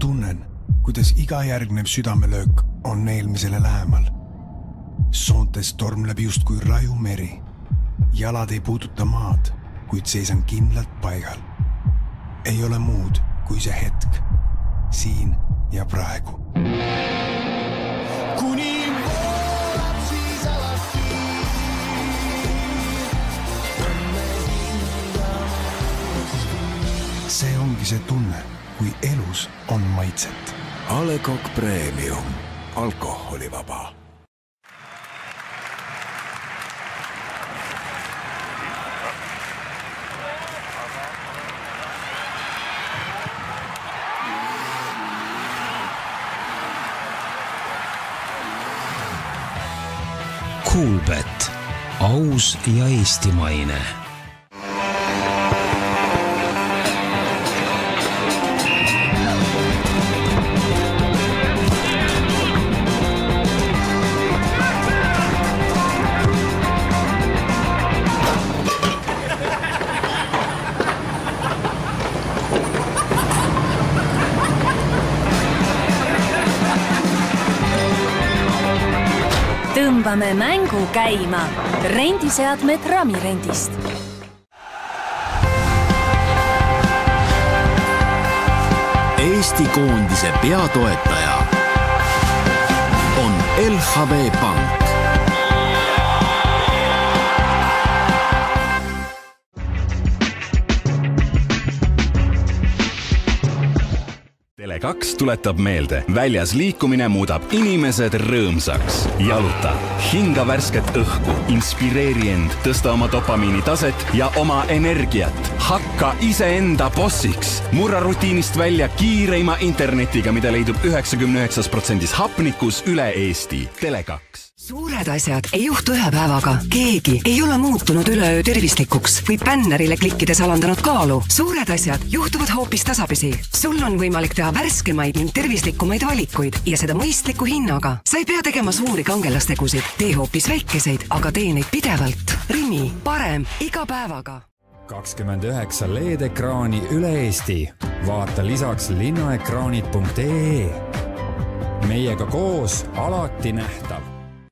tunnen, kuidas iga järgnev südamelöök on eelmisele lähemal. Soontes tormleb just kui raju meri. Jalad ei puuduta maad, kuid seisan kindlalt paigal. Ei ole muud kui see hetk, siin ja praegu. Kuni voolab siis alati. See ongi see tunne, kui elus on maitset. A. Le Coq Premium. Alkoholivaba. Coolbet. Aus ja eestimaine. Tõmbame mängu käima. Rendiseadmed Ramirendist. Eesti koondise peatoetaja on LHV Pank. Tele2 tuletab meelde, väljas liikumine muudab inimesed rõõmsaks. Jaluta, hinga värsket õhku, inspireeri end, tõsta oma dopamiini taset ja oma energiat. Hakka iseenda bossiks. Murra rutiinist välja kiireima internetiga, mida leidub 99% hapnikus üle Eesti. Tele2. Suured asjad ei juhtu ühe päevaga. Keegi ei ole muutunud üleöö tervislikuks või bännerile klikkides alandanud kaalu. Suured asjad juhtuvad hoopis tasapisi. Sul on võimalik teha värskemaid ning tervislikumaid valikuid ja seda mõistliku hinnaga. Sa ei pea tegema suuri kangelastegusid. Tee hoopis väikeseid, aga tee neid pidevalt. Rimi, parem iga päevaga. 29 LED-ekraani üle Eesti. Vaata lisaks linnaekraanid.ee. Meiega koos alati nähtav.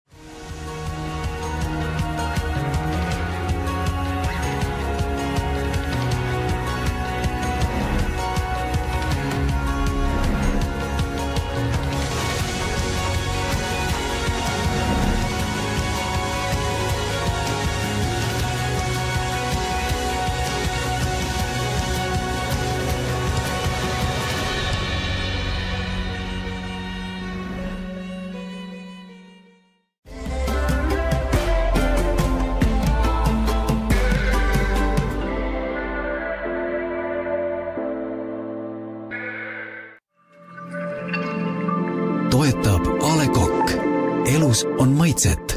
Toetab A. Le Coq. Elus on maitset.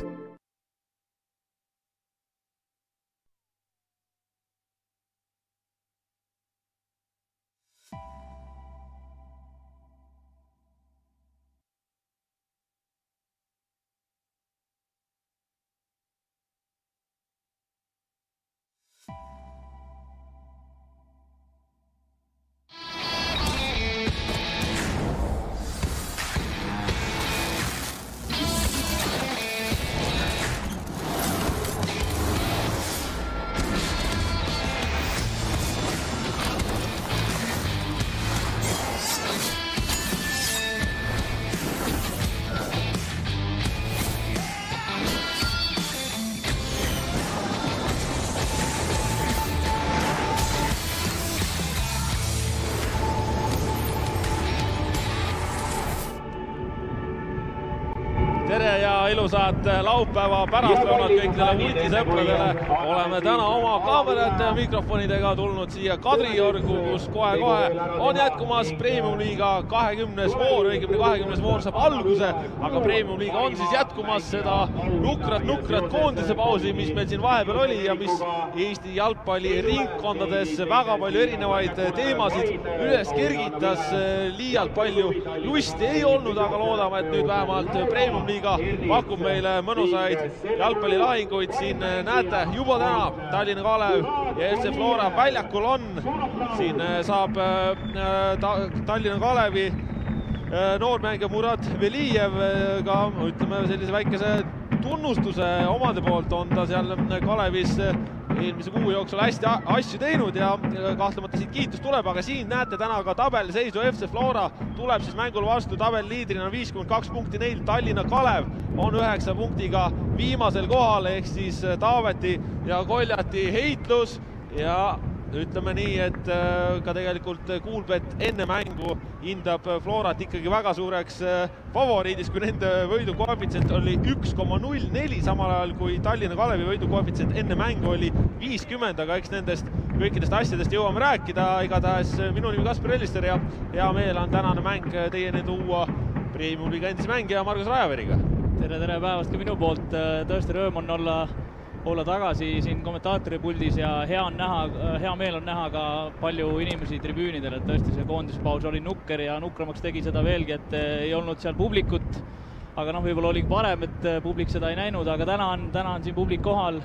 Tere ja ilusat laupäeva pärastlõunat kõikidele multisõpradele. Oleme täna oma kaamerate ja mikrofonidega tulnud siia Kadriorgu, kus kohe-kohe on jätkumas Premium-liiga 20. voor, õigemini 20. voor saab alguse, aga Premium-liiga on siis jätkumas seda nukrat koondise pausi, mis meil siin vahepeal oli ja mis Eesti jalgpalli ringkondades väga palju erinevaid teemasid üles kergitas. Liialt palju lusti ei olnud, aga loodame, et nüüd vähemalt Premium-liiga liiga pakub meile mõnusaid jalgpallilahinguid. Siin näete juba täna Tallinna Kalev ja FC Flora väljakul on. Siin saab Tallinna Kalevi noormängija Murad Velijev ka, ütleme, sellise väikese tunnustuse omade poolt. On ta seal Kalevis eelmise kuu jooksul hästi asju teinud ja kahtlemata siit kiitus tuleb, aga siin näete täna ka tabeliseisu. FC Flora tuleb siis mängul vastu tabeliliidrina 52 punkti, neil Tallinna Kalev on 9 punktiga viimasel kohal, ehk siis Taaveti ja Koljati heitlus. Ja ütleme nii, et ka tegelikult Kuulbet enne mängu hindab Florat ikkagi väga suureks favoriidis, kui nende võidukoefitsient oli 1,04, samal ajal kui Tallinna Kalevi võidukoefitsient enne mängu oli 50, aga eks nendest kõikidest asjadest jõuame rääkida. Igatahes minu nimi Kaspar Ellister ja hea meel on tänane mäng teieni tuua Premium-liiga endise mängija Margus Rajaveriga. Tere päevast ka minu poolt. Tõesti rõõm on olla tagasi siin kommentaatori puldis ja hea meel on näha ka palju inimesi tribüünidel, et tõesti see koondispaus oli nukker ja nukramaks tegi seda veelgi, et ei olnud seal publikut, aga võib-olla oli parem, et publik seda ei näinud, aga täna on siin publik kohal.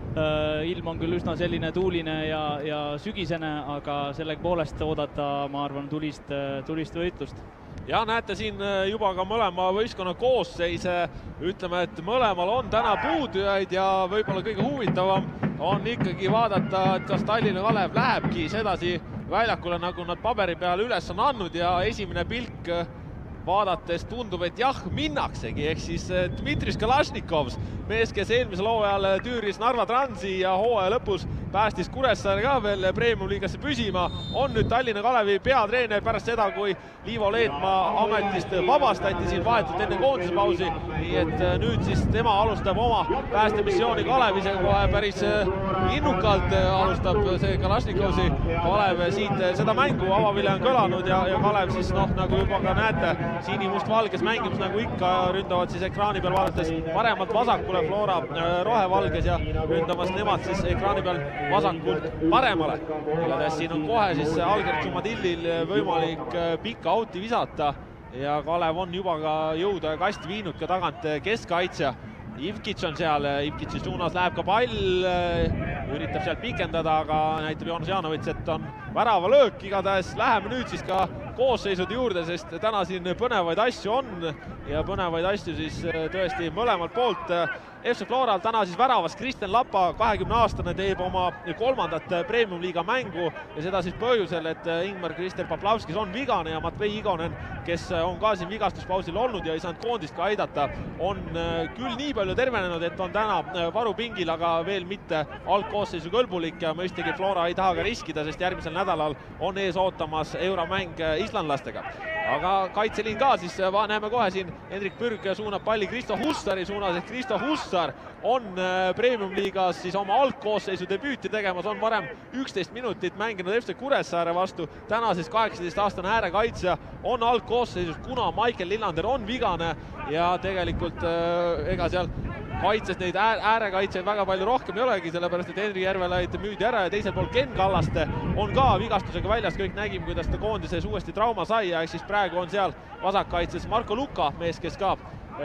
Ilm on küll üsna selline tuuline ja sügisene, aga sellegipoolest oodata, ma arvan, tulist võitlust. Ja näete siin juba ka mõlema võistkonna koosseise, ütleme, et mõlemal on täna puudujaid ja võib-olla kõige huvitavam on ikkagi vaadata, et kas Tallinna Kalev lähebki sedasi väljakule, nagu nad paberi peal üles on andnud ja esimene pilk vaadates tundub, et jah, minnaksegi, ehk siis Dmitris Kalašnikovs, mees, kes eelmisel hooajal tüüris Narva Transi ja hooaja lõpus päästis Kuressaare ka veel Premium-liigasse püsima, on nüüd Tallinna Kalevi peatreener pärast seda, kui Liivo Leetmaa ametist vabastati siin vahetult enne koondisepausi, nii et nüüd siis tema alustab oma päästemissiooni Kalevis ja kohe päris innukalt alustab see Kalašnikovsi Kalev siit seda mängu. Avavilja on kõlanud ja Kalev siis nagu juba ka näete, sinimust-valges mängimus nagu ikka, ründavad siis ekraani peal vaadates paremalt vasakule, Flora rohevalges ja ründamas nemad siis ekraani peal vasakult paremale. Igatahes siin on kohe siis Alger Tšumadillil võimalik pikka auti visata ja Kalev on juba ka jõuda ja kasti viinud ka tagant keskkaitsja. Ivkic on seal, Ivkic'i suunas läheb ka pall, üritab sealt pikendada, aga näitab Joonas Jaanovits, et on värava löök. Igatahes läheme nüüd siis ka koosseisude juurde, sest täna siin põnevaid asju on ja põnevaid asju siis tõesti mõlemalt poolt. FC Floral täna siis väravas Kristjan Lapa, 20-aastane, teeb oma 3. Premium-liiga mängu ja seda siis põhjusel, et Ingmar Krister Poplavskis on vigane ja Matvei Igonen, kes on ka siin vigastuspausil olnud ja ei saanud koondist ka aidata, on küll nii palju tervenenud, et on täna varupingil, aga veel mitte algkoosseisu kõlbulik ja mõistagi Flora ei taha ka riskida, sest järgmisel nädalal on ees ootamas euromäng islandlastega. Aga kaitseliin ka siis näeme kohe siin, Hendrik Pürg suunab palli Kristo Hussari suunas, et Kristo Hussar on Premium-liigas siis oma algkoosseisu debüüti tegemas, on varem 11 minutit mänginud FC Kuressaare vastu. Täna siis 18-aastane äärekaitsja on algkoosseisus, kuna Michael Lillander on vigane ja tegelikult ega seal kaitses neid äärekaitseid väga palju rohkem ei olegi, sellepärast et Henri Järvelaid müüdi ära ja teisel pool Ken Kallaste on ka vigastusega väljas, kõik nägime, kuidas ta koondises uuesti trauma sai ja siis praegu on seal vasakkaitses Marko Luka, mees, kes ka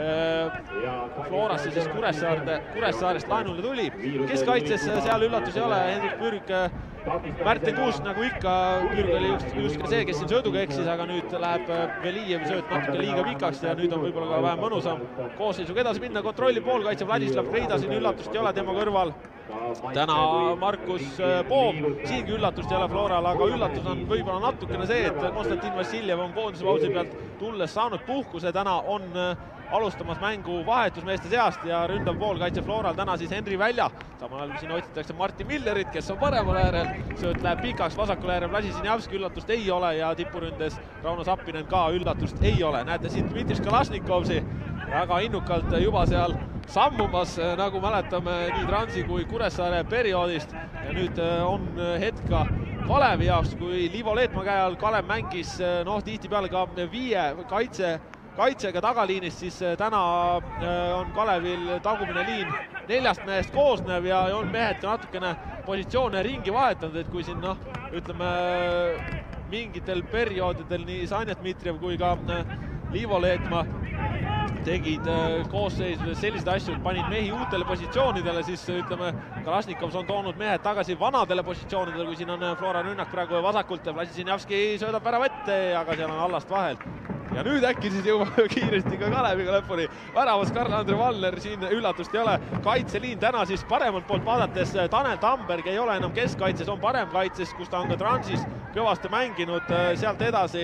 Florasse siis Kuressaarest laenule tuli. Keskkaitses seal üllatus ei ole, Hendrik Pürg, Märten Kuus nagu ikka, Pürg oli just see, kes siin sööduga eksis, aga nüüd läheb Velijevi sööt natuke liiga pikaks ja nüüd on võib-olla ka vähem mõnusam koosseisuga edasi minna. Kontrolli poolkaitse Vladislav Kreida, siin üllatust ei ole tema kõrval. Täna Markus Poom, siingi üllatust ei ole Floral, aga üllatus on võib-olla natukene see, et Konstantin Vassiljev on koondise pausi pealt tulles saanud puhkuse, täna on alustamas mängu vahetusmeeste seast ja ründav poolkaitse Floral täna siis Henri Välja. Samal ajal siin otsitakse Martin Millerit, kes on paremal äärel, sööt läheb pikaks, vasakul äärel Vlasi Sinjavski, üllatust ei ole ja tipuründes Rauno Sappinen ka üllatust ei ole. Näete siin Dmitris Kalašnikovsi väga innukalt juba seal sammumas, nagu mäletame nii Transi kui Kuressaare perioodist ja nüüd on hetk ka Kalevi jaoks, kui Liivo Leetmaa käe all Kalev mängis tihtipeale ka viie kaitsega tagaliinist, siis täna on Kalevil tagumine liin 4 mehest koosnev ja on mehed ka natukene positsioone ringi vahetanud, et kui siin ütleme mingitel perioodidel nii Sanja Dmitrijev kui ka Liivo Leetmaa tegid koosseisudes selliseid asju, et panid mehi uutele positsioonidele, siis ütleme, Kalašnikovs on toonud mehed tagasi vanadele positsioonidele, kui siin on Flora rünnak praegu vasakult, Vlasisinjavski söödab värava ette, aga seal on Allast vahel. Ja nüüd äkki siis juba kiiresti ka Kaleviga lõpuni. Väravas Karl-Andre Valner, siin üllatust ei ole. Kaitseliin täna siis paremalt poolt vaadates Tanel Tamberg ei ole enam keskkaitses, on parem kaitses, kus ta on ka transis kõvasti mänginud. Sealt edasi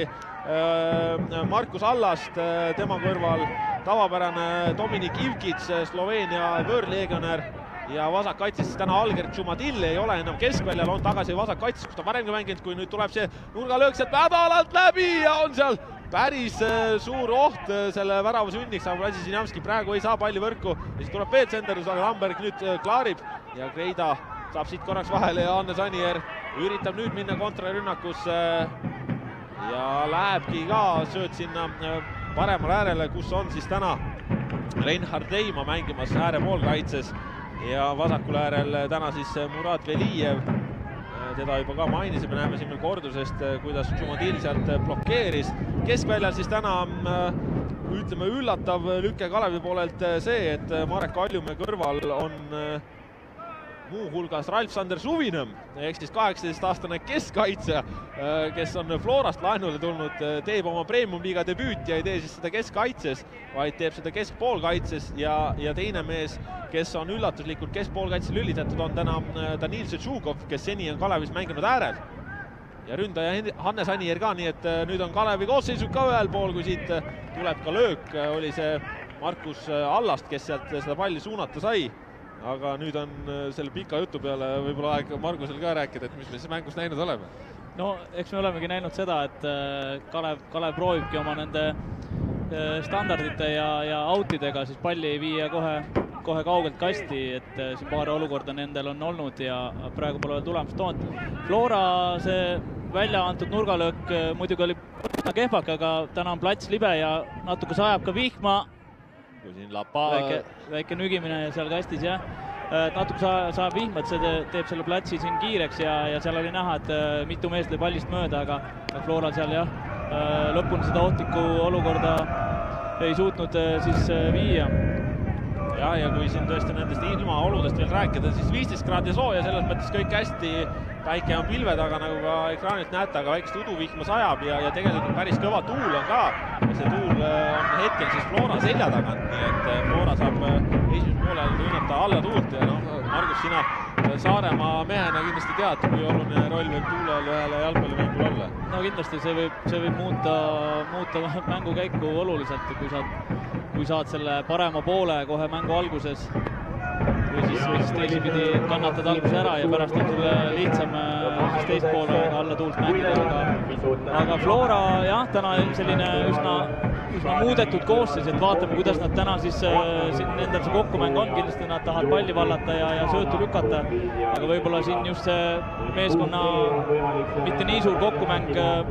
Markus Allast, tema kõrval tavapärane Dominik Ivkic, Sloveenia võõrlegionär. Ja vasak kaitses täna Alger Tšumadil ei ole enam keskväljal, on tagasi vasak kaitses, kus ta varemgi mänginud, kui nüüd tuleb see nurgalöök sealt vädalalt läbi ja on seal päris suur oht selle värava sünniks, aga Vlasisinjavski praegu ei saa palli võrku ja siis tuleb veel tsenderdus, aga Lamberg nüüd klaarib ja Kreida saab siit korraks vahele ja Hannes Anier üritab nüüd minna kontrarünnakusse ja lähebki ka sööd sinna paremale äärele, kus on siis täna Reinhard Leimaa mängimas äärepoolkaitses ja vasakul äärel täna siis Murat Velijev. Teda juba ka mainisime, näeme siin veel kordusest, kuidas Tšumadil sealt blokeeris. Keskväljal siis täna, ütleme, üllatav lükke Kalevi poolelt see, et Marek Kaljumäe kõrval on muu hulgas Ralf-Sander Suvinõmm, ehk siis 18-aastane keskkaitsja, kes on Florast laenule tulnud, teeb oma Premium-liiga debüüt ja ei tee siis seda keskkaitses, vaid teeb seda keskpoolkaitses ja teine mees, kes on üllatuslikult keskpoolkaitse lülitatud, on täna Danil Šetšukov, kes seni on Kalevis mänginud äärel. Ja ründaja Hannes Anier ka, nii et nüüd on Kalevi koosseisud ka ühel pool, kui siit tuleb ka löök, oli see Markus Allast, kes sealt seda palli suunata sai. Aga nüüd on selle pika jutu peale võib-olla aeg Margusel ka rääkida, et mis me siis mängus näinud oleme. No, eks me olemegi näinud seda, et Kalev proovibki oma nende standardite ja outidega siis palli viia kohe kaugelt kasti, et siin paar olukorda nendel on olnud ja praegu pole tulemust toonud. Flora see välja antud nurgalöök muidugi oli kehvak, aga täna on plats libe ja natuke sajab ka vihma. Väike nügimine seal kastis, jah. Natuke saab vihma, et see teeb selle platsi siin kiireks ja seal oli näha, et mitu meest oli pallist mööda, aga Flora seal jah, lõpuni seda ohtlikku olukorda ei suutnud siis viia. Ja kui siin tõesti nendest ilmaoludest veel rääkida, siis 15 kraadi sooja, selles mõttes kõik hästi, päike on pilve taga, nagu ka ekraanilt näete, aga väikest uduvihma sajab ja tegelikult päris kõva tuul on ka. Ja see tuul on hetkel siis Flora selja tagant, nii et Flora saab esimesel poolel rünnata alla tuult ja Margus, sina Saaremaa mehena kindlasti tead, kui oluline roll võib tuulel ühele jalgpallimängul olla. No kindlasti see võib muuta mängu käiku oluliselt, kui saad selle parema poole kohe mängu alguses või siis teisipidi kannatad alguse ära ja pärast on sulle lihtsam siis teist poole alla tuult mängida, aga Flora jah, täna selline üsna muudetud koosseis, et vaatame, kuidas nad täna siis nendel see kokkumäng on, kindlasti nad tahavad palli vallata ja söötu lükata, aga võib-olla siin just see meeskonna mitte nii suur kokkumäng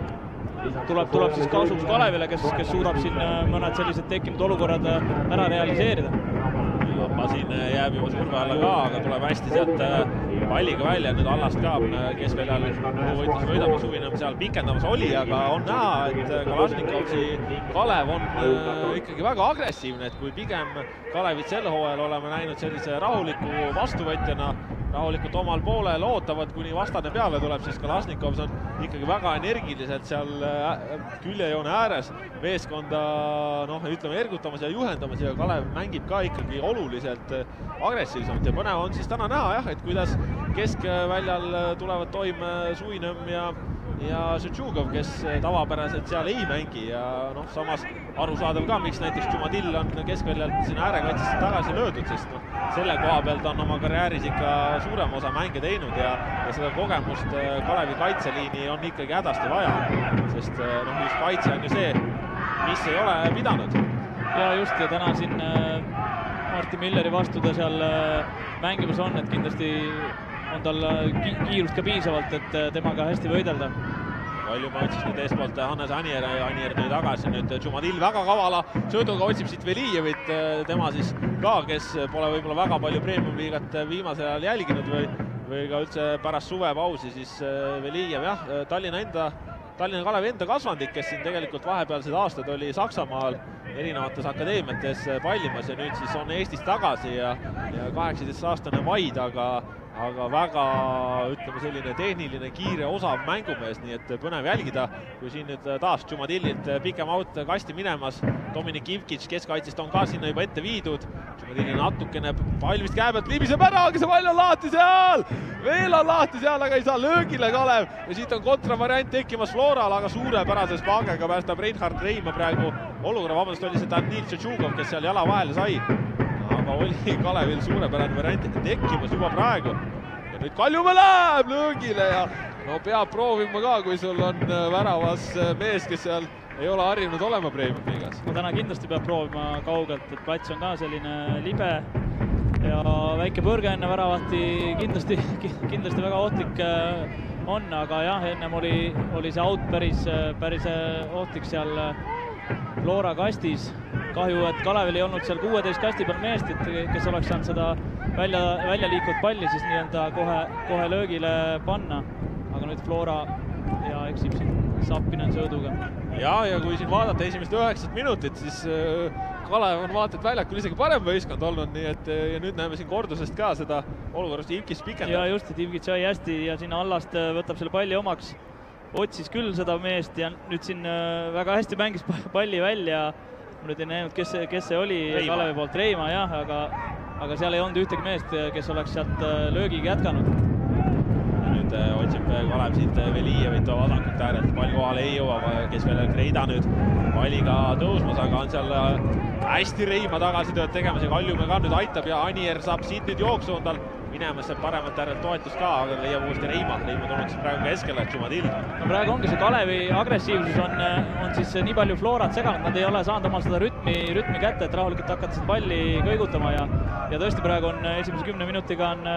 tuleb siis kasuks Kalevile, kes suudab siin mõned sellised tekkinud olukorrad ära realiseerida. Lampa siin jääb juba surve alla ka, aga tuleb hästi sealt palliga välja, nüüd Allast ka keskväljal võitlus võidama Suvinõmm seal pikendamas oli, aga on näha, et Kalašnikovsi Kalev on ikkagi väga agressiivne, et kui pigem Kalevit sel hooajal oleme näinud sellise rahuliku vastuvõtjana, rahulikult omal poolel ootavad, kuni vastane peale tuleb, siis Kalašnikovs on ikkagi väga energiliselt seal küljejoone ääres meeskonda ütleme ergutamas ja juhendamas ja Kalev mängib ka ikkagi oluliselt agressiivsemalt ja põnev on siis täna näha jah, et kuidas keskväljal tulevad toime Suvinõmm ja Šetšukov, kes tavapäraselt seal ei mängi ja samas arusaadav ka, miks näiteks Tšumadil on keskväljalt sinna äärekaitsesse tagasi löödud, sest selle koha pealt on oma karjääris ikka suurem osa mänge teinud ja seda kogemust Kalevi kaitseliini on ikkagi hädasti vaja, sest just kaitse on ju see, mis ei ole pidanud. Ja just ja täna siin Martin Milleri vastu ta seal mängimas on, et kindlasti on tal kiirust ka piisavalt, et temaga hästi võidelda. Valjumaa otsis nüüd eespoolt Hannes Anier tuli tagasi, nüüd Tšumadil väga kavala sööduga otsib siit Velijevit, tema siis ka, kes pole võib-olla väga palju Premium-liigat viimasel ajal jälginud või ka üldse pärast suvepausi, siis Velijev jah, Tallinna enda Tallinna Kalevi enda kasvandik, kes siin tegelikult vahepealsed aastad oli Saksamaal erinevates akadeemiates pallimas ja nüüd siis on Eestis tagasi ja 18-aastane vaid, aga väga, ütleme, selline tehniline, kiire, osav mängumees, nii et põnev jälgida, kui siin nüüd taas Džumadillilt pikem out kasti minemas. Dominik Ivkic keskkaitsest on ka sinna juba ette viidud. Džumadilli natukene pall vist käe pealt libiseb ära, aga see pall on lahti seal! Veel on lahti seal, aga ei saa löögile Kalev. Ja siit on kontravariant tekkimas Floral, aga suurepärases paagega päästab Reinhard Reima praegu olukorra. Vabandust, oli see Danil Tšetšugov, kes seal jala vahele sai. Aga oli Kalevil suurepärane variant tekkimas juba praegu. Ja nüüd Kaljumäe läheb löögile ja no peab proovima ka, kui sul on väravas mees, kes seal ei ole harjunud olema Premium-liigas. Täna kindlasti peab proovima kaugelt, et plats on ka selline libe ja väike põrge enne väravati kindlasti väga ohtlik on, aga jah, ennem oli see out päris ohtlik seal Flora kastis. Kahju, et Kalevil ei olnud seal 16 kasti peal meest, kes oleks saanud seda välja liikunud palli siis nii-öelda kohe löögile panna. Aga nüüd Flora ja eksib siin Sappinen sööduga. Ja kui siin vaadata esimest 9 minutit, siis Kalev on vaata, et väljakul isegi parem võistkond olnud, nii et ja nüüd näeme siin kordusest ka seda olukorrast Ivkic pikendab. Ja just, et Ivkic sai hästi ja sinna allast võtab selle palli omaks. Otsis küll seda meest ja nüüd siin väga hästi mängis palli välja. Nüüd ei näinud, kes see oli Kalevi poolt, Reima jah, aga seal ei olnud ühtegi meest, kes oleks sealt löögiga jätkanud. Ja nüüd otsib Kalev siit Velijevit vasakut äärelt, pall kohale ei jõua, kes veel Kreida nüüd palliga tõusmas, aga on seal hästi Reima tagasitööd tegemas ja Kaljumäe ka nüüd aitab ja Anier saab siit nüüd jooksu, on tal minemas paremat äärelt toetust ka, aga leiab uuesti Reima tulnud siis praegu keskele, Džumadill. No praegu ongi see Kalevi agressiivsus on siis nii palju Florat seganud, nad ei ole saanud omal seda rütmi kätte, et rahulikult hakata seda palli kõigutama ja tõesti praegu on esimese 10 minutiga on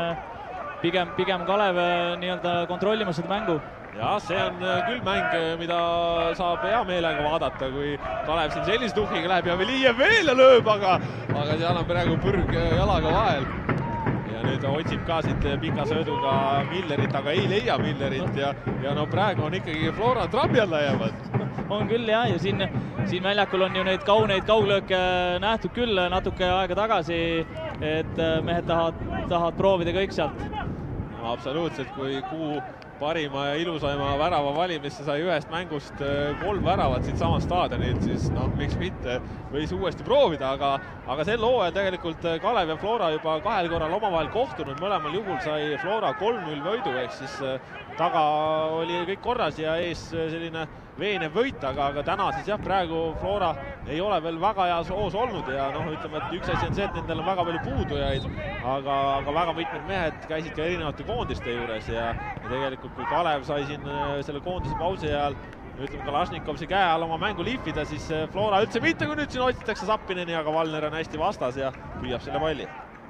pigem Kalev nii-öelda kontrollimas seda mängu. Ja see on küll mäng, mida saab hea meelega vaadata, kui Kalev siin sellise tuhkiga läheb ja Velijev veel ja lööb, aga seal on praegu põrg jalaga vahel. Ja nüüd otsib ka siit pika sööduga Millerit, aga ei leia Millerit ja no praegu on ikkagi Flora trammi alla jäävad. On küll jah, ja siin väljakul on ju neid kauneid kauglööke nähtud küll natuke aega tagasi, et mehed tahavad proovida kõik sealt. No, absoluutselt, kui kuu parima ja ilusaima värava valimisse sai ühest mängust 3 väravat siit samast staadionilt, siis miks mitte võis uuesti proovida, aga sel hooajal tegelikult Kalev ja Flora juba 2 korral omavahel kohtunud, mõlemal juhul sai Flora 3-0 võidu, ehk siis taga oli kõik korras ja ees selline veenev võit, aga täna siis jah, praegu Flora ei ole veel väga heas hoos olnud ja ütleme, et üks asi on see, et nendel on väga palju puudujaid, aga väga mitmed mehed käisid ka erinevate koondiste juures ja tegelikult kui Kalev sai siin selle koondise pausi ajal ütleme Kalašnikovsi käe all oma mängu lihvida, siis Flora üldse mitte, kui nüüd siin otsitakse Sappineni, aga Valner on hästi vastas ja püüab selle palli.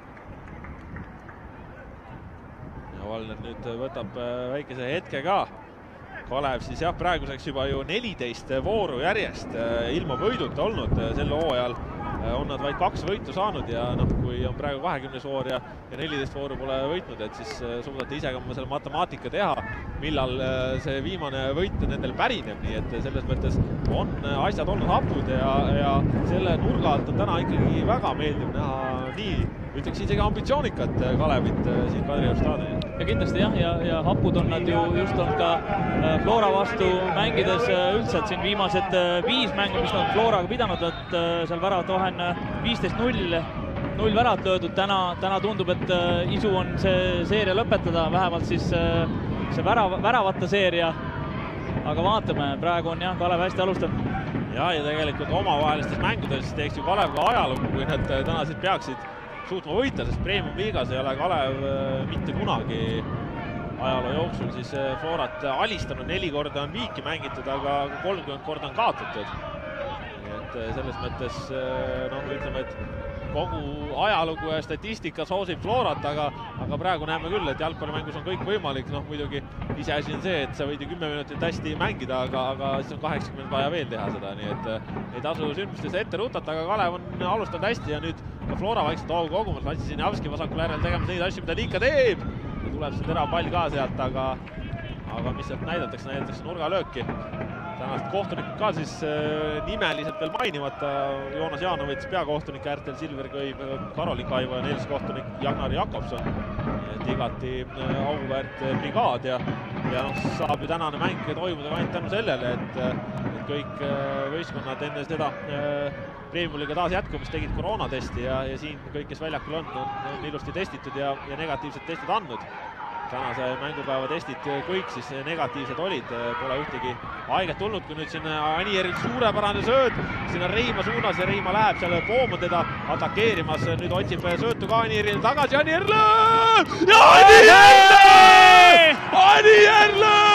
Ja Valner nüüd võtab väikese hetke ka. Kalev siis jah, praeguseks juba ju 14 vooru järjest ilma võiduta olnud sel hooajal. On nad vaid 2 võitu saanud ja kui on praegu 20 voor ja 14 vooru pole võitnud, et siis suudate ise ka selle matemaatika teha, millal see viimane võit nendel pärineb, nii et selles mõttes on asjad olnud hapud ja selle nurga alt on täna ikkagi väga meeldiv näha nii, ütleks isegi ambitsioonikat Kalevit siin Kadrioru staadionil. Ja kindlasti jah, ja hapud on nad ju just olnud ka Flora vastu mängides üldse, et siin viimased 5 mängu, mis nad Floraga pidanud, et seal väravat vahe on 15-0 väravat löödud. Täna tundub, et isu on see seeria lõpetada, vähemalt siis see väravate seeria. Aga vaatame, praegu on jah, Kalev hästi alustanud. Ja tegelikult omavahelistes mängudes teeks ju Kalev ka ajalugu, kui nad täna siit peaksid suutma võita, sest Premium-liigas ei ole Kalev mitte kunagi ajaloo jooksul siis Florat alistanud, 4 korda on viiki mängitud, aga 30 korda on kaotatud. Nii et selles mõttes ütleme, et kogu ajalugu ja statistika soosib Florat, aga praegu näeme küll, et jalgpallimängus on kõik võimalik. Muidugi iseasi on see, et sa võid ju 10 minutit hästi mängida, aga siis on 80 vaja veel teha seda, nii et ei tasu sündmustes ette rutata, aga Kalev on alustanud hästi ja nüüd ka Flora vaikselt hoogu kogumas, Latsi Sinjavski vasakul äärel tegemas neid asju, mida ta ikka teeb. Ja tuleb see terav pall ka sealt, aga aga mis sealt näidatakse nurgalööki. Tänast kohtunikku ka siis nimeliselt veel mainimata. Joonas Jaanovits, peakohtunik, Ärtel Silverkõiv, Karoli Kaivo ja neljus-kohtunik Jagnar Jakobson. Et igati auväärt brigaad ja saab ju tänane mäng toimuda ainult tänu sellele, et kõik võistkonnad enne seda Premium-liiga taas jätkumist tegid koroonatesti ja siin kõik, kes väljakul on ilusti testitud ja negatiivsed testid andnud. Tänase mängupäeva testid kõik siis negatiivsed olid, pole ühtegi haiget tulnud, kui nüüd siin Anieril suurepärane sööd sinna Reima suunas ja Reima läheb seal Poom on teda atakeerimas, nüüd otsib söötu ka Anieril tagasi, Anier lööb! Ja Anier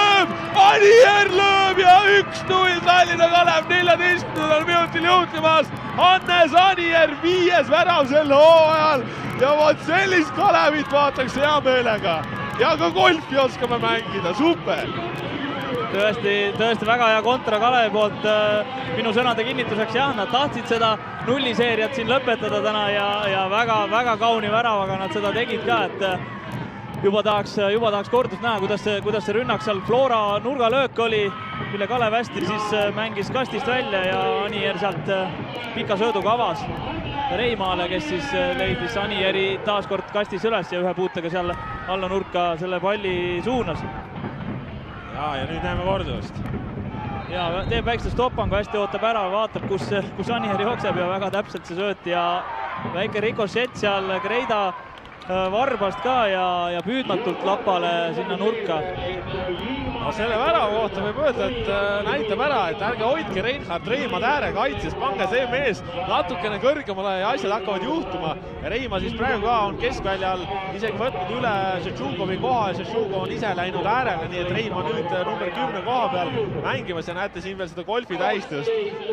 lööb ja 1-0 Tallinna Kalev 14. minutil juhtimas. Hannes Anier 5. värav sel hooajal ja vot sellist Kalevit vaataks hea meelega. Ja ka golfi oskame mängida, super! Tõesti väga hea kontra Kalevi poolt. Minu sõnade kinnituseks jah, nad tahtsid seda nulliseeriat siin lõpetada täna ja väga kauni väravaga nad seda tegid ka, et juba tahaks kordust näha, kuidas see rünnak seal Flora nurgalöök oli, mille Kalev hästi siis mängis kastist välja ja Anier sealt pika sööduga avas Reimaale, kes siis leidis Anieri taaskord kastis üles ja ühe puutega seal alla nurka selle palli suunas. Ja nüüd näeme kordust. Ja teeb väikse stoppangu, hästi ootab ära, vaatab, kus Anier jookseb ja väga täpselt see sööt ja väike rikošett seal Kreida varbast ka ja püüdmatult lapale sinna nurka. No selle värava kohta võib öelda, et näitab ära, et ärge hoidke Reinhard Reimat äärekaitses, pange see mees natukene kõrgemale ja asjad hakkavad juhtuma. Ja Reima siis praegu ka on keskväljal isegi võtnud üle Šetšukovi koha ja Šetšukov on ise läinud äärele, nii et Reima nüüd number 10 koha peal mängimas ja näete siin veel seda golfi tähistust.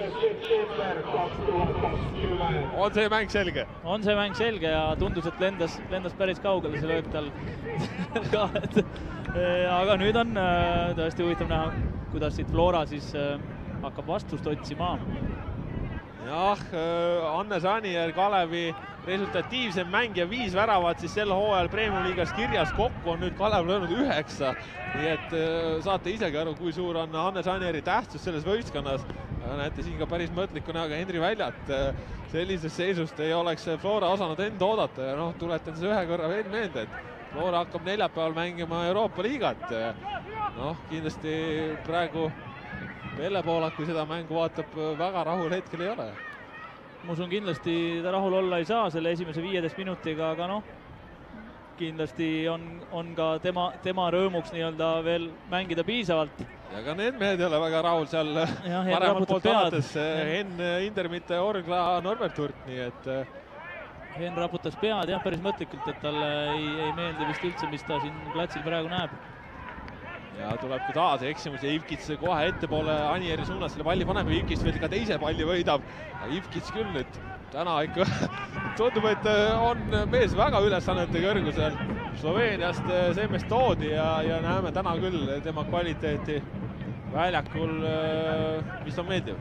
On see mäng selge? On see mäng selge ja tundus, et lendas päris kaugele see löök tal ka, aga nüüd on tõesti huvitav näha, kuidas siit Flora siis hakkab vastust otsima. Jah, Hannes Anier, Kalevi resultatiivsem mäng ja 5 väravat siis sel hooajal Premium-liigas kirjas, kokku on nüüd Kalev löönud 9, nii et saate isegi aru, kui suur on Hannes Anieri tähtsus selles võistkonnas. Näete siin ka päris mõtliku näoga Henri Väljat, sellisest seisust ei oleks Flora osanud enda oodata ja tuletan see ühe korra veel meelde, et Flora hakkab neljapäeval mängima Euroopa liigat. Kindlasti praegu Pelle Poolak, kui seda mängu vaatab, väga rahul hetkel ei ole. Ma usun kindlasti ta rahul olla ei saa selle esimese 15 minutiga, aga kindlasti on ka tema rõõmuks nii-öelda veel mängida piisavalt. Ja ka need mehed ei ole väga rahul seal paremalt poolt alates Henn Indermitte, Orgla, Norbert Hurt, nii et Henn raputas pead jah, päris mõtlikult, et talle ei meeldi vist üldse, mis ta siin platsil praegu näeb. Ja tuleb ka taas eksimus ja Ivkits kohe ettepoole Anieri suunas selle palli paneb ja Ivkits veel ka teise palli võidab. Ivkits küll nüüd täna ikka tundub, et on mees väga ülesannete kõrgusel. Sloveeniast see mees toodi ja näeme täna küll tema kvaliteeti väljakul, mis on meeldiv.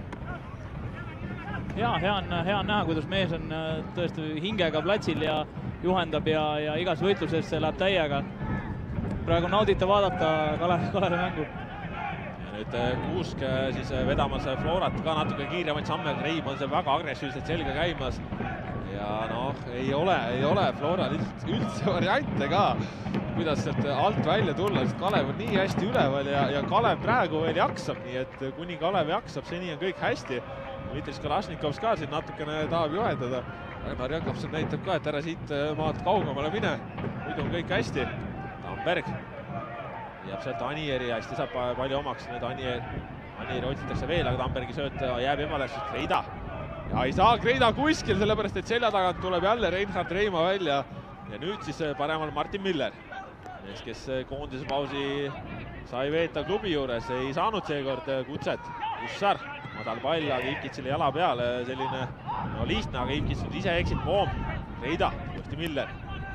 Ja, hea on näha, kuidas mees on tõesti hingega platsil ja juhendab ja igas võitluses läheb täiega. Praegu naudita vaadata Kalevi mängu. Ja nüüd Kuusk siis vedamas Florat ka natuke kiiremaid samme, Reim on seal väga agressiivselt selga käimas. Ja ei ole Floral üldse variante ka, kuidas sealt alt välja tulla, sest Kalev on nii hästi üleval ja Kalev praegu veel jaksab, nii et kuni Kalev jaksab, seni on kõik hästi. Mitris Kalašnikovs ka siin natukene tahab juhendada. Ragnar Jakobson näitab ka, et ära siit maalt kaugemale mine, muidu on kõik hästi. Tamberg jääb sealt Anieri ja hästi saab palju omaks. Nüüd Anieri otsitakse veel, aga Tambergi sööt jääb emalessust Kreida. Ja ei saa Kreida kuskil, sellepärast et selja tagant tuleb jälle Reinhard Reima välja. Ja nüüd siis paremal Martin Miller, kes koondise pausi sai veeta klubi juures. Ei saanud seekord kutset. Ussar, madal pall, aga Ivkitsile jala peale. Selline lihtne, aga Ivkits nüüd ise eksid. Poom, Kreida, Justi Miller.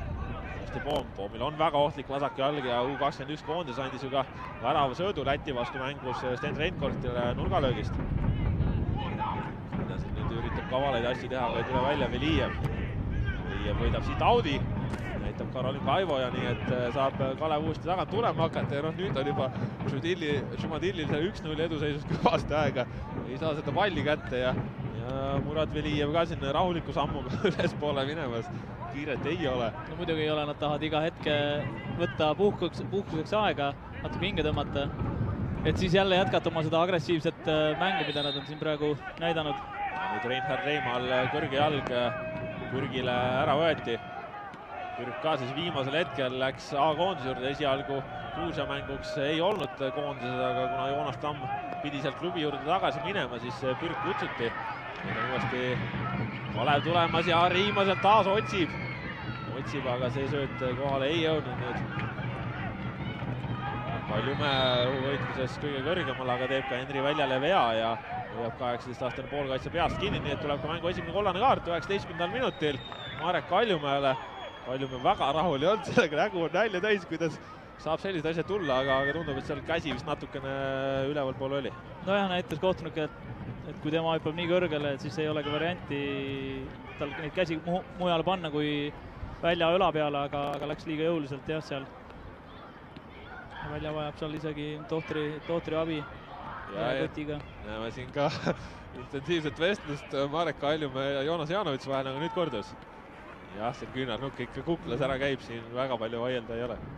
Poomil on väga ohtlik vasak jalg ja U21 koondis andis ju ka värava söödu Läti vastu mängus Sten Reinkortile nurgalöögist. Nüüd üritab kavaleid asju teha, aga ei tule välja Velijev. Velijev võidab siit Audi. aitab Karolin Kaivoja, nii et saab Kalev uuesti tagant tulema hakata ja nüüd on juba Šumadillil 1-0 eduseisus kõvasti aega, ei saa seda palli kätte ja Murat Velijev ka sinna rahuliku sammuga ülespoole minemas, kiiret ei ole. No muidugi ei ole, nad tahavad iga hetke võtta puhkuseks aega, natuke hinge tõmmata, et siis jälle jätkata oma seda agressiivset mängu, mida nad on siin praegu näidanud. Nüüd Reinhard Reimal kõrge jalg Pürgile ära võeti. Pürg ka siis viimasel hetkel läks A-koondise juurde, esialgu Gruusia mänguks ei olnud koondises, aga kuna Joonas Tamm pidi sealt klubi juurde tagasi minema, siis Pürg kutsuti. Nüüd on uuesti Kalev tulemas ja Riima sealt taas otsib, aga see sööt kohale ei jõudnud nüüd. Kaljumäe võitluses kõige kõrgemal, aga teeb ka Henri Väljale vea ja hoiab 18-aastane poolkaitse peast kinni, nii et tuleb ka mängu esimene kollane kaart 19. minutil Marek Kaljumäele. Kaljumäe väga rahul ei olnud sellega, nägu on nälja täis, kuidas saab sellised asjad tulla, aga tundub, et seal käsi vist natukene ülevalpool oli. Nojah, näitas kohtunik, et kui tema hüppab nii kõrgele, et siis ei olegi varianti tal neid käsi mujale panna kui Välja õla peale, aga läks liiga jõuliselt jah seal. Välja vajab seal isegi tohtri abi kõtiga. Näeme siin ka intensiivset vestlust Marek Kaljumäe ja Joonas Jaanovitš vahel, aga nüüd kordus. Jah, see küünarnukk ikka kuklas ära käib, siin väga palju vaielda ei ole.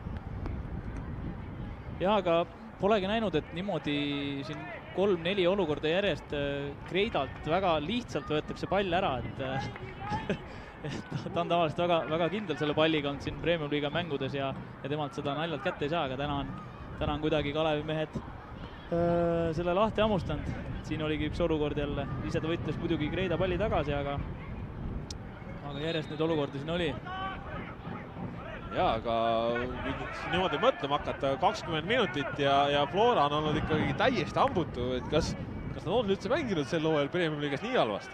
Jah, aga polegi näinud, et niimoodi siin 3-4 olukorda järjest Kreidalt väga lihtsalt võetakse pall ära, et ta on tavaliselt väga kindel selle palliga on siin Premium-liiga mängudes ja temalt seda naljalt kätte ei saa, aga täna on kuidagi Kalevi mehed selle lahti hammustanud. Siin oligi üks olukord jälle, ise ta võtles muidugi Kreida palli tagasi, aga järjest neid olukordi siin oli. Jaa, aga niimoodi mõtlema hakata 20 minutit ja Flora on olnud ikkagi täiesti ambutu, et kas nad on üldse mänginud sel hooajal Premium-liigas nii halvasti?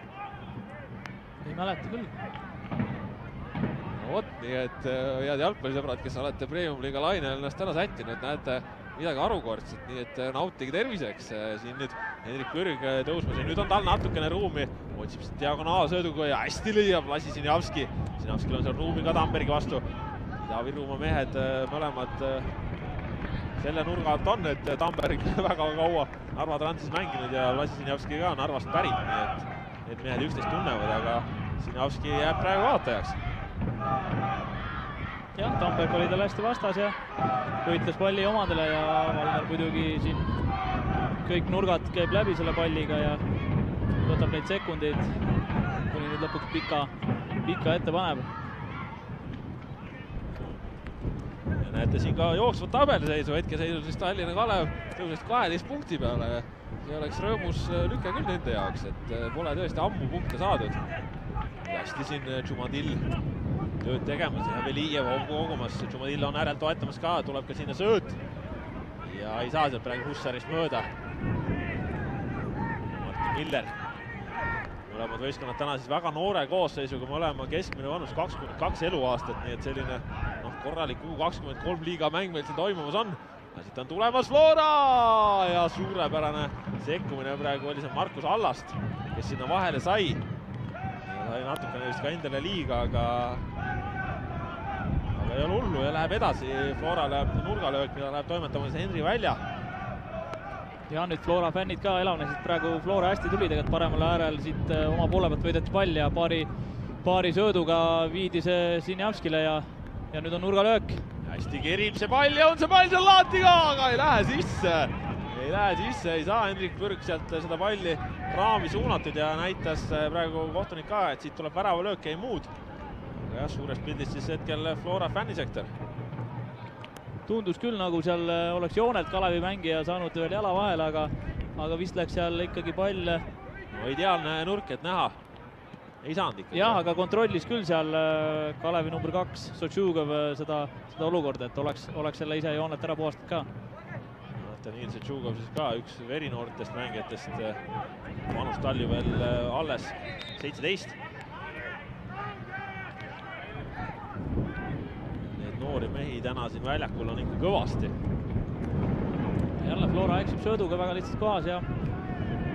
Ei mäleta küll. No vot, nii et head jalgpallisõbrad, kes olete Premium-liiga lainel ennast täna sättinud, näete midagi harukordset, nii et nautige terviseks. Siin nüüd Hendrik Pürg tõusmas ja nüüd on tal natukene ruumi, otsib siin diagonaalsööduga ja hästi lõiab Lasi Sinjavski. Sinjavskil on seal ruumi ka Tambergi vastu. Ida-Virumaa mehed mõlemad selle nurga alt on, et Tamberg väga kaua Narva Transis mänginud ja Lasi Sinjavski ka Narvast pärit, nii et need mehed üksteist tunnevad, aga Sinjavski jääb praegu vaatajaks. Jah, Tamberg oli tal hästi vastas ja võitles palli omadele ja Valner muidugi siin kõik nurgad käib läbi selle palliga ja võtab neid sekundeid, kuni nüüd lõpuks pika ette paneb. Ja näete siin ka jooksvat tabeliseisu, hetkeseisus siis Tallinna Kalev tõuses 12 punkti peale. See oleks rõõmus lüke küll nende jaoks, et pole tõesti ammu punkte saadud. Hästi siin Šumadill tööd tegemas ja Velijev on kogumas. Šumadill on äärelt toetamas ka, tuleb ka sinna sööt ja ei saa sealt praegu Hussarist mööda. Martin Miller. Mõlemad võistkonnad täna siis väga noore koosseisuga, mõlema keskmine vanus 22 eluaastat, nii et selline korralik U23 liiga mäng meil siin toimumas on. Siit on tulemas Flora ja suurepärane sekkumine praegu oli see Markus Allast, kes sinna vahele sai. Sai natukene vist ka endale liiga, aga ei ole hullu ja läheb edasi. Florale nurgalöök, mida läheb toimetama see Henri Välja. Ja nüüd Flora fännid ka elavnesid praegu. Flora hästi tuli tegelikult paremal äärel, siit oma poole pealt võideti pall ja paari sööduga viidi see Sinjavskile ja nüüd on nurgalöök. Hästi kerib see pall ja on see pall seal laatiga, aga ei lähe sisse. Ei saa Hendrik Pürg sealt seda palli raami suunatud ja näitas praegu kohtunik ka, et siit tuleb väravalöök, ei muud. Aga jah, suurest pildist siis hetkel Flora fännisektor. Tundus küll nagu seal oleks joonelt Kalevi mängija saanud veel jala vahele, aga vist läks seal ikkagi pall. No ideaalne nurk, et näha. Ei saanud ikkagi. Jah, aga kontrollis küll seal Kalevi number 2 Sotšugov seda olukorda, et oleks selle ise joonelt ära puhastanud ka. Danil Sotšugov siis ka üks verinoortest mängijatest, vanust all ju veel alles 17. Need noori mehi täna siin väljakul on ikka kõvasti. Jälle Flora eksib sööduga väga lihtsalt kohas ja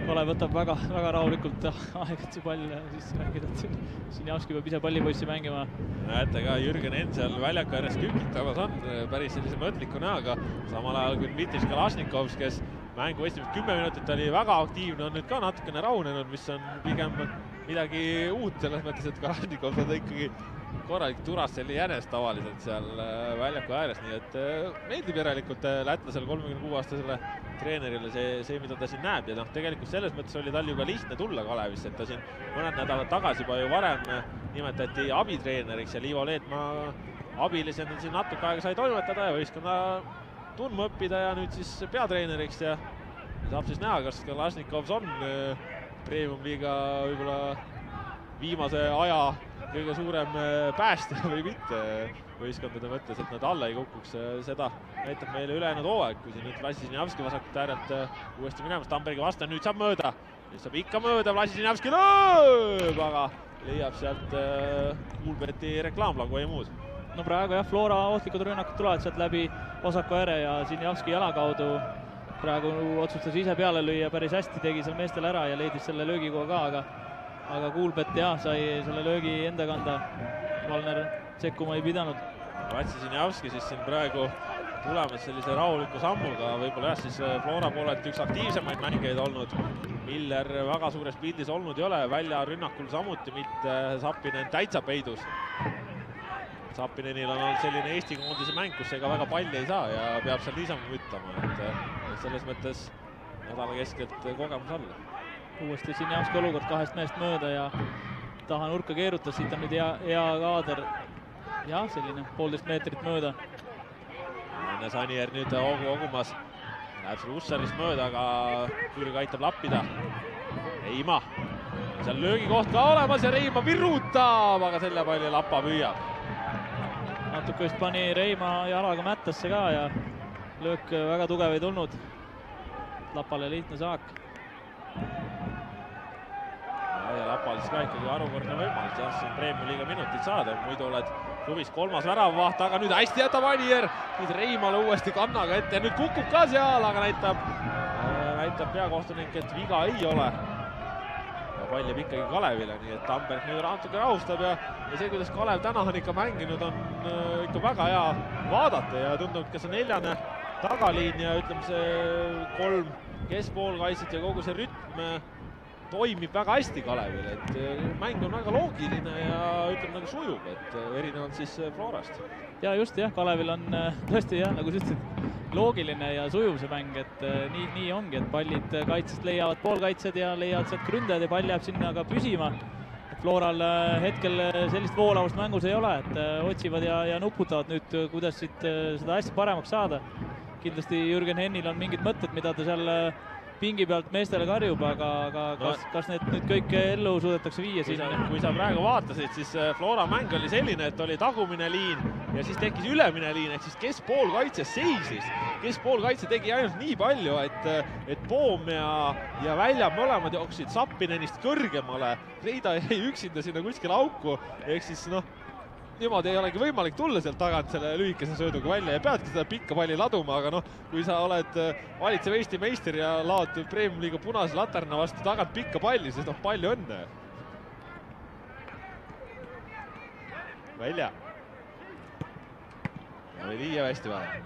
Kalev võtab väga rahulikult aega, et see pall sisse mängida, et Sinjavski peab ise pallipoissi mängima. Näete ka, Jürgen Henn seal väljaku ääres kükitamas on päris sellise mõtliku näoga, samal ajal kui Dmitris Kalašnikovs, kes mängu esimest 10 minutit oli väga aktiivne, on nüüd ka natukene rahunenud, mis on pigem midagi uut selles mõttes, et Kalašnikovs on ikkagi korralik Duracell jänes tavaliselt seal väljaku ääres, nii et meeldib järelikult lätlasele 36-aastasele treenerile see, mida ta siin näeb ja tegelikult selles mõttes oli tal ju ka lihtne tulla Kalevisse, et ta siin mõned nädalad tagasi juba ju varem nimetati abitreeneriks ja Liivo Leetmaa abilisena siin natuke aega sai toimetada ja võistkonna tundma õppida ja nüüd siis peatreeneriks ja saab siis näha, kas Kalašnikovs on Premium-liiga võib-olla viimase aja kõige suurem päästja või mitte võistkondade mõttes, et nad alla ei kukuks. Seda näitab meile ülejäänud hooaeg, kui siin nüüd Vlasi Sinjavski vasakult äärelt uuesti minemas Tambergi vastu, nüüd saab mööda. Nüüd saab ikka mööda, Vlasi Sinjavski lööb, aga leiab sealt Kuulbeti reklaamlagu ei muud. No praegu jah, Flora ohtlikud rünnakud tulevad sealt läbi vasaku ääre ja Sinjavski jala kaudu praegu otsustas ise peale lüüa, päris hästi tegi seal meestele ära ja leidis selle löögikoha ka, aga Kuulbet jah, sai selle löögi enda kanda. Valner sekkuma ei pidanud. Vlasi Sinjavski siis siin praegu tulemas sellise rahuliku sammuga, võib-olla jah, siis Flora poolelt üks aktiivsemaid mängijaid olnud. Miller väga suures pildis olnud ei ole, välja rünnakul samuti mitte, Sappinen täitsa peidus. Sappinenil on olnud selline Eesti koondise mäng, kus ega väga palli ei saa ja peab seal niisama müttama, et selles mõttes nädala keskelt kogemus alla. Uuesti Sinjavski olukord kahest meest mööda ja taha nurka keerutas, siit on nüüd hea kaader. Jah, selline 1,5 meetrit mööda. Anne Sanier nüüd ogumas, läheb seal Ussarist mööda, aga Kürg aitab lappida. Reima, seal löögikoht ka olemas ja Reima virutab, aga selle palli Lapa püüab. Natuke vist pani Reima jalaga mättasse ka ja löök väga tugev ei tulnud. Lapale lihtne saak. Ja Lapal siis ka ikkagi arukordne võimalus, jah, siin Premium-liiga minutid saada, muidu oled kluvis 3. väravavaht, aga nüüd hästi jätab Anier, nüüd Reimale uuesti kannaga ette, nüüd kukub ka seal, aga näitab peakohtunik, et viga ei ole. Pall jääb ikkagi Kalevile, nii et Tamberg nüüd natuke rahustab ja see, kuidas Kalev täna on ikka mänginud, on ikka väga hea vaadata ja tundub, kas see 4. tagaliin ja ütleme see 3 keskpoolkaitset ja kogu see rütm toimib väga hästi Kalevil, et mäng on väga loogiline ja ütleme nagu sujub, et erinevalt siis Florast. Ja just jah, Kalevil on tõesti jah, nagu sa ütlesid, loogiline ja sujuv see mäng, et nii ongi, et pallid kaitsest leiavad poolkaitsed ja leiavad sealt ründajad ja pall jääb sinna ka püsima. Floral hetkel sellist voolavust mängus ei ole, et otsivad ja nuputavad nüüd, kuidas siit seda hästi paremaks saada. Kindlasti Jürgen Hennil on mingid mõtted, mida ta seal pingi pealt meestele karjub, aga kas need nüüd kõik ellu suudetakse viia sinna? Kui sa praegu vaatasid, siis Flora mäng oli selline, et oli tagumine liin ja siis tekkis ülemine liin, ehk siis keskpoolkaitse seisis. Keskpoolkaitse tegi ainult nii palju, et Poom ja Välja mõlemad jooksid Sappinenist kõrgemale. Reida jäi üksinda sinna kuskil auku, ehk siis niimoodi ei olegi võimalik tulla sealt tagant selle lühikese sööduga välja ja peadki seda pikka palli laduma, aga kui sa oled valitsev Eesti meister ja laod Premium-liiga punase laterna vastu tagant pikka palli, siis palju õnne. Välja. Oli liiga hästi vahe.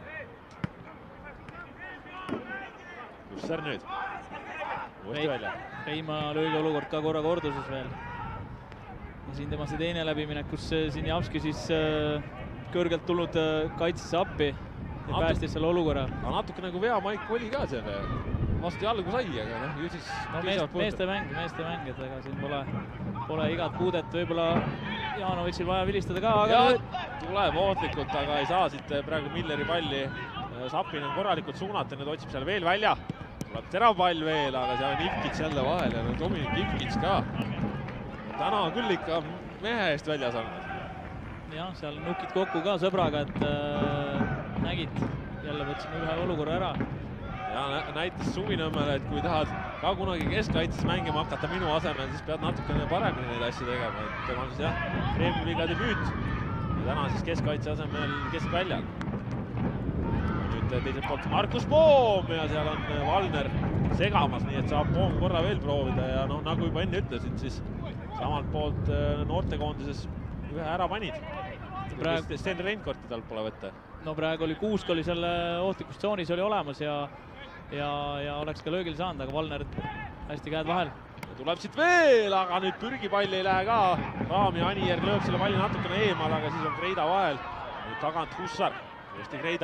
Ussar nüüd. Uuesti välja. Reima löögi olukord ka korra korduses veel. Siin tema see teine läbiminek, kus Sinjavski siis kõrgelt tulnud kaitsesse appi ja päästis selle olukorra. Natuke nagu veamaik oli ka selle vastu jalgu sai, aga ju siis... meeste mäng, et ega siin pole igat puudet, võib-olla Jaanovitšil vaja vilistada ka, aga... Tuleb ootlikult, aga ei saa siit praegu Milleri palli. Sapin on korralikult suunata, nüüd otsib seal veel välja. Tuleb terav pall veel, aga seal on Ivkits jälle vahel ja Dominik Ivkits ka. Täna on küll ikka mehe eest välja saanud. Jah, seal nukid kokku ka sõbraga, et nägid, jälle võtsin ühe olukorra ära. Ja näitas Suvinõmmele, et kui tahad ka kunagi keskkaitses mängima hakata minu asemel, siis pead natukene paremini neid asju tegema. Tema on siis jah, Premium-liiga debüüt ja täna siis keskkaitse asemel keskväljal. Nüüd teiselt poolt Markus Poom ja seal on Valner segamas, nii et saab Poom korra veel proovida ja noh, nagu juba enne ütlesid, siis samalt poolt noortekoondises ühe ära panid. Praegu Sten Reinkorti tal pole võtta. No praegu oli Kuusk oli selle ohtlikus tsoonis oli olemas ja oleks ka löögil saanud, aga Valner hästi käed vahel. Ja tuleb siit veel, aga nüüd pürgipall ei lähe ka. Raam ja Anijärg lööb selle palli natukene eemal, aga siis on Kreida vahel. Nüüd tagant Hussar, uuesti Kreida.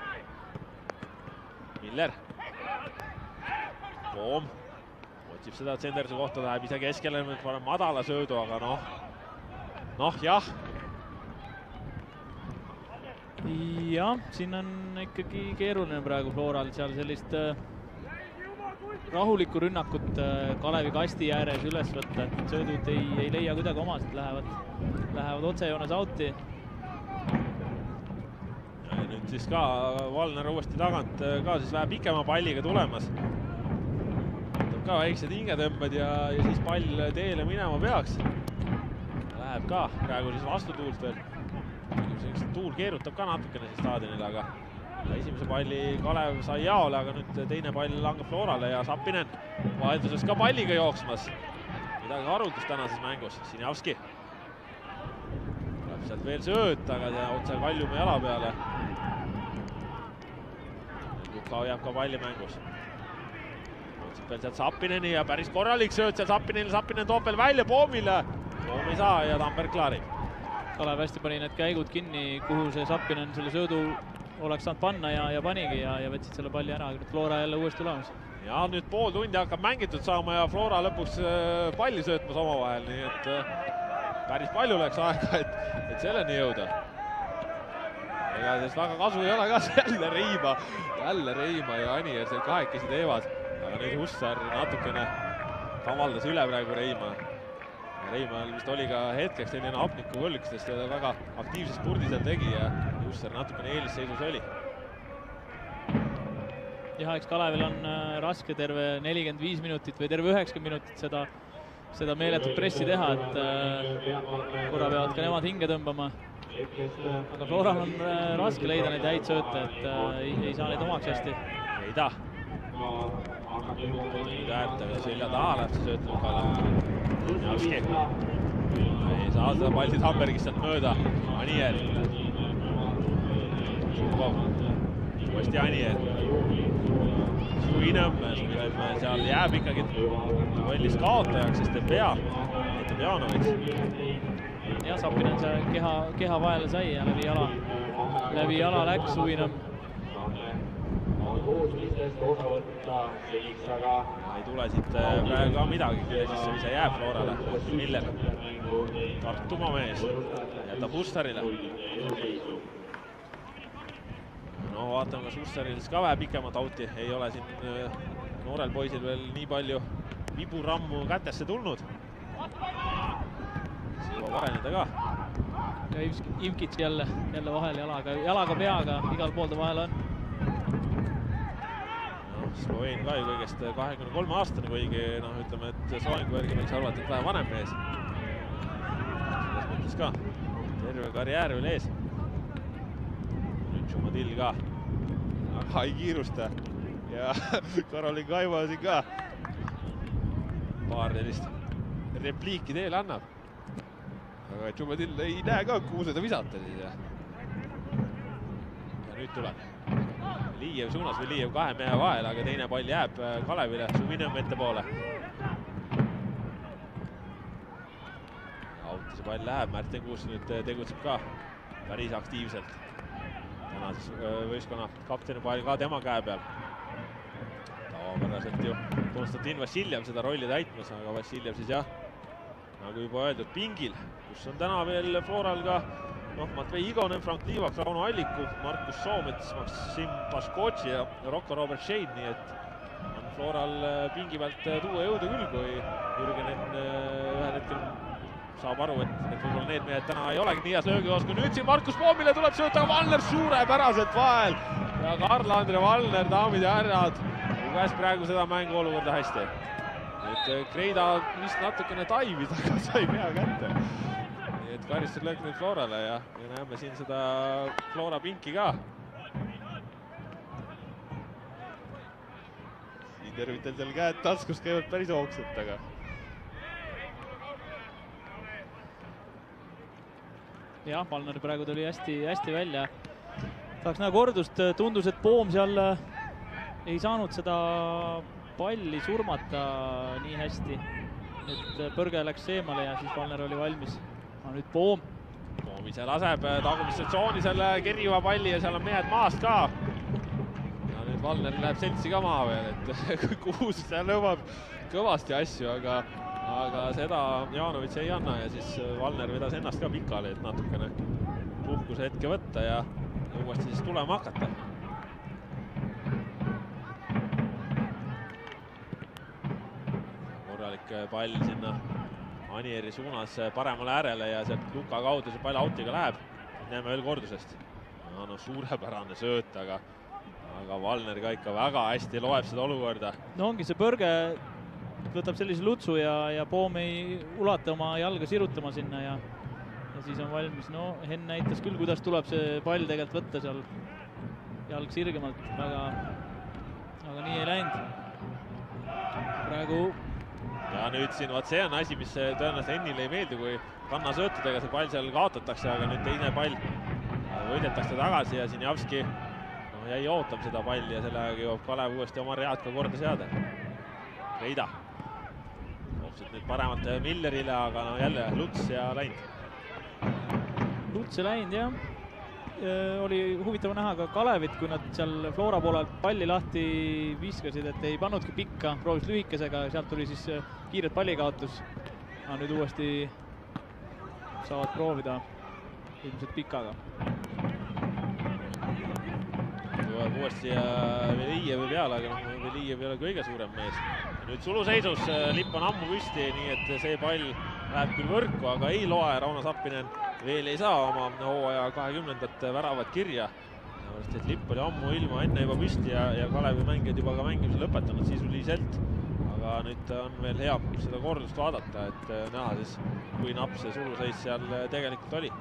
Miller. Poom otsib seda Tsenderse kohta, läheb ise keskele, nüüd paneb madala söödu, aga noh, jah. Jah, siin on ikkagi keeruline praegu Floral, seal sellist rahulikku rünnakut Kalevi kasti ääres üles võtta, et söödud ei leia kuidagi omasid, lähevad otsejoones outi. Ja nüüd siis ka Valner uuesti tagant ka siis vähe pikema palliga tulemas. Tuleb ka väiksed hingetõmbed ja siis pall teele minema peaks. Läheb ka praegu siis vastutuult veel. Tuul keerutab ka natukene siis staadionil, aga esimese palli Kalev sai jaole, aga nüüd teine pall langeb Florale ja Sappinen vahelduses ka palliga jooksmas. Midagi haruldust tänases mängus, Sinjavski. Läheb sealt veel sööt, aga otse Kaljume jala peale. Luka hoiab ka palli mängus. Otsib veel sealt Sappineni ja päris korralik sööt seal Sappinenile, Sappinen toob veel välja Poomile. Poom ei saa ja Tamberg klaarib. Kalev hästi pani need käigud kinni, kuhu see Sappinen selle söödu oleks saanud panna ja panigi ja võtsid selle palli ära, aga nüüd Flora jälle uuesti tulemas. Ja nüüd pool tundi hakkab mängitud saama ja Flora lõpuks palli söötmas omavahel, nii et päris palju läks aega, et selleni jõuda. Ega sest väga kasu ei ole ka, jälle Reima ja Anier seal kahekesi teevad, aga nüüd Hussar natukene kavaldas üle praegu Reima. Reimal vist oli ka hetkeks selline hapniku võlg, sest ta väga aktiivse spurdi seal tegi ja Hussar natukene eelisseisus oli. Jah, eks Kalevil on raske terve 45 minutit või terve 90 minutit seda meeletut pressi teha, et korra peavad ka nemad hinge tõmbama. Aga Floral on raske leida neid häid sööte, et ei saa neid omaks hästi. Ei ta. Nüüd äärtega selja taha läheb see söötnud Kalev. Sinjavski. Ei saa seda palli Tambergist sealt mööda. Anier. Žukov. Uuesti Anier. Suinõmme seal jääb ikkagi duellis kaotajaks, sest teeb pea. Etab Jaanovits. Ja Sappinen see keha vahele sai ja läbi jala läks Suinõmm. Ei tule siit praegu ka midagi, siis see jääb Florale. Miller, Tartumaa mees, jätab Hussarile. No vaatame, kas Hussaril ka vähe pikemat auti, ei ole siin noorel poisil veel nii palju viburammu kätesse tulnud. Siis juba vareneda ka. Ja Ivkits jälle vahel jalaga peaga, igal pool ta vahel on. Sloveen ka ju kõigest 23 aastane, kuigi ütleme, et Soengu järgi võiks arvata, et vähe vanem mees. Selles mõttes ka terve karjäär veel ees. Nüüd Šumadil ka. Aga ei kiirusta. Ja Karolin Kaivo siin ka paar sellist repliiki teele annab. Aga Šumadil ei näe ka, kuhu seda visata siis. Ja nüüd tuleb Liiev suunas või Liiev kahe mehe vahel, aga teine pall jääb Kalevile, Suvinõmm ette poole. Auti see pall läheb, Märten Kuus nüüd tegutseb ka päris aktiivselt. Täna siis võistkonna kapteni pall ka tema käe peal. Tavapäraselt ju Konstantin Vassiljev seda rolli täitmas, aga Vassiljev siis jah, nagu juba öeldud, pingil, kus on täna veel Floral ka Matvei Igonen, Frank Liivak, Rauno Alliku, Markus Soomets, Maksim Paškotši ja Rocco Robert Shane, nii et on Floral pingi pealt tuua jõuda küll, kui Jürgen ühel hetkel saab aru, et võib-olla need mehed täna ei olegi nii heas löögiosku. Nüüd siin Markus Poomile tuleb sööta, Valner suurepäraselt vahel ja Karl-Andre Valner, daamid ja härrad, luges praegu seda mängu olukorda hästi. Nüüd Kreida vist natukene taivis, aga sai pea kätte. Karistus löök nüüd Florale ja näeme siin seda Flora pinki ka. Siin tervitel seal käed taskus käivad päris hoogsalt, aga jah, Valner praegu tuli hästi välja. Tahaks näha kordust, tundus, et Poom seal ei saanud seda palli surmata nii hästi, et põrge läks eemale ja siis Valner oli valmis. Nüüd Poom ise laseb tagumisse tsooni selle kerjuva palli ja seal on mehed maast ka. Ja nüüd Valner läheb seltsi ka maha veel, et Kuus seal nõuab kõvasti asju, aga seda Janovic ei anna ja siis Valner vedas ennast ka pikali, et natukene puhkuse hetke võtta ja uuesti siis tulema hakata. Korralik pall sinna Anieri suunas paremale äärele ja sealt Luka kaudu see pall autiga läheb. Näeme veel kordusest. No suurepärane sööt, aga Valner ka ikka väga hästi loeb seda olukorda. No ongi see põrge, võtab sellise lutsu ja Poom ei ulata oma jalga sirutama sinna ja siis on valmis. No Henn näitas küll, kuidas tuleb see pall tegelikult võtta seal jalg sirgemalt, aga nii ei läinud. Praegu ja nüüd siin, vaat see on asi, mis tõenäoliselt Hennile ei meeldi, kui kannasöötudega see pall seal kaotatakse, aga nüüd teine pall võidetakse tagasi ja Sinjavski jäi ootama seda palli ja sellega jõuab Kalev uuesti oma read ka korda seada. Reida. Hoopselt nüüd paremalt Millerile, aga jälle Luts ja läinud. Luts ja läinud, jah. Oli huvitav näha ka Kalevit, kui nad seal Flora poolelt palli lahti viskasid, et ei pannudki pikka, proovis lühikesega ja sealt tuli siis kiiret pallikaotus. Nüüd uuesti saavad proovida ilmselt pikaga. Tuleb uuesti Velijev peale, aga Velijev ei ole kõige suurem mees. Nüüd suluseisus, lipp on ammu püsti, nii et see pall läheb küll võrku, aga ei loe. Rauno Sappinen veel ei saa oma hooaja 20. väravat kirja. Lipp oli ammu ilma enne juba püsti ja Kalevi mängijad juba ka mängimise lõpetanud sisuliselt. Aga nüüd on veel hea seda kordust vaadata, et näha siis, kui napp see suluseis seal tegelikult oli.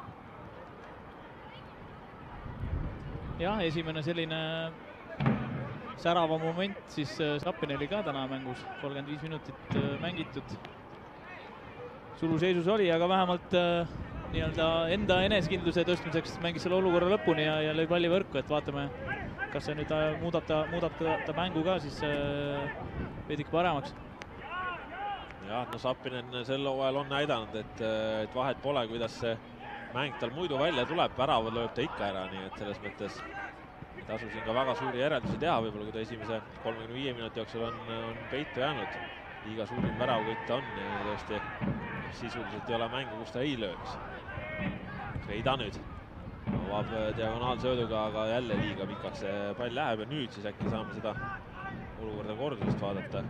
Jah, esimene selline särava moment siis Sappinen oli ka täna mängus, 35 minutit mängitud. Suluseisus oli, aga vähemalt enda enesekindluse tõstmiseks mängis selle olukorra lõpuni ja lõi palli võrku, et vaatame, kas see nüüd muudab ta mängu ka siis veidike paremaks. Jah, no Sappinen sel hooajal on näidanud, et vahet pole, kuidas see mäng tal muidu välja tuleb, väravad lööb ta ikka ära, nii et selles mõttes tasu siin ka väga suuri järeldusi teha, võib-olla kui ta esimese 35 minuti jooksul on peitu jäänud. Liiga suurim väravkõtt on ja tõesti sisuliselt ei ole mängu, kus ta ei lööks. Reida nüüd avab diagonaalsööduga, aga jälle liiga pikaks see pall läheb ja nüüd siis äkki saame seda olukorda kordusest vaadata.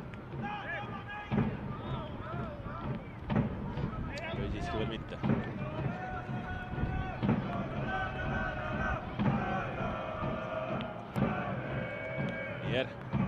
Või siiski veel mitte. Nier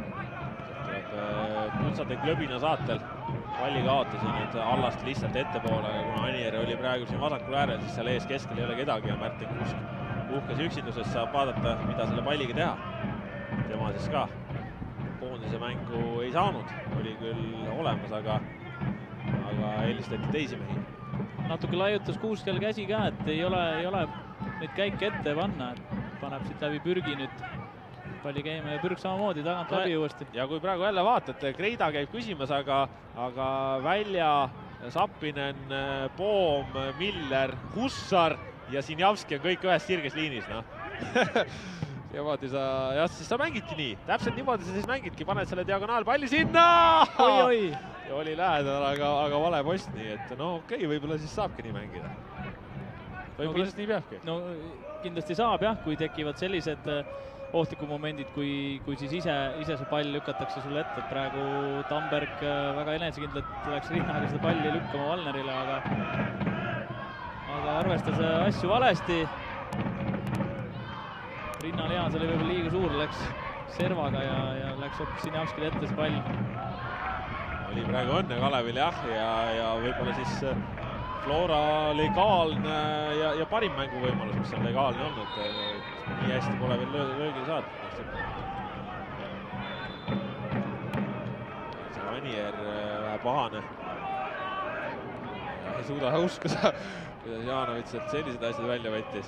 tuleb Kutsatek Löbina saatel. Palli kaotas ja nüüd Allast lihtsalt ettepoole, aga kuna Anier oli praegu siin vasakul äärel, siis seal ees keskel ei ole kedagi ja Märten Kuusk uhkes üksinduses saab vaadata, mida selle palliga teha. Tema siis ka koondise mängu ei saanud, oli küll olemas, aga eelistati teisi mehi. Natuke laiutas Kuuskel käsi ka, et ei ole neid käike ette panna, et paneb siit läbi pürgi nüüd palli käima ja pürg samamoodi tagant läbi uuesti. Ja kui praegu jälle vaatate, Kreida käib küsimas, aga välja Sappinen, Poom, Miller, Hussar ja Sinjavski on kõik ühes sirges liinis. Siis sa mängidki nii, täpselt niimoodi sa siis mängidki, paned selle diagonaalpalli sinna! Oi! Ja oli lähedal, aga vale post, nii et no okei, võib-olla siis saabki nii mängida. Võib-olla siis nii peabki. No kindlasti saab jah, kui tekivad sellised ohtlikud momendid, kui siis ise see pall lükatakse sulle ette, et praegu Tamberg väga enesekindlalt läks rinnaga seda palli lükkama Valnerile, aga arvestas asju valesti. Rinnalians oli võib-olla liiga suur, läks servaga ja läks hoopis Sinjavskile ette see pall. Oli praegu õnne Kalevil jah, ja võib-olla siis Flora legaalne ja parim mänguvõimalus, mis on legaalne olnud. Nii hästi pole veel löögile saadnud. Anier pahane. Ei suuda uskuda, kuidas Janovic sealt sellised asjad välja võttis.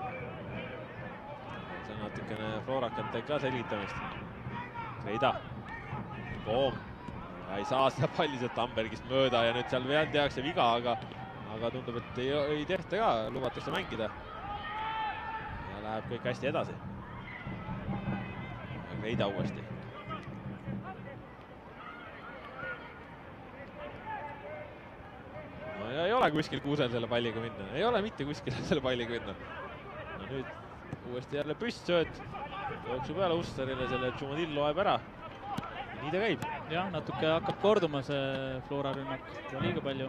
See on natukene Florakat ka selgitamist. Kreida, Poom. Ei saa seda palli sealt Tambergist mööda ja nüüd seal veel tehakse viga, aga tundub, et ei tehta ka, lubatakse mängida. Ja läheb kõik hästi edasi. Kreida uuesti. No ja ei ole kuskil Kuusel selle palliga minna. Ei ole mitte kuskil selle palliga minna. No nüüd uuesti jälle püstsööt. Jooksu peale Ussarile, selle Tšumadil loeb ära. Nii ta käib. Jah, natuke hakkab korduma see Flora rünnak ja liiga palju.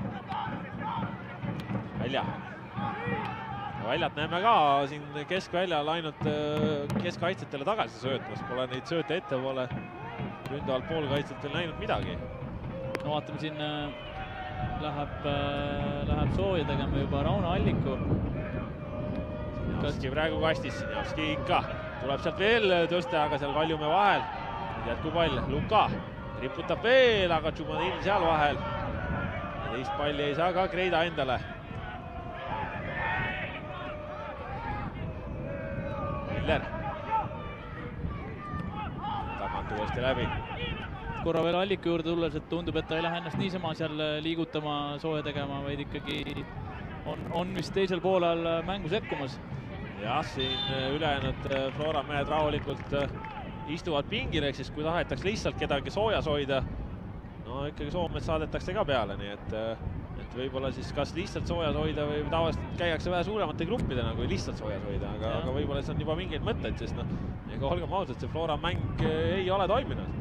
Välja. Väljat näeme ka siin keskväljal ainult keskkaitsetele tagasi söötmas. Pole neid sööte ette, pole ründavalt poolkaitselt veel näinud midagi. No vaatame, siin läheb sooja tegema juba Rauno Alliku. Sinjavski praegu kastis, Sinjavski ikka. Tuleb sealt veel tõste, aga seal Kaljumäe vahel. Jätku pall, Luka riputab veel, aga Tšumadil seal vahel. Teist palli ei saa ka Kreida endale. Miller. Tagant uuesti läbi. Korra veel Alliku juurde tulles, et tundub, et ta ei lähe ennast niisama seal liigutama, sooja tegema, vaid ikkagi on vist teisel poolel mängu sekkumas. Jah, siin ülejäänud Flora mehed rahulikult istuvad pingil, ehk siis kui tahetakse lihtsalt kedagi soojas hoida, no ikkagi Soomed saadetakse ka peale, nii et võib-olla siis kas lihtsalt soojas hoida või tavaliselt käiakse vähe suuremate gruppidena, kui lihtsalt soojas hoida, aga võib-olla see on juba mingeid mõtteid, sest ega olgem ausad, see Flora mäng ei ole toiminud.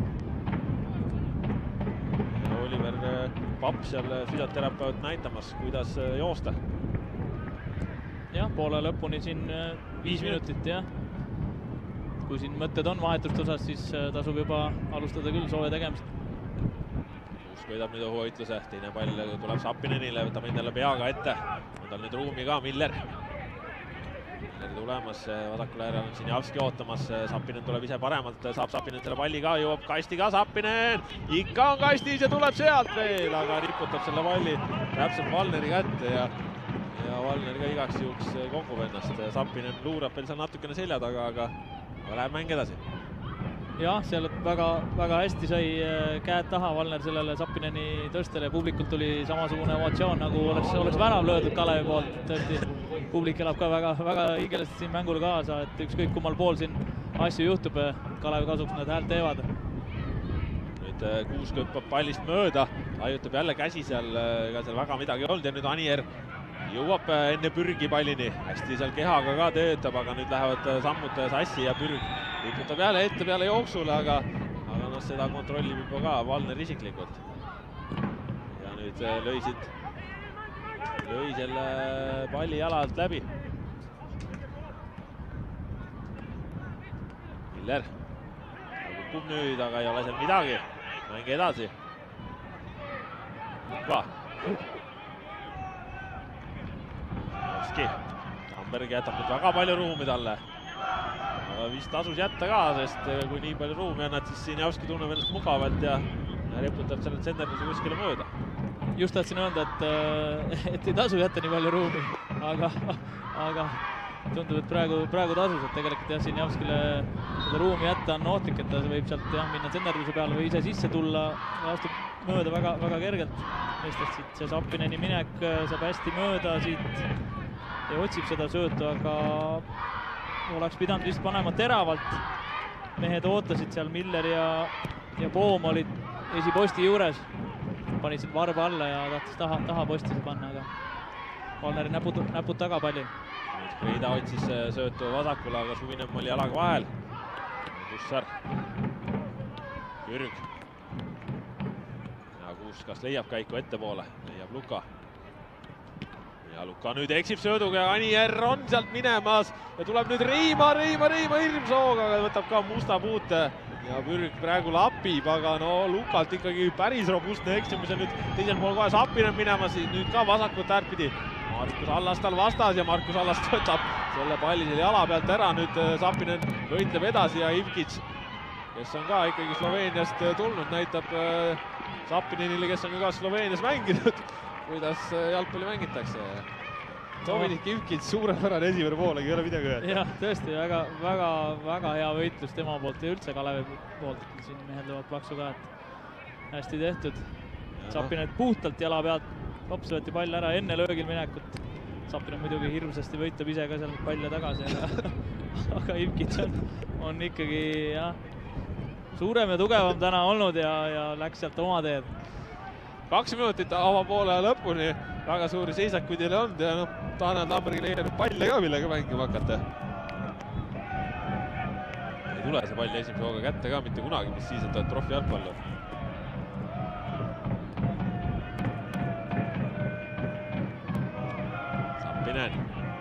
Oliver Papp seal füsioterapeut näitamas, kuidas joosta. Jah, poole lõpuni siin 5 minutit, jah. Kui siin mõtted on vahetust osas, siis tasub juba alustada küll sooja tegemist. Uus võidab nüüd õhuhoitluse, teine pall tuleb Sapinenile, võtab endale peaga ette. On tal nüüd ruumi ka, Miller. Miller tulemas, vasakul äärel on Sinjavski ootamas, Sapinen tuleb ise paremalt, saab Sapinen selle palli ka, jõuab kasti ka Sapinen. Ikka on kastis ja tuleb sealt veel, aga riputab selle palli täpselt Valneri kätte ja Valner ka igaks juhuks kogub ennast. Sapinen luurab veel seal natukene selja taga, aga läheb mäng edasi. Jah, seal väga hästi sai käed taha Valner sellele Sapineni tõstele. Publikult tuli samasugune emotsioon, nagu oleks värav löödud Kalevi poolt. Tõesti, publik elab ka väga hiigelesti siin mängul kaasa, et ükskõik kummal pool siin asju juhtub, Kalevi kasuks nad häält teevad. Nüüd Kuus kõppab pallist mööda, aiutab jälle käsi seal, ega seal väga midagi olnud ja nüüd Anier jõuab enne Pürgi pallini. Hästi seal kehaga ka töötab, aga nüüd lähevad sammud sassi ja Pürg liputab jälle ette peale jooksule, aga seda kontrollib juba ka Valner isiklikult. Ja nüüd lõi selle palli jalalt läbi. Miller kukub nüüd, aga ei ole seal midagi. Mäng edasi. Luka. Tamberg jätab nüüd väga palju ruumi talle. Aga vist tasus jätta ka, sest kui nii palju ruumi annad, siis Sinjavski tunneb ennast mugavalt ja reputab selle tsendernuse kuskile mööda. Just tahtsin öelda, et ei tasu jätta nii palju ruumi, aga tundub, et praegu tasus, et tegelikult jah, Sinjavskile seda ruumi jätta on ohtlik, et ta võib sealt minna tsendernuse peale või ise sisse tulla ja astub mööda väga kergelt. Meestest siit see Sapineni minek saab hästi mööda siit ja otsib seda söötu, aga oleks pidanud vist panema teravalt. Mehed ootasid seal, Miller ja Poom olid esiposti juures. Panid siin varba alla ja tahtis taha postisse panna, aga Valneri näpud taga palli. Kreida otsis söötu vasakule, aga Suvinem oli jalaga vahel. Kussar. Pürg. Ja Kuus kas leiab käiku ettepoole, leiab Luka. Ja Luka nüüd eksib sööduga ja Anier on sealt minemas ja tuleb nüüd Riima hirmsooga, aga võtab ka musta puute ja Pürg praegu lapib, aga no Lukalt ikkagi päris robustne eksimus ja nüüd teisel pool kohe Sapinen minemas, nüüd ka vasakut äärpidi. Markus Allas tal vastas ja Markus Allas võtab selle palli selle jala pealt ära, nüüd Sapinen võitleb edasi ja Ivkic, kes on ka ikkagi Sloveeniast tulnud, näitab Zapinenile, kes on ju ka Sloveenias mänginud, kuidas jalgpalli mängitakse. Dominik Ivkits, suurepärane esimene poolegi, ei ole midagi öelda. Jah, tõesti, väga hea võitlus tema poolt ja üldse Kalevi poolt. Siin meheldavad plaksu ka, et hästi tehtud. Zapinen puhtalt jala pealt, hops võeti pall ära enne löögil minekut. Zapinen muidugi hirmsasti võitleb ise ka seal palle tagasi, aga Ivkits on ikkagi suurem ja tugevam täna olnud ja läks sealt oma teed. 2 minutit avapoole lõpuni, väga suuri seisakuid ei ole olnud ja Tanel Tambergil ei ole palle ka, millega mängima hakata. Ei tule see pall esimese hooga kätte ka mitte kunagi, mis siis, et oled profi jalgpallur. Zapinen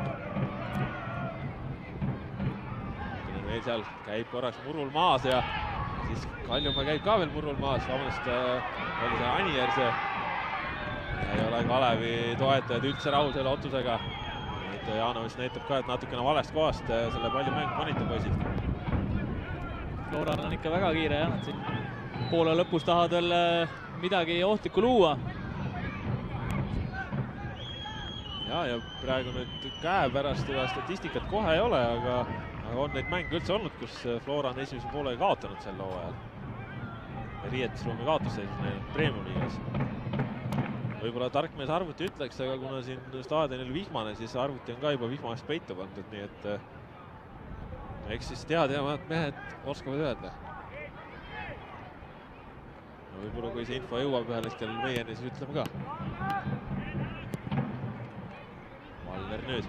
veel seal, käib korraks murul maas ja siis Kaljumäe käib ka veel murul maas, vabandust, oli see Anier see. Ei ole Kalevi toetajad üldse rahul selle otsusega. Jaanovits näitab ka, et natukene valest kohast selle palju mängu panite poisid. Floral on ikka väga kiire, nad siin poole lõpus tahavad veel midagi ohtlikku luua. Ja praegu nüüd käe pärast üle statistikat kohe ei ole, aga on neid mänge üldse olnud, kus Flora on esimese poole kaotanud sel hooajal. Riietusruumi kaotus selline Premium-liigas. Võib-olla tarkmees arvuti ütleks, aga kuna siin staadionil vihmane, siis arvuti on ka juba vihmast peitu pandud, nii et eks siis teadjamad mehed oskavad öelda. Võib-olla kui see info jõuab ühel hetkel meieni, siis ütleme ka. Valner nüüd.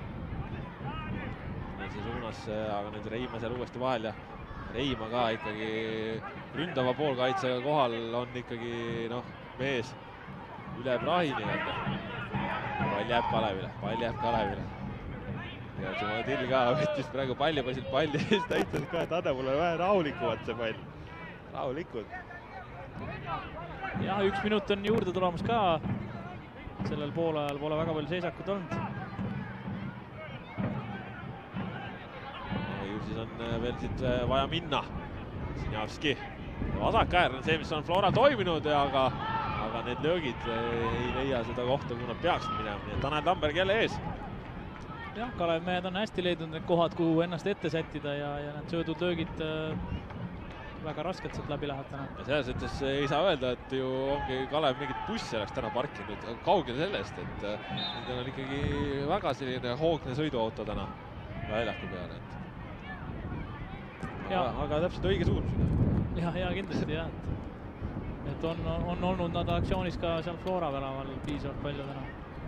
See suunas, aga nüüd Reima seal uuesti vahel ja Reima ka ikkagi ründava poolkaitsega kohal on ikkagi mees üle Brahini öelda. Pall jääb Kalevile. Ja Jumadil ka võttis praegu pallipoisilt palli ja näitas ka, et Ade mulle vähe rahulikumat see pall. Rahulikud. Jah, 1 minut on juurde tulemas ka. Sellel poolajal pole väga palju seisakut olnud. Siis on veel siit vaja minna. Sinjavski. Vasakäär on see, mis on Flora toiminud, aga need löögid ei leia seda kohta, kui nad peaksid minema. Nii et Tanel Tamberg jälle ees. Jah, Kalev mehed on hästi leidnud need kohad, kuhu ennast ette sättida ja need söödud löögid väga raskelt sealt läbi lähevad täna. Ja selles mõttes ei saa öelda, et ju ongi Kalev mingit bussi oleks täna parkinud. Kaugel sellest, et nendel on ikkagi väga selline hoogne sõiduauto täna väljaku peale. Aga täpselt õige suurus. Ja kindlasti jah. Et on olnud nad aktsioonis ka seal Flora väraval piisavalt palju täna.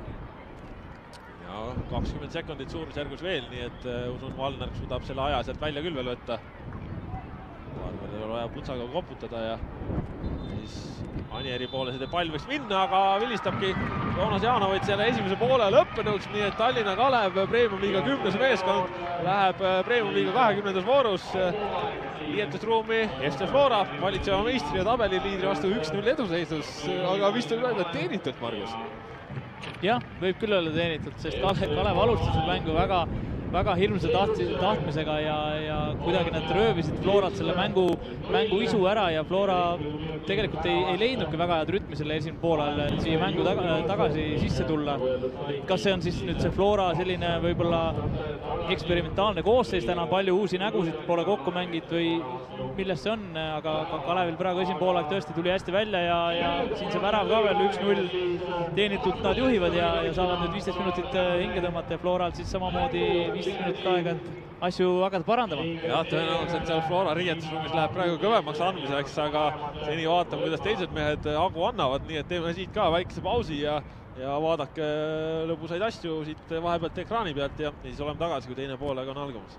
Ja 20 sekundit suurusjärgus veel, nii et usun Valner suudab selle aja sealt välja küll veel võtta. Valneril on vaja putsaga koputada ja siis Anieri poole see pall võiks minna, aga vilistabki Joonas Jaanovits jälle esimese poole lõppenuks, nii et Tallinna Kalev Premium-liiga 10. meeskond läheb Premium-liiga 20. voorus liietusruumi FC Flora valitseva meistri ja tabeliliidri vastu 1-0 eduseisus, aga vist võib öelda teenitult, Margus. Jah, võib küll öelda teenitult, sest Kalev alustas mängu väga hirmsa tahtmisega ja kuidagi nad röövisid Floralt selle mängu isu ära ja Flora tegelikult ei leidnudki väga head rütmi selle esimene poolel siia mängu tagasi sisse tulla. Kas see on siis nüüd see Flora selline võib-olla eksperimentaalne koosseis, täna palju uusi nägusid pole kokku mängid või millest see on, aga Kalevil praegu esimene poolaeg tõesti tuli hästi välja ja siin see värav ka veel 1-0 teenitult nad juhivad ja saavad nüüd 15 minutit hinge tõmmata ja Floralt siis samamoodi 15 minutit aega, et asju hakata parandama. Jah, tõenäoliselt seal Flora riietusruumis läheb praegu kõvemaks andmiseks, aga seni vaatame, kuidas teised mehed hagu annavad, nii et teeme siit ka väikese pausi ja vaadake lõbusaid asju siit vahepealt ekraani pealt ja siis oleme tagasi, kui teine poolega on algamas.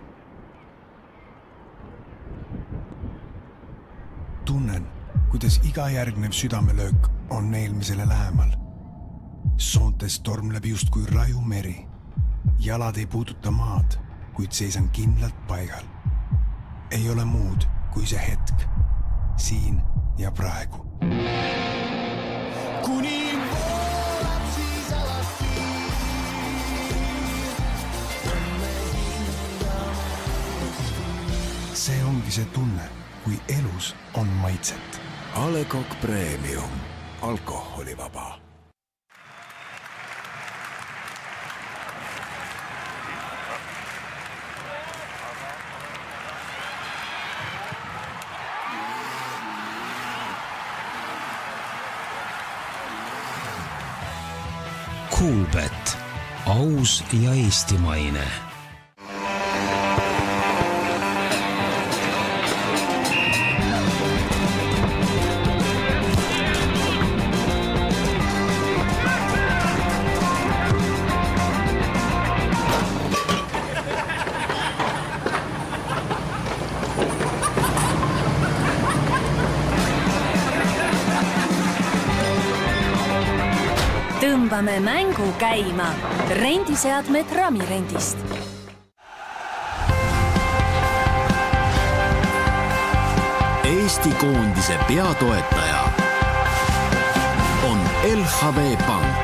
Tunnen, kuidas iga järgnev südamelöök on eelmisele lähemal. Soontes tormleb just kui raju meri. Jalad ei puuduta maad, kuid seisan kindlalt paigal. Ei ole muud kui see hetk, siin ja praegu. Kuni voolab siis alati. See ongi see tunne, kui elus on maitset. A Le Coq Premium. Alkoholivaba. Coolbet. Aus ja eestimaine. Tõmbame mängu käima. Rendiseadmed Ramirendist. Eesti koondise peatoetaja on LHV Pank.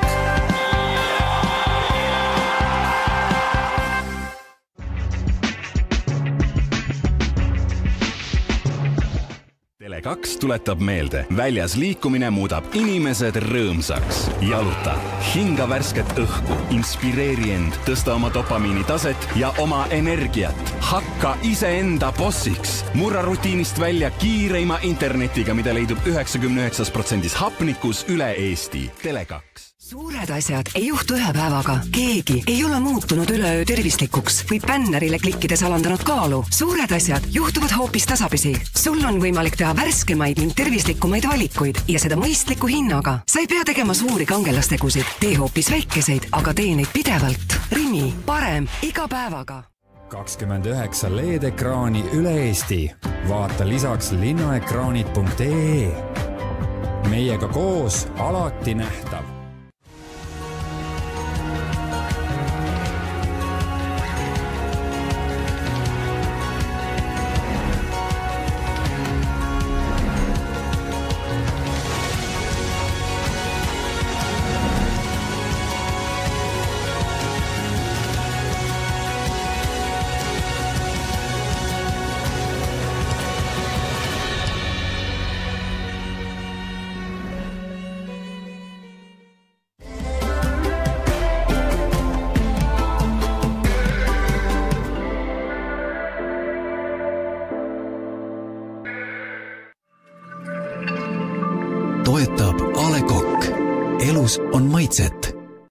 Tele2 tuletab meelde, väljas liikumine muudab inimesed rõõmsaks. Jaluta, hinga värsket õhku, inspireeri end, tõsta oma dopamiini taset ja oma energiat. Hakka iseenda bossiks. Murra rutiinist välja kiireima internetiga, mida leidub 99% hapnikus üle Eesti. Tele2. Suured asjad ei juhtu ühe päevaga. Keegi ei ole muutunud üleöö tervislikuks või bännerile klikkides alandanud kaalu. Suured asjad juhtuvad hoopis tasapisi. Sul on võimalik teha värskemaid ning tervislikumaid valikuid ja seda mõistliku hinnaga. Sa ei pea tegema suuri kangelastegusid. Tee hoopis väikeseid, aga tee neid pidevalt. Rimi, parem iga päevaga. 29 LED-ekraani üle Eesti. Vaata lisaks linnaekraanid.ee. Meiega koos alati nähtav. Toetab A Le Coq. Elus on maitset.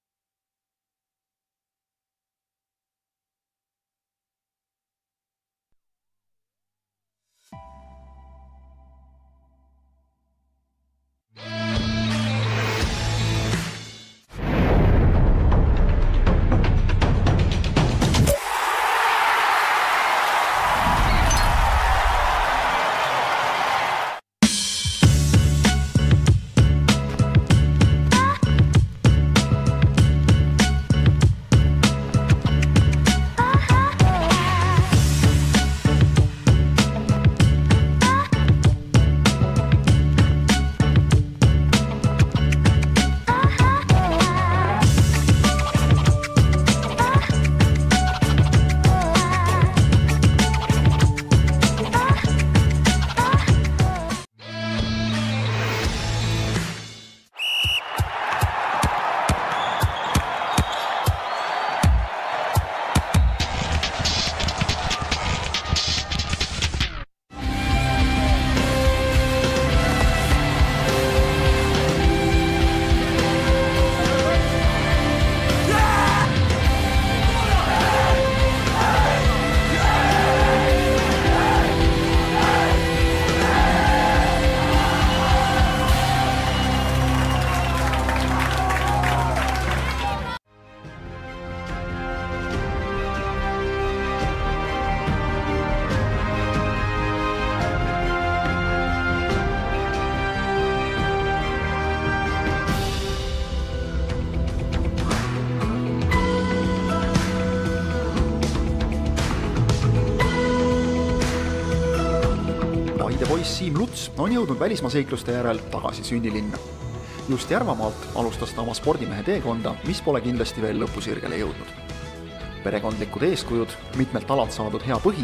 poiss Siim Luts on jõudnud välismaaseikluste järel tagasi sünnilinna. Just Järvamaalt alustas ta oma spordimehe teekonda, mis pole kindlasti veel lõpusirgele jõudnud. Perekondlikud eeskujud, mitmelt alalt saadud hea põhi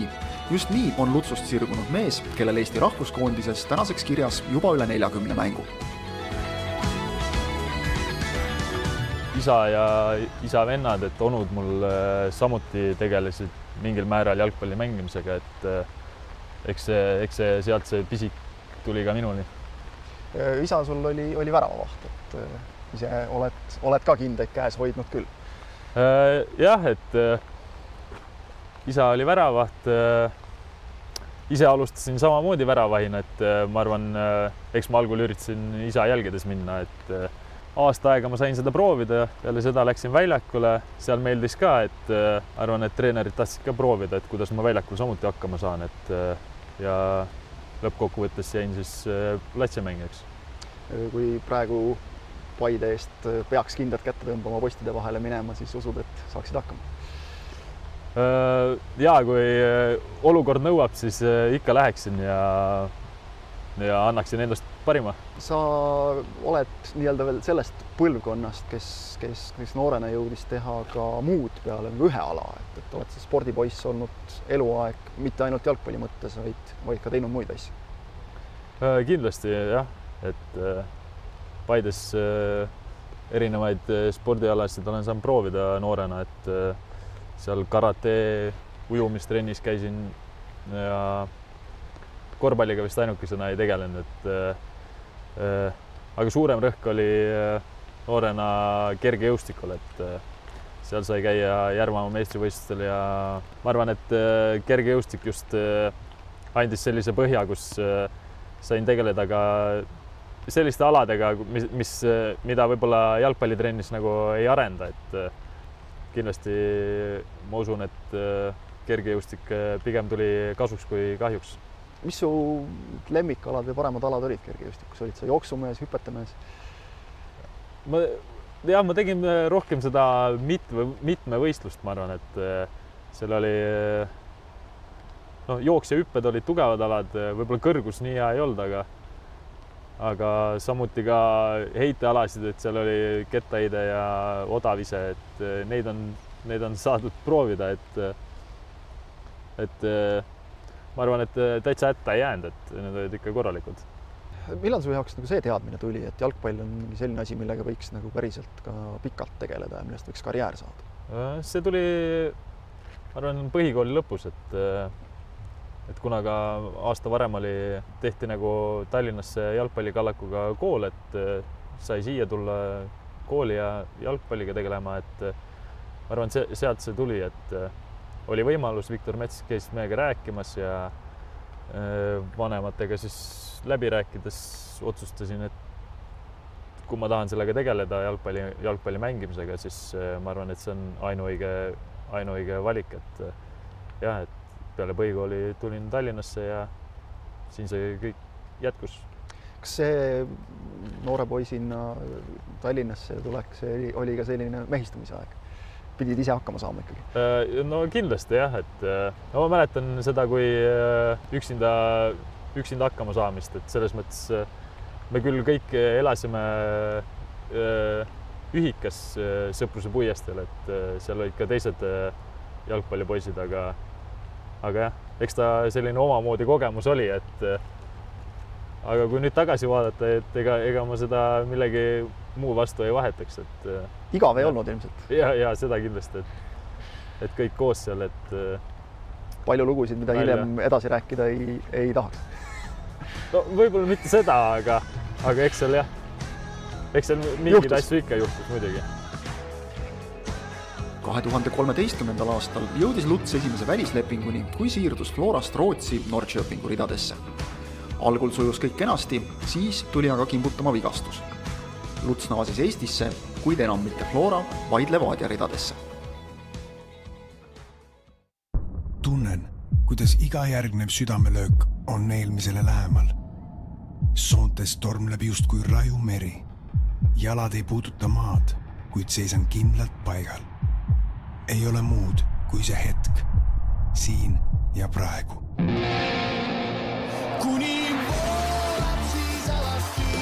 Just nii on Lutsust sirgunud mees, kellel Eesti rahvuskoondises tänaseks kirjas juba üle 40 mängu. Isa ja isa vennad, et onud mul samuti tegelesid mingil määral jalgpalli mängimisega, et eks see sealt see pisik tuli ka minuni. Isa sul oli väravavaht, et ise oled ka kindaid käes hoidnud küll? Jah, et isa oli väravaht. Ise alustasin samamoodi väravahina, et ma arvan, eks ma algul üritasin isa jälgedes minna, et aasta aega ma sain seda proovida, peale seda läksin väljakule, seal meeldis ka, et arvan, et treenerid tahtsid ka proovida, et kuidas ma väljakul samuti hakkama saan, et ja lõppkokkuvõttes jäin siis platsemängijaks. Kui praegu Paide eest peaks kindad kätte tõmbama postide vahele minema, siis usud, et saaksid hakkama? Ja kui olukord nõuab, siis ikka läheksin ja annaksin endast parima. Sa oled nii-öelda veel sellest põlvkonnast, kes noorena jõudis teha ka muud peale ühe ala, et oled sa spordipoiss olnud eluaeg, mitte ainult jalgpalli mõttes, vaid ka teinud muid asju? Kindlasti jah, et Paides erinevaid spordialasid olen saanud proovida noorena, et seal karate, ujumistrennis käisin ja korvpalliga vist ainukesena ei tegelenud, aga suurem rõhk oli noorena kergejõustikul, et seal sai käia Järvamaa meistrivõistlustel ja ma arvan, et kergejõustik just andis sellise põhja, kus sain tegeleda ka selliste aladega, mida võib-olla jalgpallitrennis nagu ei arenda, et kindlasti ma usun, et kergejõustik pigem tuli kasuks kui kahjuks. Mis su lemmikalad või paremad alad olid kergejõustikus? Olid sa jooksumees, hüpetamees? Ma tegin rohkem seda mitme võistlust, ma arvan, et seal oli jooks ja hüpped olid tugevad alad, võib-olla kõrgus nii hea ei olnud, aga samuti ka heitealasid, et seal oli kettaheide ja odavise, et neid on saadud proovida, et ma arvan, et täitsa hätta ei jäänud, et need olid ikka korralikud. Millal su jaoks see teadmine tuli, et jalgpall on selline asi, millega võiks päriselt ka pikalt tegeleda ja millest võiks karjäär saada? See tuli, ma arvan, põhikooli lõpus, et kuna ka aasta varem tehti nagu Tallinnasse jalgpallikallakuga kool, et sai siia tulla kooli ja jalgpalliga tegelema, et ma arvan, sealt see tuli, et oli võimalus, Viktor Mets käis meiega rääkimas ja vanematega siis läbi rääkides otsustasin, et kui ma tahan sellega tegeleda jalgpalli mängimisega, siis ma arvan, et see on ainuõige valik, et jah, et peale põhikooli tulin Tallinnasse ja siin see kõik jätkus. Kas see noore poisina Tallinnasse tulek, see oli ka selline mehistumise aeg? Pidid ise hakkama saama ikkagi? No kindlasti jah, et ma mäletan seda, kui üksinda hakkama saamist, et selles mõttes me küll kõik elasime ühikas Sõpruse puiesteel, et seal olid ka teised jalgpallipoisid, aga jah, eks ta selline omamoodi kogemus oli, et aga kui nüüd tagasi vaadata, et ega ma seda millegi muu vastu ei vahetaks, et igav ei olnud ilmselt? Ja seda kindlasti, et kõik koos seal, et palju lugusid, mida hiljem edasi rääkida ei tahaks? No võib-olla mitte seda, aga eks seal mingid asju ikka juhtus muidugi. 2013. aastal jõudis Luts esimese välislepinguni, kui siirdus Florast Rootsi Norrköpingu ridadesse. Algul sujus kõik kenasti, siis tuli aga kimbutama vigastus. Luts naasis Eestisse, kuid enam mitte Flora, vaid Levadia ridadesse. Tunnen, kuidas iga järgnev südamelöök on eelmisele lähemal. Soontes tormleb just kui raju meri. Jalad ei puuduta maad, kuid seisan kindlalt paigal. Ei ole muud kui see hetk, siin ja praegu. Kuni voolab siis alati.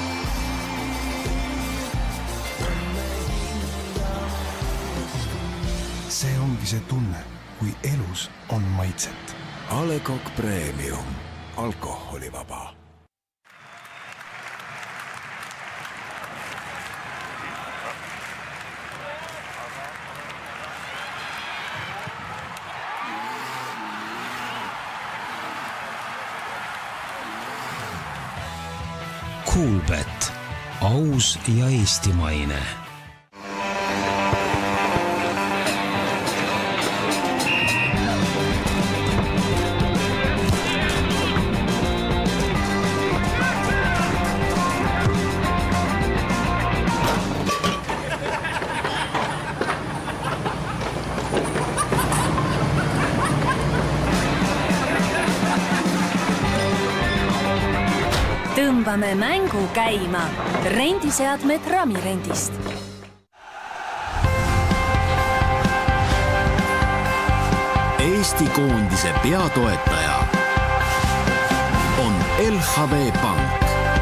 See ongi see tunne, kui elus on maitset. A Le Coq Premium. Alkoholivaba. Coolbet. Aus ja eestimaine. Tõmbame mängu käima. Rendiseadmed Ramirendist. Eesti koondise peatoetaja on LHV Pank.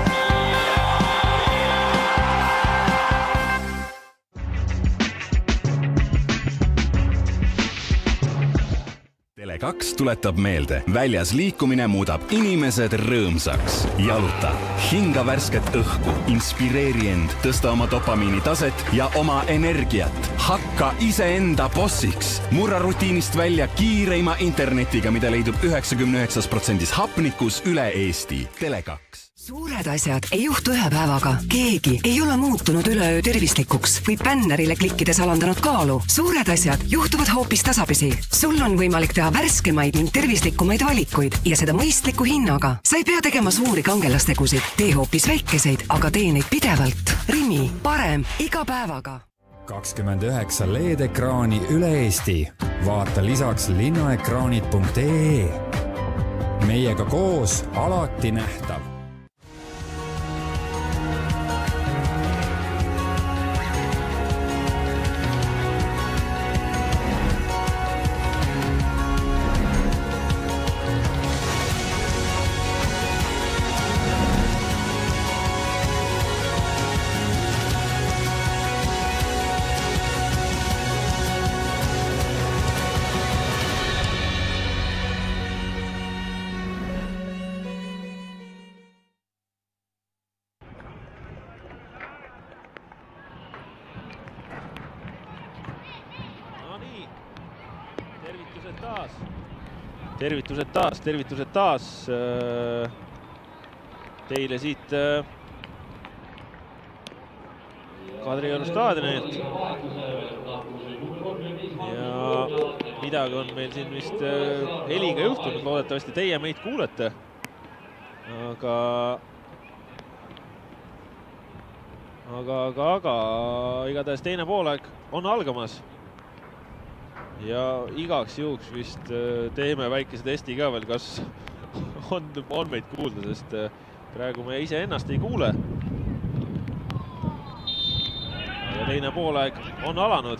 Tele2 tuletab meelde, väljas liikumine muudab inimesed rõõmsaks. Jaluta, hinga värsket õhku, inspireeri end, tõsta oma dopamiini taset ja oma energiat. Hakka iseenda bossiks. Murra rutiinist välja kiireima internetiga, mida leidub 99% hapnikus üle Eesti. Tele2. Suured asjad ei juhtu ühe päevaga. Keegi ei ole muutunud üleöö tervislikuks või bännerile klikkides alandanud kaalu. Suured asjad juhtuvad hoopis tasapisi. Sul on võimalik teha värskemaid ning tervislikumaid valikuid ja seda mõistliku hinnaga. Sa ei pea tegema suuri kangelastegusid. Tee hoopis väikeseid, aga tee neid pidevalt. Rimi, parem iga päevaga. 29 LED-ekraani üle Eesti. Vaata lisaks linnaekraanid.ee. Meiega koos alati nähtav. Tervitused taas teile siit Kadrioru staadionilt. Ja midagi on meil siin vist heliga juhtunud, loodetavasti teie meid kuulete. Aga igatahes teine poolaeg on algamas. Ja igaks juhuks vist teeme väikese testi ka veel, kas on meid kuulda, sest praegu me ise ennast ei kuule. Ja teine poolaeg on alanud.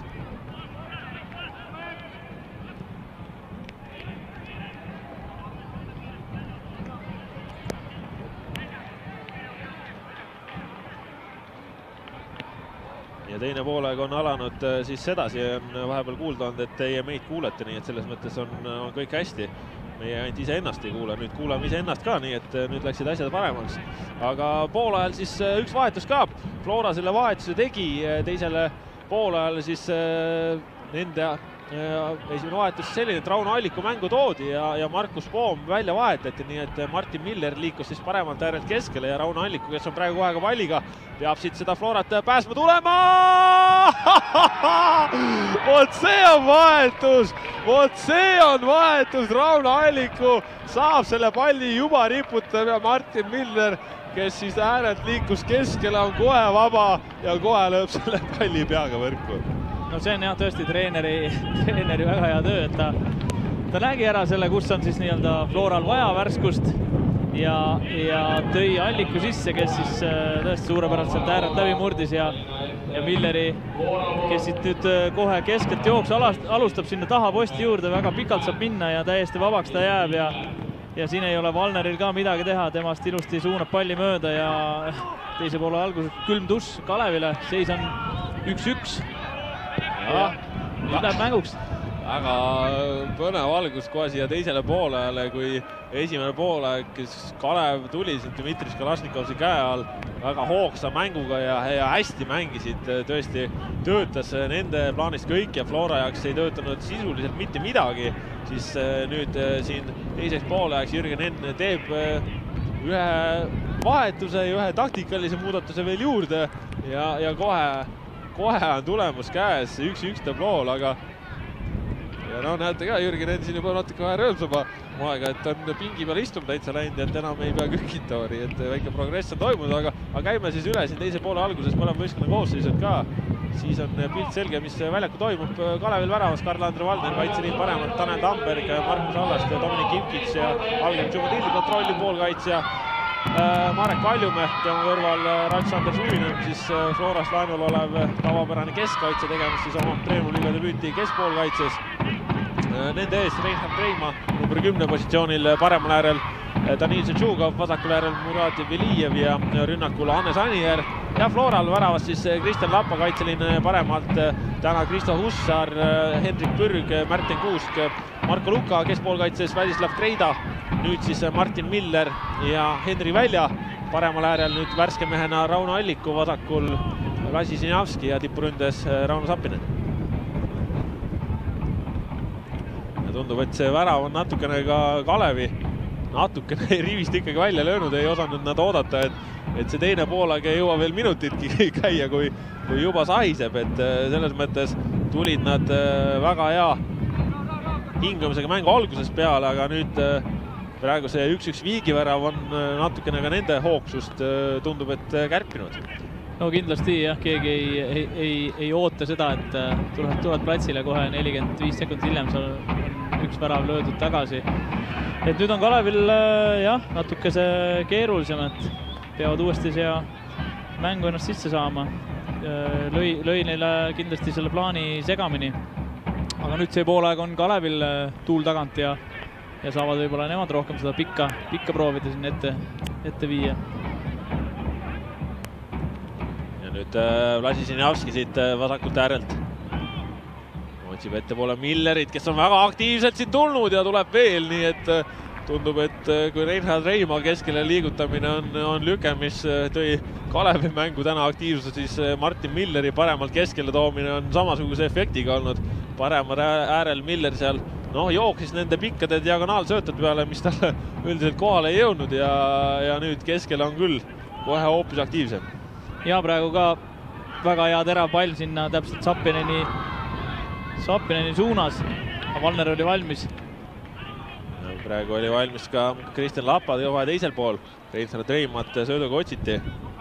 Ja teine poolaeg on alanud siis sedasi, on vahepeal kuulda olnud, et teie meid kuulete, nii et selles mõttes on kõik hästi. Meie ainult ise ennast ei kuule, nüüd kuuleme ise ennast ka, nii et nüüd läksid asjad paremaks. Aga poolajal siis üks vahetus ka. Flora selle vahetuse tegi, teisele poolajal siis nende esimene vahetus selline, et Rauno Alliku mängu toodi ja Markus Poom välja vahetati, nii et Martin Miller liikus siis paremalt äärelt keskele ja Rauno Alliku, kes on praegu kohe ka palliga, peab siit seda Florat pääsma tulema! Vot see on vahetus! Rauno Alliku saab selle palli juba riputada ja Martin Miller, kes siis äärelt liikus keskele, on kohe vaba ja kohe lööb selle palli peaga võrku. No see on jah tõesti treeneri väga hea töö, et ta nägi ära selle, kus on siis nii-öelda Floral vaja värskust ja tõi Alliku sisse, kes siis tõesti suurepäraselt äärelt läbi murdis ja Milleri, kes siit nüüd kohe keskelt jooksu alustab sinna taha posti juurde, väga pikalt saab minna ja täiesti vabaks ta jääb ja siin ei ole Valneril ka midagi teha, temast ilusti suunab palli mööda ja teise poole alguses külm tuss Kalevile, seis on 1-1. Nüüd läheb mänguks. väga põnev algus kohe siia teisele poolele, kui esimene poolaeg, kes Kalev tuli siin Dmitri Kalašnikovsi käe all väga hoogsa mänguga ja hästi mängisid, tõesti töötas nende plaanist kõik ja Flora jaoks ei töötanud sisuliselt mitte midagi, siis nüüd siin teiseks poolajaks Jürgen Enn teeb ühe vahetuse ja ühe taktikalise muudatuse veel juurde ja kohe on tulemus käes, 1-1 tablool, aga ja no näete ka, Jürgen Enn siin juba natuke vähe rõõmsama aega, et on pingi peal istuma täitsa läinud, et enam ei pea kükitavani, et väike progress on toimunud, aga käime siis üle siin teise poole alguses mõlema võistkonna koosseisud ka. Siis on pilt selge, mis väljaku toimub. Kalevil väravas Karl-Andre Valdner, kaitseliin paremalt, Tanel Tamberg, Markus Allaste, Dominik Imkits ja Alger Džumadildi kontrolli poolkaitsja. Marek Kaljumäe, tema kõrval Rats-Sander Suvinen, siis Florast laenul olev tavapärane keskkaitse tegemas siis oma Premium-liiga debüüti keskpoolkaitses. Nende eest Reinhard Reima number 10 positsioonil paremal äärel Danil Tšetšugov, vasakul äärel Murat Velijev ja rünnakul Hannes Anier. Ja Floral väravas siis Kristjan Lappa, kaitseliin paremalt, täna Kristo Hussar, Hendrik Pürg, Märten Kuusk, Marko Luka, keskpoolkaitses Välislav Kreida, nüüd siis Martin Miller ja Henri Välja. Paremal äärel nüüd värske mehena Rauno Alliku, vasakul Lasi Sinjavski ja tippuründes Rauno Sappinen. Ja tundub, et see värav on natukene ka Kalevi natukene rivist ikkagi välja löönud, ei osanud nad oodata, et see teine poolaeg ei jõua veel minutitki käia, kui juba sahiseb, et selles mõttes tulid nad väga hea hingamisega mängu alguses peale, aga nüüd praegu see 1-1 viigivärav on natukene ka nende hoogsust tundub, et kärpinud. No kindlasti jah, keegi ei oota seda, et tulevad platsile kohe 45 sekundit hiljem, seal on üks värav löödud tagasi. Et nüüd on Kalevil jah, natuke see keerulisem, et peavad uuesti siia mängu ennast sisse saama. Lõi neile kindlasti selle plaani segamini. Aga nüüd see poolaeg on Kalevil tuul tagant ja saavad võib-olla nemad rohkem seda pikka proovida siin ette viia. Ja nüüd Lasi Sinjavski siit vasakult äärelt. Otsib ette poole Millerit, kes on väga aktiivselt siin tulnud ja tuleb veel, nii et tundub, et kui Reinhard Reima keskele liigutamine on lüke, mis tõi Kalevi mängu täna aktiivsuse, siis Martin Milleri paremalt keskele toomine on samasuguse efektiga olnud. Paremal äärel Miller seal jooksis nende pikkade diagonaalsöötade peale, mis talle üldiselt kohale ei jõudnud ja nüüd keskele on küll kohe hoopis aktiivsem. Ja praegu ka väga hea terav pall sinna täpselt Sappineni suunas, aga Valner oli valmis. Praegu oli valmis ka Kristjan Lappa kohe teisel pool. Reinhard Reimat sööduga otsiti.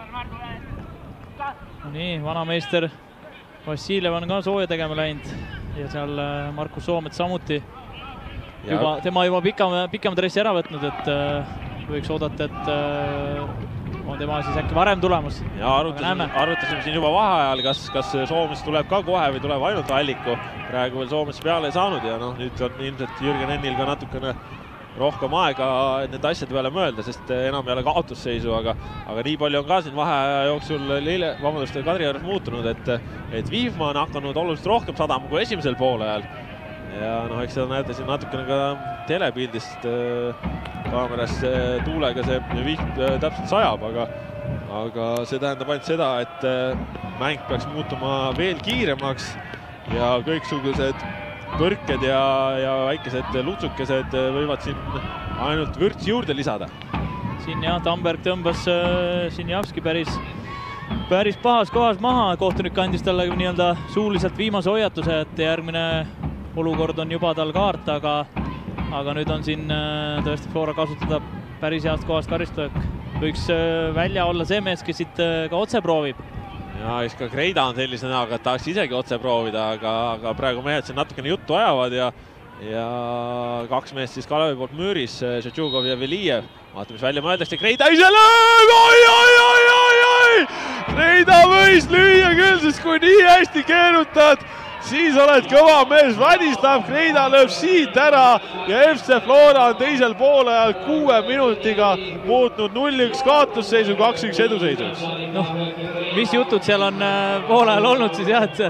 Nii, vanameister Vassiljev on ka sooja tegema läinud ja seal Markus Soomet samuti. Tema juba pikema dressi ära võtnud, et võiks oodata, et on tema siis äkki varem tulemas. Ja arutasime siin juba vaheajal, kas Soomes tuleb ka kohe või tuleb ainult Alliku. Praegu veel Soomes peale ei saanud ja nüüd on ilmselt Jürgen Ennil ka natukene rohkem aega nende asjade peale mõelda, sest enam ei ole kaotusseisu, aga nii palju on ka siin vaheaja jooksul Kadriorus muutunud, et Viivma on hakanud oluliselt rohkem sadama kui esimesel poole ajal. Ja eks seda näete siin natukene ka telepildist kaameras tuulega see viht täpselt sajab, aga see tähendab ainult seda, et mäng peaks muutuma veel kiiremaks ja kõiksugused põrked ja väikesed lutsukesed võivad siin ainult vürtsi juurde lisada. Siin jah, Tamberg tõmbas Sinjavski päris pahas kohas maha, kohtunik andis talle nii-öelda suuliselt viimase hoiatuse, et järgmine olukord on juba tal kaart, aga nüüd on siin tõesti Flora kasutada päris heast kohast karistajak. Võiks välja olla see mees, kes siit ka otse proovib. Ja eks ka Kreida on sellise näoga, et tahaks isegi otse proovida, aga praegu mehed siin natukene juttu ajavad ja kaks meest siis Kalevi poolt müüris, Tšetšugov ja Velijev. Vaata, mis välja mõeldakse, Kreida ise lööb! Oi! Kreida võis lüüa küll, sest kui nii hästi keerutad, siis oled kõva mees. Vladislav Kreida lööb siit ära ja FC Flora on teisel poole ajal 6 minutiga muutnud 0-1 kaotusseisu 2-1 eduseisuks. Mis jutud seal on poole ajal olnud siis jah, et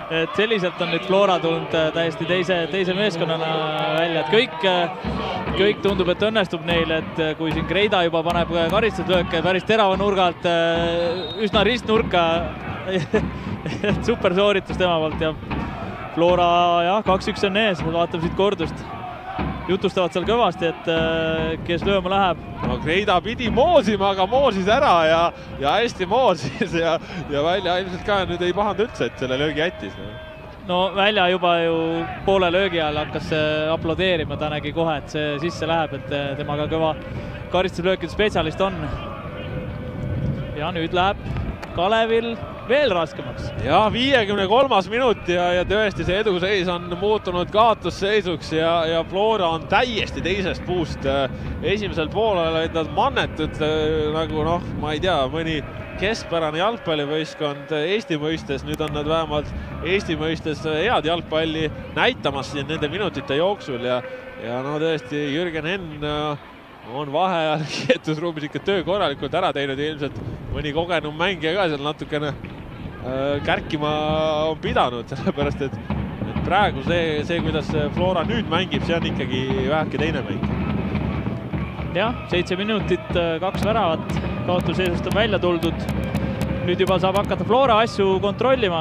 et selliselt on nüüd Flora tulnud täiesti teise meeskonnana välja, et kõik tundub, et õnnestub neil, et kui siin Greida juba paneb karistuslööke päris terava nurgalt, üsna ristnurka, super sooritus tema poolt ja Flora jah, 2-1 on ees, vaatame siit kordust. Jutustavad seal kõvasti, et kes lööma läheb. No Greida pidi moosima, aga moosis ära ja hästi moosis ja välja ilmselt ka nüüd ei pahanud üldse, et selle löögi jättis. No välja juba ju poole löögi ajal hakkas aplodeerima, ta nägi kohe, et see sisse läheb, et temaga kõva karistuslöökide spetsialist on. Ja nüüd läheb Kalevil veel raskemaks. Ja 53. minut ja tõesti see eduseis on muutunud kaotusseisuks ja Flora on täiesti teisest puust. Esimesel poolel olid nad mannetud nagu ma ei tea, mõni keskpärane jalgpallivõistkond Eesti mõistes. Nüüd on nad vähemalt Eesti mõistes head jalgpalli näitamas siin nende minutite jooksul ja tõesti Jürgen Henn on vaheajal kietusruumis ikka töö korralikult ära teinud ja ilmselt mõni kogenum mängija ka seal natukene kärkima on pidanud, sellepärast et praegu see, kuidas Flora nüüd mängib, see on ikkagi väheke teine mäng. Jah, 7 minutit, 2 väravat, kaotusseisust on välja tuldud. Nüüd juba saab hakata Flora asju kontrollima.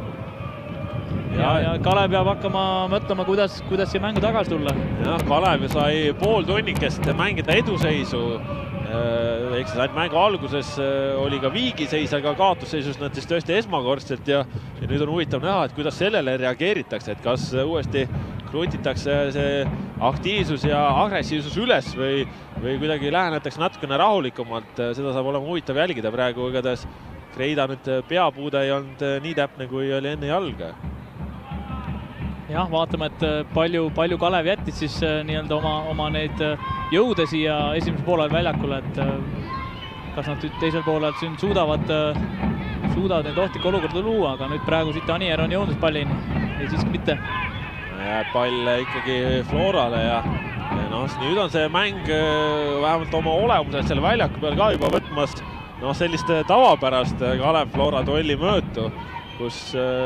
Ja Kalev peab hakkama mõtlema, kuidas siin mängu tagasi tulla. Jah, Kalev sai pool tunnikest mängida eduseisu. Eks ainult mängu alguses oli ka viigiseis, aga kaotusseisus nad siis tõesti esmakordselt ja nüüd on huvitav näha, et kuidas sellele reageeritakse, et kas uuesti krutitakse see aktiivsus ja agressiivsus üles või kuidagi lähenetakse natukene rahulikumalt. Seda saab olema huvitav jälgida praegu, igatahes Greida nüüd peapuude ei olnud nii täpne, kui oli enne jalga. Jah, vaatame, et palju Kalev jättis siis nii-öelda oma neid jõude siia esimesel poolel väljakule, et kas nad teisel poolel siin suudavad neid ohtlikke olukorda luua, aga nüüd praegu siit Anier on jõudnud pallini ja siiski mitte. Jääb pall ikkagi Florale ja nüüd on see mäng vähemalt oma olemuselt selle väljaku peal ka juba võtmas sellist tavapärast Kalev Flora duelli möötu, kus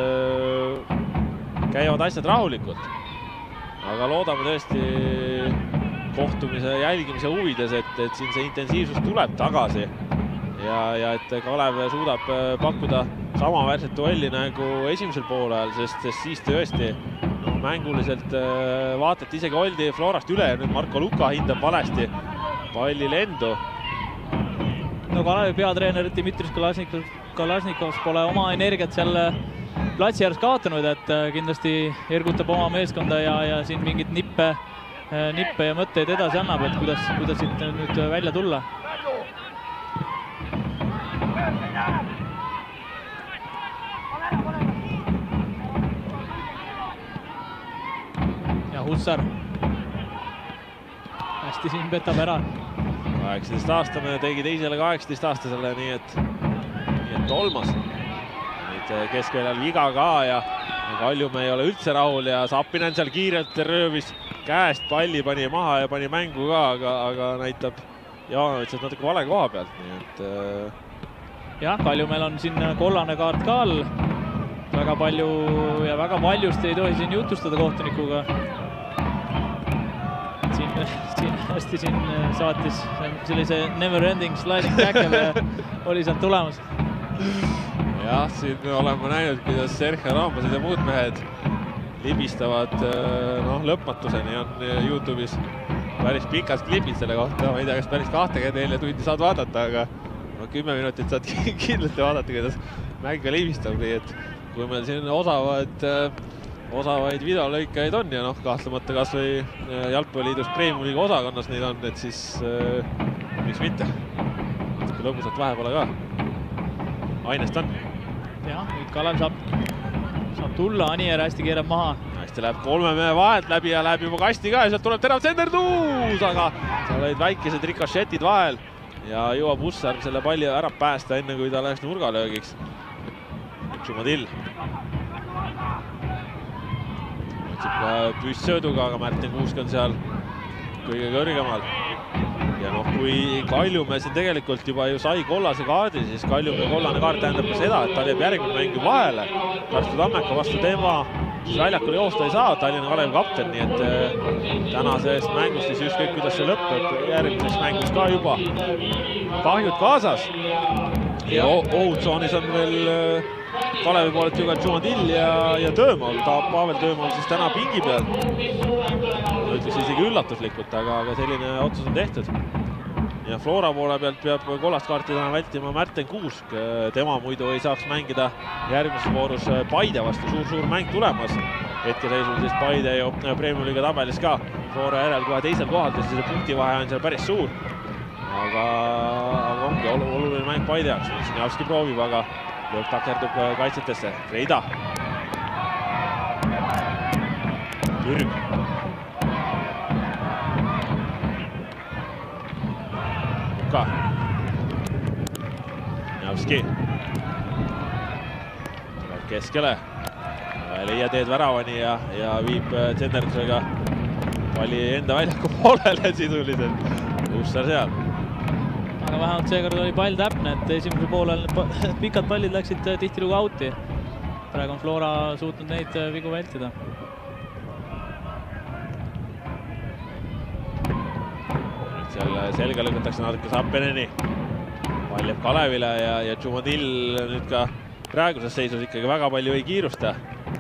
käivad asjad rahulikult. Aga loodame tõesti kohtumise jälgimise huvides, et siin see intensiivsus tuleb tagasi ja et Kalev suudab pakkuda samaväärset duelli nagu esimesel poolel, sest siis tõesti mänguliselt vaatati isegi oldi Florast üle ja nüüd Marko Luka hindab valesti palli lendu. No Kalevi peatreener Dimitris Kalasnikovs pole oma energiat seal platsi ääres kaotanud, et kindlasti ergutab oma meeskonda ja siin mingid nippe ja mõtteid edasi annab, et kuidas siit nüüd välja tulla. Ja Hussar hästi siin petab ära. 18-aastane tegi teisele 18-aastasele, nii et tolmas. Keskväljal viga ka ja Kaljumäe ei ole üldse rahul ja Sapinen seal kiirelt röövis käest palli, pani maha ja pani mängu ka, aga näitab Jaanovitset natuke vale koha pealt. Nii et jah, Kaljumäel on siin kollane kaart ka all. Väga palju ja väga paljust ei tohi siin jutustada kohtunikuga. Siin hästi saatis sellise never ending sliding tackle oli sealt tulemas. Jah, siin oleme näinud, kuidas Sergio Ramosed ja muud mehed libistavad lõpmatuseni on YouTube'is päris pikad klipid selle kohta. Ma ei tea, kas päris 24 tundi saad vaadata, aga 10 minutit saad kindlasti vaadata, kuidas mäng libistab. Nii et kui meil siin osavaid videolõikaid on ja kahtlemata kas või Jalgpalliliidus Premium-liiga osakonnas neid on, et siis miks mitte. Natuke lõbusat vahepeale ka. Ainest on. Jah, nüüd Kalev saab tulla, Anier hästi keerab maha. Hästi läheb 3 mehe vahelt läbi ja läheb juba kasti ka ja sealt tuleb terav senderdus, aga seal olid väikesed rikošetid vahel ja jõuab Hussar selle palli ära päästa enne, kui ta läheks nurgalöögiks. Šumadill. Otsib ka püstsööduga, aga Märten Kuusk on seal kõige kõrgemal. ja noh, kui Kaljumäe siin tegelikult juba ju sai kollase kaardi, siis Kaljumäe kollane kaart tähendab ka seda, et tal jääb järgmine mäng ju vahele. Tartu Tammeka vastu tema siis väljakule joosta ei saa, Tallinna Kalevi kapten, nii et tänasest mängust siis ükskõik kuidas see lõpeb, järgmises mängus ka juba kahjud kaasas. Ja ohutsoonis on veel Kalevi poolelt ju ka Džumadill ja Töömaal, Pavel Töömaal siis täna pingi peal. Ütleks isegi üllatuslikult, aga selline otsus on tehtud. Ja Flora poole pealt peab kollast kaarti täna vältima Märten Kuusk. Tema muidu ei saaks mängida järgmises voorus Paide vastu, suur mäng tulemas. Hetkeseisul siis Paide ju Premium-liiga tabelis ka Flora järel kohe teisel kohalt ja siis punktivahe on seal päris suur. Aga ongi oluline mäng Paide jaoks. Sinjavski proovib, aga lõpp takerdub kaitsetesse. Reida. Türg. Luka. Sinjavski. Tuleb keskele. Leia teed väravani ja viib tsenderdusega palli enda väljaku poolele sisuliselt. Ussar seal. Aga vähemalt seekord oli pall täpne, et esimese poolel pikad pallid läksid tihtilugu outi. Praegu on Flora suutnud neid vigu vältida. Seal selga lükatakse natuke Sappeneni. Pall jääb Kalevile ja Džumadill nüüd ka praeguses seisus ikkagi väga palju ei kiirusta.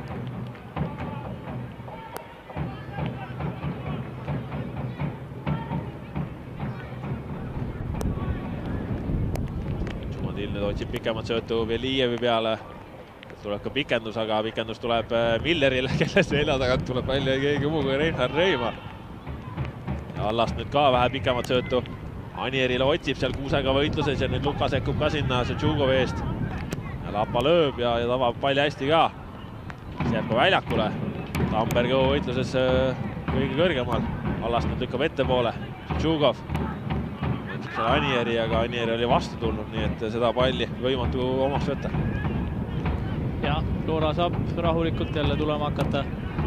Otsib pikemat söötu Velijevi peale. Tuleb ka pikendus, aga pikendus tuleb Millerile, kelle selja tagant tuleb välja keegi muu kui Reinhard Reimaa. Ja Allast nüüd ka vähe pikemat söötu. Anierile otsib seal kuusega võitluses ja nüüd Luka sekkub ka sinna Šetšugovi eest. Ja Lapa lööb ja tabab palli hästi ka. See jääb ka väljakule. Tamberg võitluses kõige kõrgemal. Allast nüüd lükkab ette poole. Šetšugov. Anieri, aga Anieri oli vastu tulnud, nii et seda palli võimatu omaks võtta. Ja, Flora saab rahulikult jälle tulema hakata.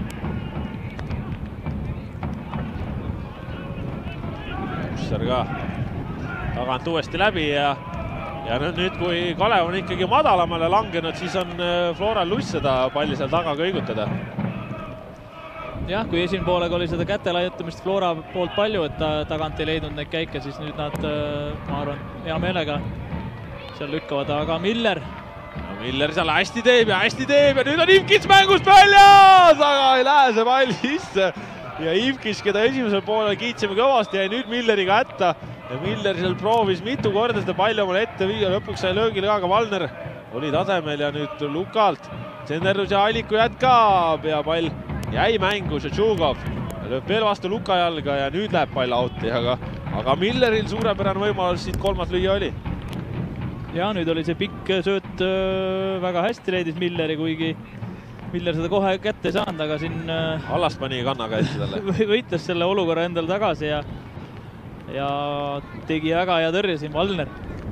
Ussar ka tagant uuesti läbi ja nüüd kui Kalev on ikkagi madalamale langenud, siis on Floral luss seda palli seal taga kõigutada. Jah, kui esimene poolega oli seda käte laiutamist Flora poolt palju, et ta tagant ei leidnud neid käike, siis nüüd nad, ma arvan, hea meelega seal lükkavad, aga Miller. Miller seal hästi teeb ja nüüd on Ivkis mängust väljas, aga ei lähe see pall sisse. Ja Ivkis, keda esimesel poolel kiitsime kõvasti, jäi nüüd Milleriga hätta. Ja Miller seal proovis mitu korda seda palli omale ette viia, lõpuks sai löögile ka, aga Valner oli tasemel ja nüüd Lukalt. Tsenderdus ja Alliku jätkab ja pall jäi mängu Šetšugov. Lööb veel vastu Luka jalga ja nüüd läheb pall outi, aga Milleril suurepärane võimalus siit kolmas lüüa oli. Ja nüüd oli see pikk sööt väga hästi leidis Milleri, kuigi Miller seda kohe kätte ei saanud, aga siin Allast pani kannaga ette talle. Võitles selle olukorra endale tagasi ja tegi väga hea tõrje siin Valner.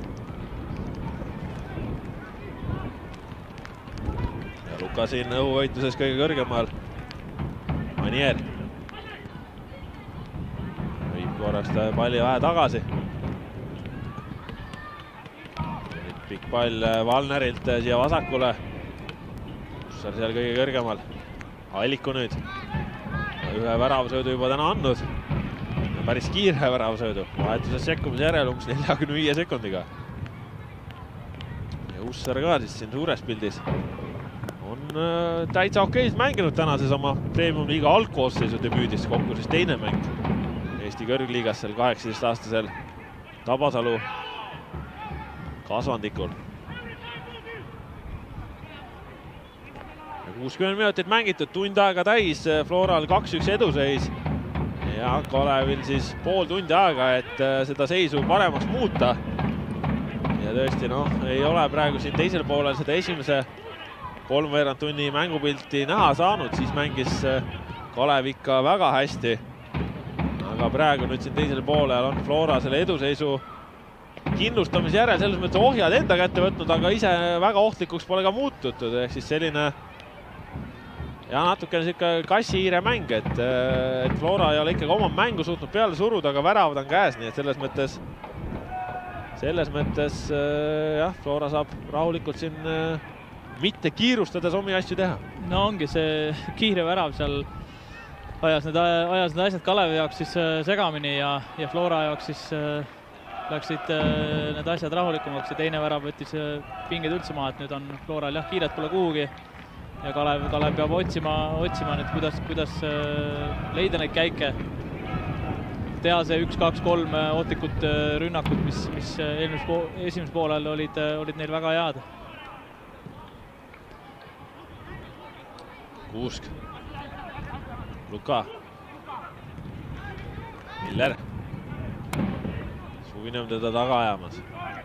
Ja Luka siin õhuvõitluses kõige kõrgemal. Manier. Võib korraks palli vähe tagasi. Pikk pall Valnerilt siia vasakule. Ussar seal kõige kõrgemal. Alliku nüüd. Ühe väravasöödu juba täna andnud. Päris kiire väravasöödu. Vahetuses sekkumise järel umbes 45 sekundiga. Ja Ussar ka siis siin suures pildis. On täitsa okeis mänginud tänases oma Premium-liiga algkoosseisu debüüdis, kokku siis teine mäng Eesti kõrgliigas seal 18-aastasel Tabasalu kasvandikul. 60 minutit mängitud, tund aega täis, Floral 2-1 eduseis ja Kalevil siis pool tundi aega, et seda seisu paremaks muuta. Ja tõesti, ei ole praegu siin teisel poolel seda esimese kolmveerand tunni mängupilti näha saanud, siis mängis Kalev ikka väga hästi. Aga praegu nüüd siin teisel poolel on Flora selle eduseisu kindlustamise järel selles mõttes ohjad enda kätte võtnud, aga ise väga ohtlikuks pole ka muututud. Ehk siis selline ja natukene siuke kassi-hiire mäng, et Flora ei ole ikkagi oma mängu suutnud peale suruda, aga väravad on käes, nii et selles mõttes jah, Flora saab rahulikult siin mitte kiirustades omi asju teha. No ongi see kiire värav seal ajas need asjad Kalevi jaoks siis segamini ja Flora jaoks siis läksid need asjad rahulikumaks ja teine värav võttis pinged üldse maha, et nüüd on Floral jah, kiiret pole kuhugi ja Kalev peab otsima nüüd, kuidas leida neid käike. Teha see 1-2-3 ootikut rünnakut, mis esimesel poolel olid neil väga head. Kuusk. Luka. Miller. Suvinem teda taga ajamas.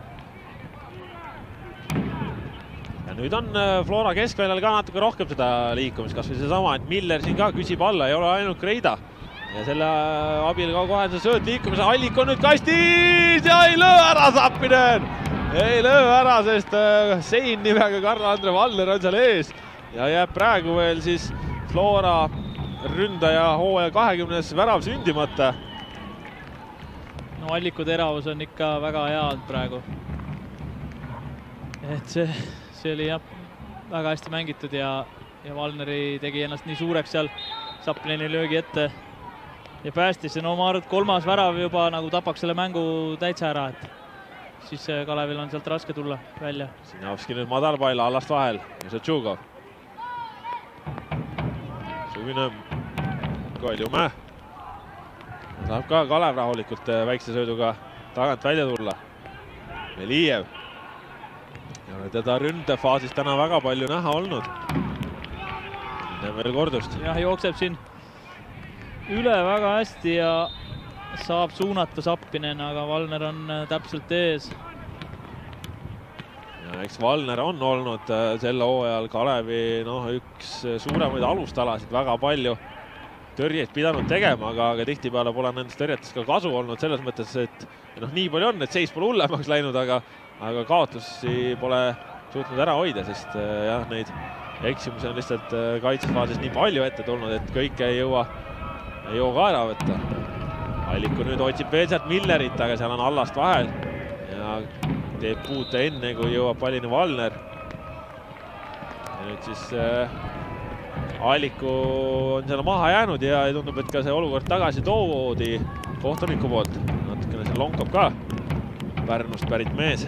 Ja nüüd on Flora keskväljal ka natuke rohkem seda liikumist, kas või see sama, et Miller siin ka küsib alla, ei ole ainult Kreida. Ja selle abil ka kohe see sööt liikumise, Allik on nüüd kastis ja ei löö ära Zappinen! Ei löö ära, sest Sein nimega Karl-Andre Valner on seal ees ja jääb praegu veel siis Flora ründaja hooaja 20. värav sündimata. No Alliku teravus on ikka väga hea praegu. Et see oli jah, väga hästi mängitud ja Valneri tegi ennast nii suureks seal Zappineni löögi ette ja päästis. No ma arvan, et 3. värav juba nagu tapaks selle mängu täitsa ära, et siis Kalevil on sealt raske tulla välja. Sinovski nüüd madal pall allast vahel, Žatšugov. Suvinem, Koljumäe. Saab ka Kalev rahulikult väikse sööduga tagant välja tulla. Velijev. Ja teda ründefaasis täna väga palju näha olnud. Näeme veel kordust. Jah, jookseb siin üle väga hästi ja saab suunata Zappinen, aga Valner on täpselt ees. Ja eks Valner on olnud selle hooajal Kalevi üks suuremaid alustalasid, väga palju tõrjeid pidanud tegema, aga tihtipeale pole nendest tõrjetest ka kasu olnud selles mõttes, et nii palju on, et seis pole hullemaks läinud, aga kaotusi pole suutnud ära hoida, sest jah, neid eksimusi on lihtsalt kaitsefaasis nii palju ette tulnud, et kõike ei jõua ka ära võtta. Alliku nüüd otsib veel sealt Millerit, aga seal on allast vahel ja teeb puute enne, kui jõuab pallini Valner. Ja nüüd siis Alliku on seal maha jäänud ja tundub, et ka see olukord tagasi toodi kohtuniku poolt. Natukene seal lonkab ka Pärnust pärit mees.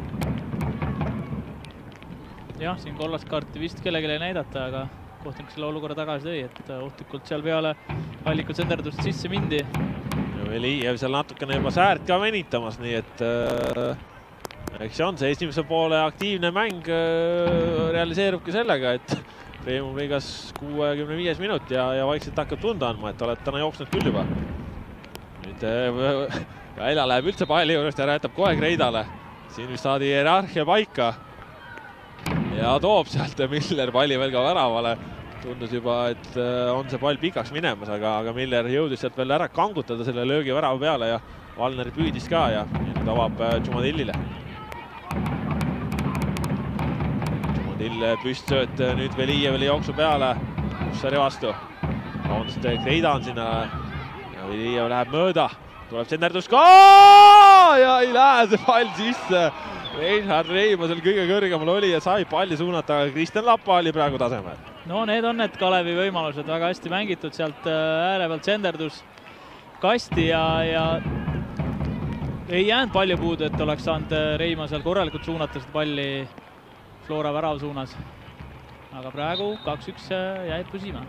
Jah, siin kollast kaarti vist kellelegi ei näidata, aga kohtunik selle olukorra tagasi tõi, et ohtlikult seal peale Alliku tsenderdust sisse mindi. Ja Velijev seal natukene juba säärt ka venitamas, nii et eks see on see esimese poole aktiivne mäng realiseerubki sellega, et Premium liigas 65 minut ja vaikselt hakkab tunda andma, et oled täna jooksnud küll juba. Nüüd Väila läheb üldse palli juurest ja räätab kohe Kreidale. Siin vist saadi hierarhia paika ja toob sealt Miller palli veel ka väravale. Tundus juba, et on see pall pikaks minemas, aga Miller jõudis sealt veel ära kangutada selle löögi värava peale ja Valner püüdis ka ja nüüd avab Džumadillile. Džumadill püstsööt nüüd Velijevile jooksu peale Ussari vastu. Kreida on sinna ja Velijev läheb mööda. Tuleb tsenderdus ka ja ei lähe see pall sisse. Reinhard Reimaa seal kõige kõrgemal oli ja sai palli suunata, aga Kristjan Lappa oli praegu tasemel. No need on need Kalevi võimalused, väga hästi mängitud sealt ääre pealt tsenderdus kasti ja ei jäänud palju puudu, et oleks saanud Reimaa seal korralikult suunata seda palli Flora värav suunas. Aga praegu 2-1 jäi püsima.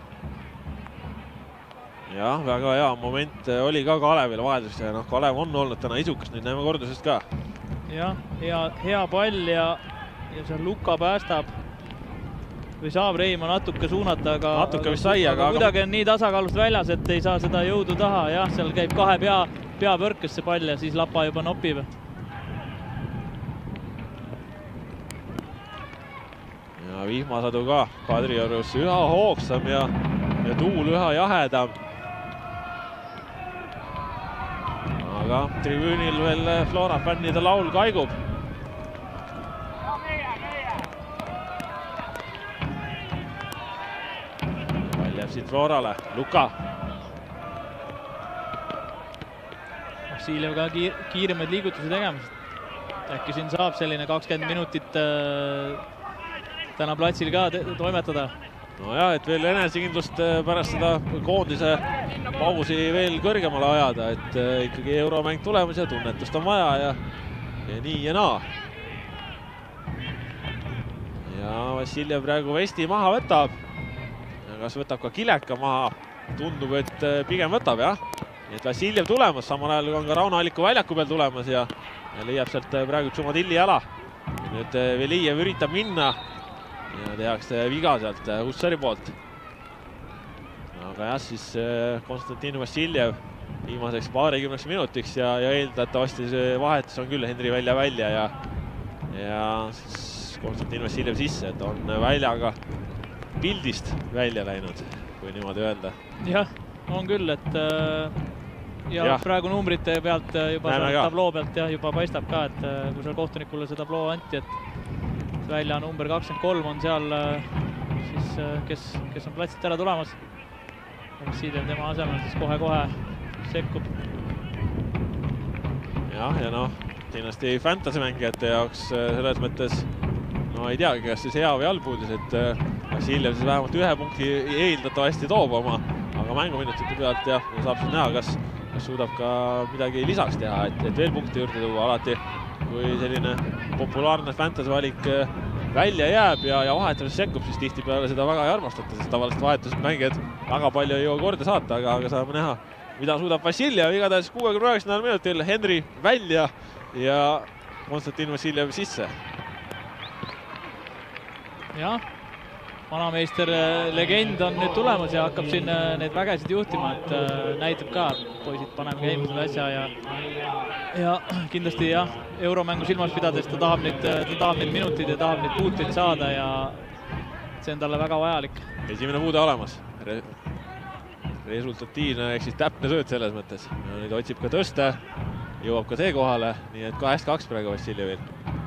Jah, väga hea moment oli ka Kalevil vaheldus ja Kalev on olnud täna isukas, nüüd näeme kordusest ka. Jah, hea pall ja seal Luka päästab või saab Reimaa natuke suunata, aga natuke vist sai, aga kuidagi on nii tasakaalust väljas, et ei saa seda jõudu taha. Jah, seal käib kahe pea põrkes see pall ja siis Lapa juba nopib. Ja vihmasadu ka Kadriorus üha hoogsam ja tuul üha jahedam. Aga tribüünil veel Flora fännide laul kaigub. siit Florale, Luka. Vassiljev ka kiiremaid liigutusi tegemas. Äkki siin saab selline 20 minutit täna platsil ka toimetada. No jah, et veel enesekindlust pärast seda koondise pausi veel kõrgemale ajada, et ikkagi euromäng tulemas ja tunnetust on vaja ja nii ja naa. Ja Vassiljev praegu vesti maha võtab. Ja kas võtab ka kileka maha? Tundub, et pigem võtab, jah. Nii et Vassiljev tulemas, samal ajal on ka Rauno Alliku väljaku peal tulemas ja leiab sealt praegu Tšumadilli jala. Nüüd Velijev üritab minna ja tehakse viga sealt Hussari poolt. Aga jah, siis Konstantin Vassiljev viimaseks 20 minutiks ja eeldatavasti see vahetus on küll Henri välja ja siis Konstantin Vassiljev sisse, et on väljaga pildist välja läinud, kui niimoodi öelda. Jah, on küll, et ja praegu numbrite pealt juba tabloo pealt juba paistab ka, et kui seal kohtunikule see tabloo anti, et välja number 23 on seal siis, kes on platsilt ära tulemas. Vassiljev tema asemel siis kohe-kohe sekkub. Jah, ja noh, kindlasti fantasy-mängijate jaoks selles mõttes no ei teagi, kas siis hea või allpuudis, et Vassiljev siis vähemalt ühe punkti eeldatavasti toob oma, aga mänguminutite pealt ja saab siis näha, kas suudab ka midagi lisaks teha, et veel punkti juurde tuua alati, kui selline populaarne fantasy-valik välja jääb ja vahetuses sekkub, siis tihtipeale seda väga ei armastata, sest tavaliselt vahetused mängijad väga palju ei jõua korda saata, aga saame näha, mida suudab Vassiljev. Igatahes 69 minutil Henri välja ja Konstantin Vassiljev sisse. Jah, vanameister legend on nüüd tulemas ja hakkab siin neid vägesid juhtima, et näitab ka, poisid paneme käima selle asja ja kindlasti jah, euromängu silmas pidades ta tahab neid minutid ja tahab neid puuteid saada ja see on talle väga vajalik. Esimene puude olemas. Resultatiivne ehk siis täpne sööt selles mõttes. Nüüd otsib ka tõste, jõuab ka see kohale, nii et 2-2 praegu Vassiljevil.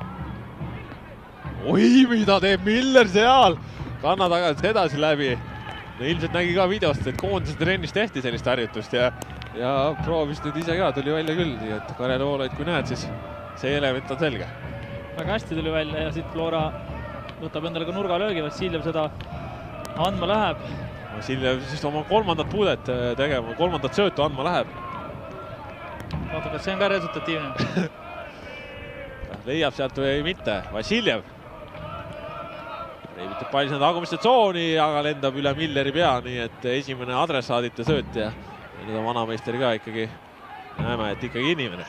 Oi, mida teeb Miller seal! Kanna tagasi edasi läbi. No ilmselt nägi ka videost, et koondise trennis tehti sellist harjutust ja proovis nüüd ise ka, tuli välja küll, nii et Karel Voolaid, kui näed, siis see element on selge. Väga hästi tuli välja ja siit Flora võtab endale ka nurgalöögi, Vassiljev seda andma läheb. Vassiljev siis oma kolmandat puudet tegema, kolmandat söötu andma läheb. Vaata, kas see on ka resultatiivne? Leiab sealt või mitte. Vassiljev reivitab palli sinna tagumiste tsooni, aga lendab üle Milleri pea, nii et esimene adressaadite sööt ja nüüd on vanameister ka ikkagi, näeme, et ikkagi inimene.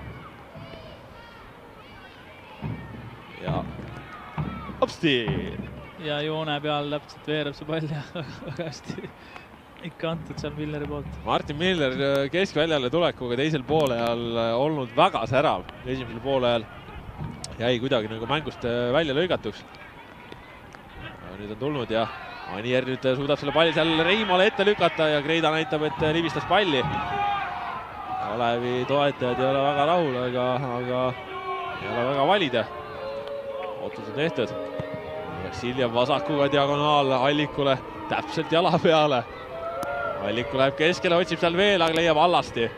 Ja hopsti! Ja joone peal täpselt veereb see pall ja väga hästi ikka antud seal Milleri poolt. Martin Miller keskväljale tulekuga teisel poole ajal olnud väga särav. Esimesel poole ajal jäi kuidagi nagu mängust välja lõigatuks. Nüüd on tulnud ja Anier nüüd suudab selle palli seal Reimale ette lükata ja Kreida näitab, et libistas palli. Kalevi toetajad ei ole väga rahul, aga ei ole väga valida. Otsus on tehtud. Vassiljev vasakuga diagonaal Allikule täpselt jala peale. Alliku läheb keskele, otsib seal veel, aga leiab Allasti.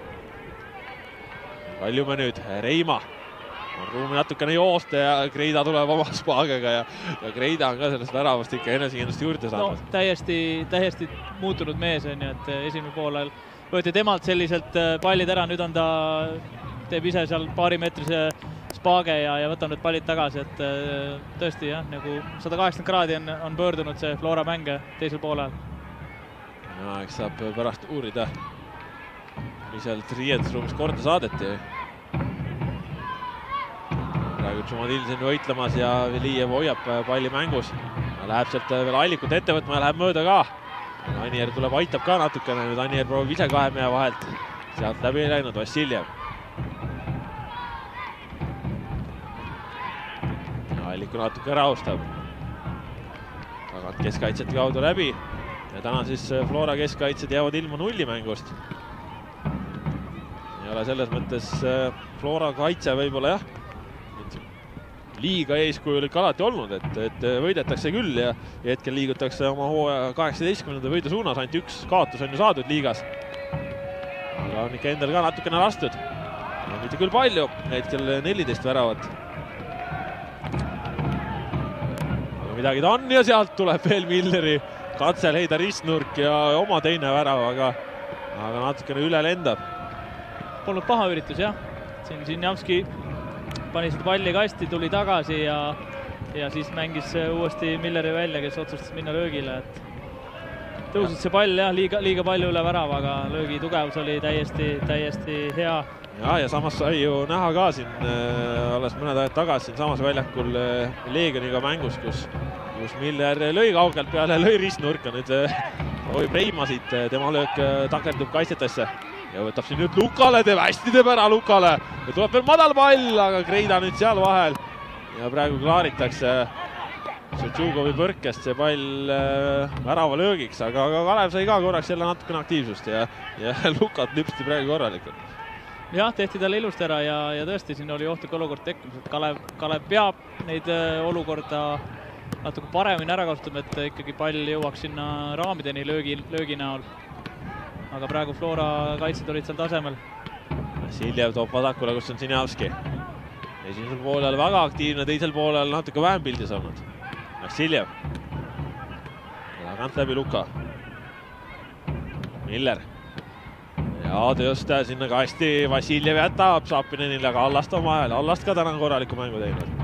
Kaljume nüüd, Reima. On ruumi natukene joosta ja Kreida tuleb oma spaagega ja Kreida on ka sellest väravast ikka enesekindlust juurde saanud. No, täiesti muutunud mees on ju, et esimene poolel võeti temalt selliselt pallid ära, nüüd on ta teeb ise seal paarimeetrise spaage ja võtab need pallid tagasi, et tõesti jah, nagu 180 kraadi on pöördunud see Flora mänge teisel poolel. Ja eks saab pärast uurida, mis sealt riietusruumis korda saadeti. Praegu Tšumadil siin võitlemas ja Velijev hoiab palli mängus. Läheb sealt veel Allikut ette võtma ja läheb mööda ka. Anier tuleb, aitab ka natukene, nüüd Anier proovib ise kahe mehe vahelt. Sealt läbi ei läinud Vassiljev. Alliku natuke rahustab. Tagant keskkaitsjate kaudu läbi. Ja täna siis Flora keskkaitsjad jäävad ilma nullimängust. Ei ole selles mõttes Flora kaitse võib-olla jah. liiga eeskujulik alati olnud, et võidetakse küll ja hetkel liigutakse oma hooaja 18. võidu suunas, ainult üks kaotus on ju saadud liigas. Aga on ikka endal ka natukene lastud. Mitte küll palju, hetkel 14 väravat. Aga midagi ta on ja sealt tuleb veel Milleri katse leida ristnurk ja oma teine värav, aga natukene üle lendab. Polnud paha üritus, jah. Siin Sinjavski pani seda palli kasti, tuli tagasi ja siis mängis uuesti Milleri välja, kes otsustas minna löögile. Tõusid see pall, jah, liiga palju üle värava, aga löögi tugevus oli täiesti hea. Ja samas sai ju näha ka siin alles mõned ajad tagasi siin samas väljakul Leegioniga mängus, kus Miller lõi kaugelt peale, lõi ristnurka. Nüüd Preima siit, tema löök takerdub kaitsetesse ja võtab siin nüüd Lukale, teeb ära Lukale ja tuleb veel madal pall, aga Kreida nüüd seal vahel ja praegu klaaritakse Sotšugovi põrkest see pall värava löögiks, aga Kalev sai ka korraks jälle natukene aktiivsust ja Lukat lüpsti praegu korralikult. Jah, tehti talle ilusti ära ja tõesti siin oli ohtlik olukord tekkimas, et Kalev peab neid olukorda natuke paremini ära kasutama, et ikkagi pall jõuaks sinna raamideni löögi näol. Aga praegu Flora kaitsed olid seal tasemel. Siljev toob vasakule, kus on Sinjavski. Esimesel poolel väga aktiivne, teisel poolel natuke vähem pildis olnud. Siljev. Tagant läbi Luka. Miller. Ja just sinna kasti Vassiljev jätab Sapinenile, aga Allast on vahel. Allast ka täna korraliku mängu teinud.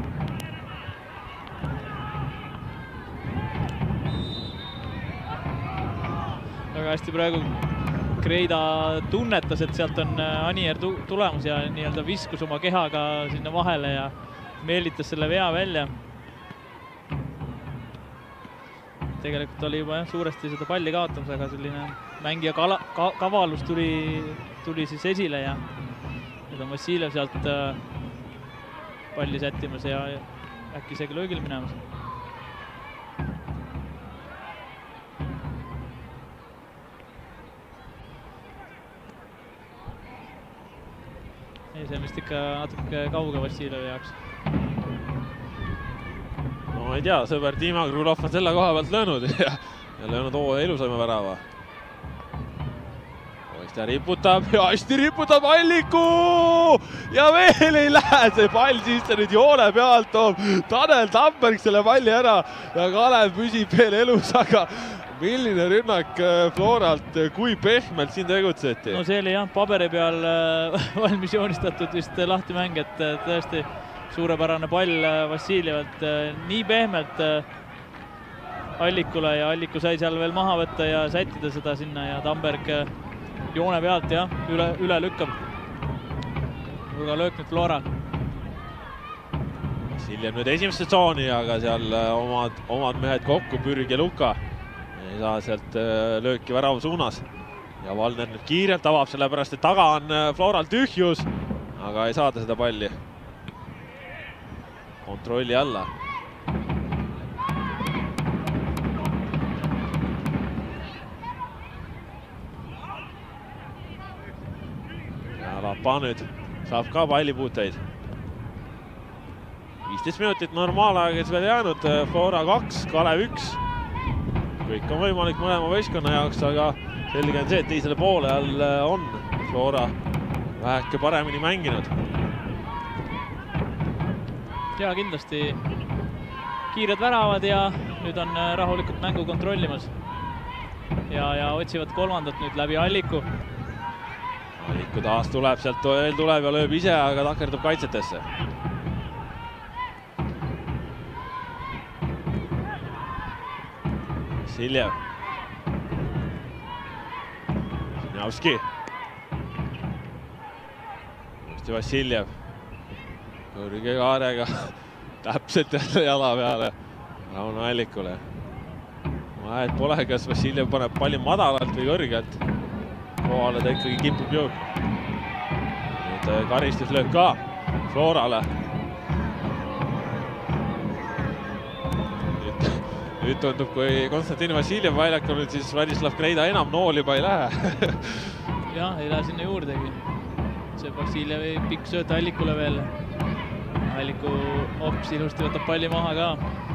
Väga hästi praegu Kreida tunnetas, et sealt on Anier tulemus ja nii-öelda viskus oma kehaga sinna vahele ja meelitas selle vea välja. Tegelikult oli juba suuresti seda palli kaotamas, aga selline mängija kavalus tuli siis esile ja nüüd on Vassiljev sealt palli sättimas ja äkki isegi löögil minemas. See on vist ikka natuke kauge Vassiljevi jaoks. No ma ei tea, sõber Dima Krulov on selle koha pealt löönud ja löönud elusaime värava. Oista riputab ja hästi riputab Alliku ja veel ei lähe see pall sisse nüüd joone pealt, toob Tanel Tamberg selle palli ära ja Kalev püsib veel elus, aga milline rünnak Floralt, kui pehmelt siin tegutseti? No see oli jah, paberi peal valmis joonistatud vist lahti mäng, et tõesti suurepärane pall Vassiljevalt nii pehmelt Allikule ja Alliku sai seal veel maha võtta ja sättida seda sinna ja Tamberg joone pealt jah, üle lükkab. Nurga löök nüüd Floral. Vassiljev nüüd esimesse tsooni, aga seal omad mehed kokku, Pürg ja Luka. Ei saa sealt lööki värava suunas ja Valner nüüd kiirelt avab, sellepärast et taga on Floral tühjus, aga ei saada seda palli kontrolli alla. Ja Lapa nüüd saab ka pallipuuteid. 15 minutit normaalaegas veel jäänud, Flora 2, Kalev 1. Kõik on võimalik mõlema võistkonna jaoks, aga selge on see, et teisele poole all on Flora väheke paremini mänginud. Ja kindlasti kiired väravad ja nüüd on rahulikult mängu kontrollimas. Ja otsivad kolmandat nüüd läbi Alliku. Alliku taas tuleb, sealt veel tuleb ja lööb ise, aga takerdub kaitsetesse. Siljev. Sinjavski. Just Vassiljev. Kõrge kaarega. Täpselt jälle jala peale. Rauno Allikule. Vahet pole, kas Vassiljev paneb palli madalalt või kõrgelt. Kohale ta ikkagi kipub jõudma. Nüüd karistus lööb ka Florale. Nüüd tundub, kui Konstantin Vassiljev väljakul, siis Vladislav Kreida enam nool juba ei lähe. Jah, ei lähe sinna juurdegi. See Vassiljevi pikk sööt Allikule veel. Alliku hops ilusti võtab palli maha ka.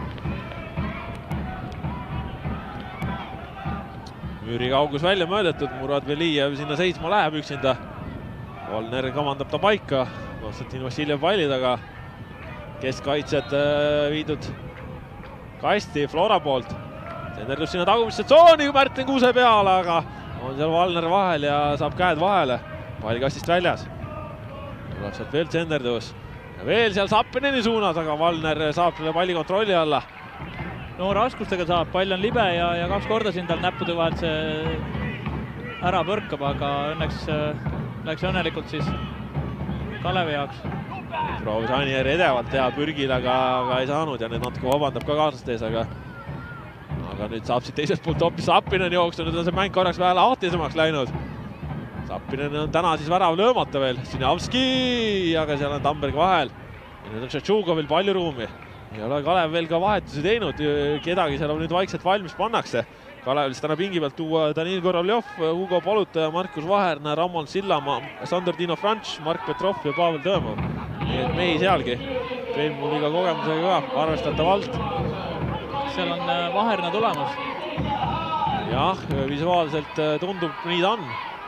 Müüri kaugus välja möödetud, Murad Velijev sinna seisma läheb üksinda. Valner kamandab ta paika, Konstantin Vassiljev palli taga. Keskkaitsjad viidud kasti Flora poolt. Senderdus sinna tagumisse tsooni, kui Märten Kuuse peale, aga on seal Valner vahel ja saab käed vahele. Pall kastist väljas. Tuleb sealt veel Senderdus. Ja veel seal Sappineni suunas, aga Valner saab selle palli kontrolli alla. No raskustega saab, pall on libe ja 2 korda siin tal näppude vahelt see ära põrkab, aga õnneks läks õnnelikult siis Kalevi jaoks. Proovis Anier edevalt teha pürgil, aga ei saanud ja nüüd natuke vabandab ka kaaslaste ees, aga nüüd saab siit teiselt poolt hoopis Sappinen jooksta, nüüd on see mäng korraks vähe lahtisemaks läinud. Sappinen on täna siis värav löömata veel, Sinjavski, aga seal on Tamberg vahel. Ja nüüd on Šetšugovil palju ruumi. Ei ole Kalev veel ka vahetusi teinud, kedagi seal on nüüd vaikselt valmis pannakse. Kalevil täna pingi pealt tuua Danil Korovljov, Hugo Poluta ja Markus Vaherna, Ramon Sillamaa, Sander Dino Franch, Mark Petrov ja Pavel Tõemov. Nii et mehi sealgi, Premium-liiga kogemusega ka arvestatavalt. Seal on Vaherna tulemus. Jah, visuaalselt tundub nii ta on.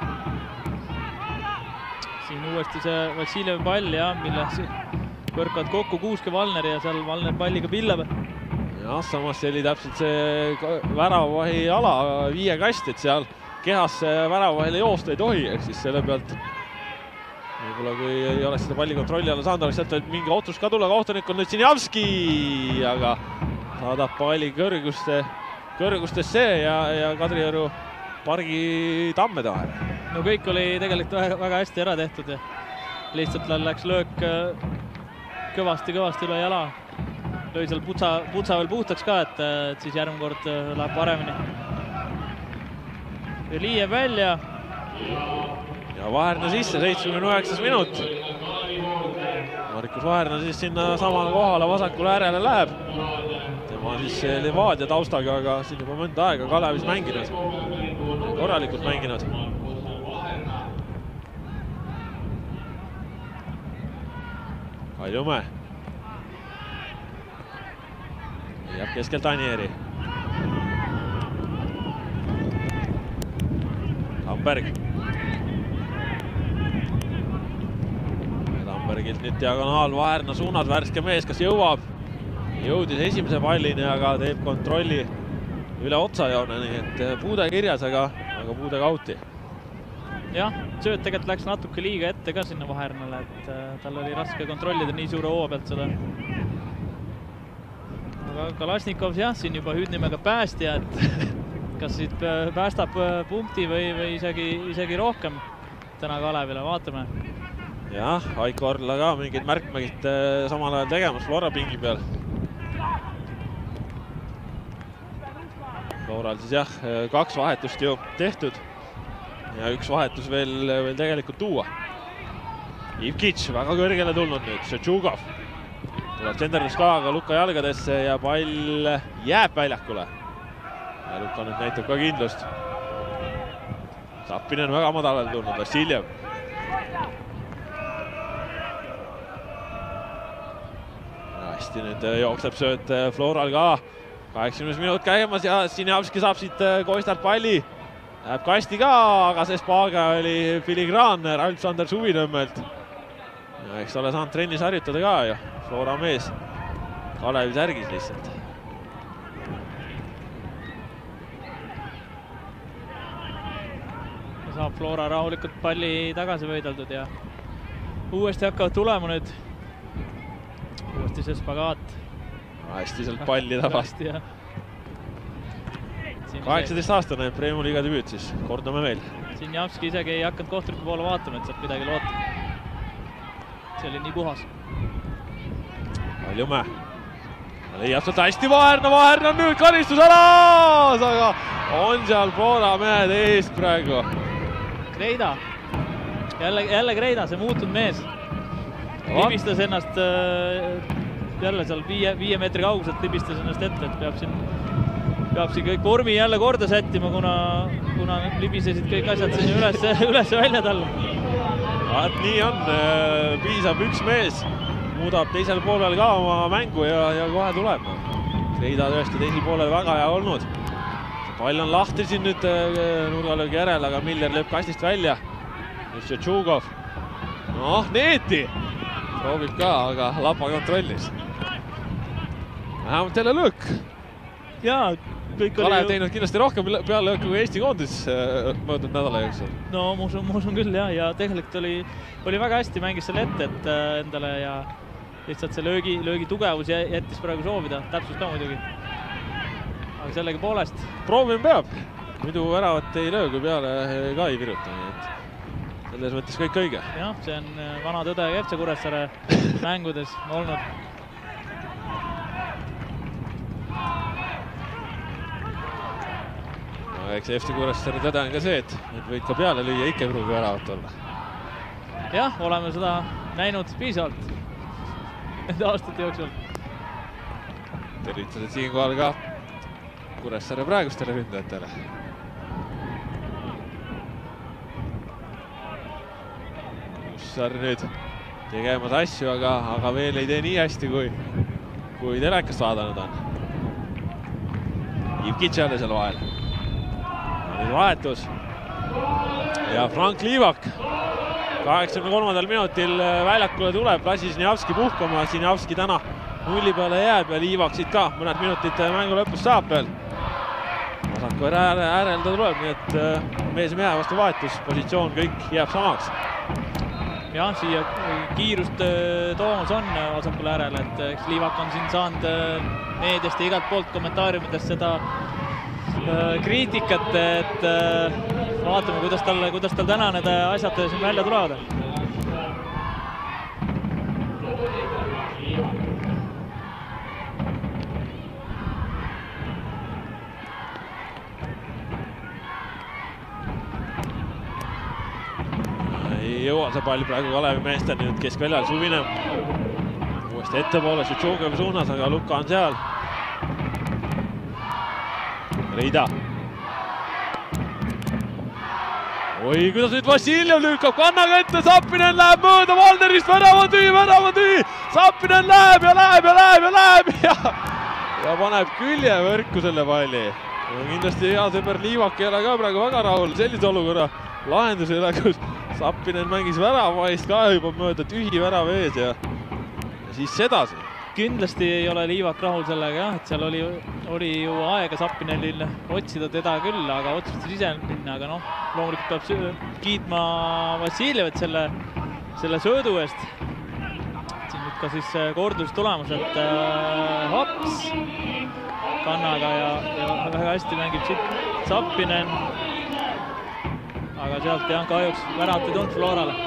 Siin uuesti see Vassiljev pall, mille põrkavad kokku Kuusk ja Valner ja seal Valner palliga pillab. Jah, samas see oli täpselt see väravavahi ala 5 kast, et seal kehas väravavahile joosta ei tohi, ehk siis selle pealt võib-olla kui ei oleks seda palli kontrolli alla saanud, oleks sealt mingi otsus ka tulla, kohtunik on nüüd Sinjavski, aga saadab palli kõrgustesse ja Kadrioru pargi tamme taha. No kõik oli tegelikult väga hästi ära tehtud ja lihtsalt läks löök kõvasti üle jala. Lõi seal putsa veel puhtaks ka, et siis järgmine kord läheb paremini. Velijev välja. Ja Vaherna sisse, 79 minut. Markus Vaherna siis sinna samale kohale vasakule äärele läheb. Tema siis Levadia taustaga, aga siin juba mõnda aega Kalevis mänginud. Korralikult mänginud. Kaljumäe. Jääb keskelt Anieri. Tamberg. Tambergilt nüüd diagonaal Vaherna suunas, värske mees, kas jõuab? Jõudis esimese pallini, aga teeb kontrolli üle otsajoone, nii et puude kirjas, aga puude kauti. Jah, sööt tegelikult läks natuke liiga ette ka sinna Vahernale, et tal oli raske kontrollida nii suure hoo pealt seda. Aga Kalasnikov siin juba hüüdnimega päästja, et kas siit päästab punkti või isegi rohkem täna Kalevile, vaatame. Jah, Aiko Orla ka mingid märkmegid samal ajal tegemas Flora pingi peal. Floral siis 2 vahetust ju tehtud ja 1 vahetus veel tegelikult tuua. Ivkic väga kõrgele tulnud nüüd, Šetšugov. Tuleb Senderdus ka, aga Luka jalgadesse ja pall jääb väljakule. Ja Luka nüüd näitab ka kindlust. Sappinen väga madalale tulnud, Vassiljev. Hästi nüüd jookseb sööt Floral ka. 80 minut käimas ja Sinjavski saab siit Koistart palli. Läheb kasti ka, aga see spaaga oli filigraanne Ralf-Sander Suvinõmmelt. Ja eks ole saanud trennis harjutada ka ju, Flora mees. Kalevi särgis lihtsalt. Saab Flora rahulikult palli tagasi võideldud ja uuesti hakkavad tulema nüüd. Uuesti see spagaat. Hästi sealt palli tabast. 18-aastane Premium-liiga debüüt siis, kordame veel. Sinjavski isegi ei hakanud kohtuniku poole vaatama, et saab midagi loota. See oli nii puhas. Kaljumäe. Leiab sealt hästi Vaherna on nüüd karistusalas, aga on seal Flora mehed eest praegu. Kreida. Jälle Kreida, see muutunud mees. Libistas ennast jälle seal 5 meetri kauguselt libistas ennast ette, et peab siin kõik vormi jälle korda sättima, kuna libisesid kõik asjad sinna üles välja talla. Nii on, piisab 1 mees muudab teisel poolel ka oma mängu ja kohe tuleb. Reida tõesti teisel poolel väga hea olnud. Pall on lahti siin nüüd nurgalöögi järel, aga Miller lööb kastist välja. Tšutšugov. Noh, neeti! Proovib ka, aga Lapa kontrollis. Vähemalt jälle lõõk. Jaa, kõik oli... Kalev teinud kindlasti rohkem peale lõõku kui Eesti koondis möödunud nädala jooksul. No ma usun küll jah, ja tegelikult oli väga hästi mängis selle ette endale ja lihtsalt see löögi tugevus jättis praegu soovida, täpsus ka muidugi. Aga sellegi poolest. Proovima peab, muidu väravat ei löö, kui peale ka ei viruta. Selles mõttes kõik õige. Jah, see on vana tõde FC Kuressaare mängudes olnud. Eks FC Kuressaare tõde on ka see, et võid ka peale lüüa, ikka pruugi väravat olla. Jah, oleme seda näinud piisavalt nende aastate jooksul. Tervitused siinkohal ka Kuressaare praegustele ründajatele. Ussar nüüd tegemas asju, aga veel ei tee nii hästi, kui telekast vaadanud on. Ivkic jälle seal vahel. Nüüd vahetus. Ja Frank Liivak 83. minutil väljakule tuleb, lasi Sinjavski puhkama. Sinjavski täna nulli peale jääb ja Liivak siit ka mõned minutid mängu lõpus saab veel. Vasaku äärel ta tuleb, nii et mees ja mehe vastu vahetus, positsioon kõik jääb samaks. Jah, siia kiirust toomas on vasakul äärel, et eks Liivak on siin saanud meediast ja igalt poolt kommentaariumitest seda kriitikat, et vaatame, kuidas tal täna need asjad siin välja tulevad. Ei jõua see pall praegu Kalevi meestel nüüd keskväljal Suvine. Uuesti ettepoole Tšutšugovi suunas, aga Luka on seal. Reida. Oi, kuidas nüüd Vassiljev lükkab kannaga ette, Sappinen läheb mööda Valnerist, värava tüü, Sappinen läheb ja paneb küljevõrku selle palli. Kindlasti hea sõber Liivak ei ole ka praegu väga rahul sellise olukorra lahendusele, kus Sappinen mängis väravaist ka juba mööda tühi värav ees ja siis sedasi. Kindlasti ei ole Liivak rahul sellega jah, et seal oli ju aega Sappinenil otsida teda küll, aga otsustas ise minna, aga noh, loomulikult peab kiitma Vassiljevit selle söödu eest. Siin nüüd ka siis kordus tulemus, et Haps kannaga ja väga hästi mängib Sappinen. Aga sealt jah, kahjuks väravat ei tulnud Florale.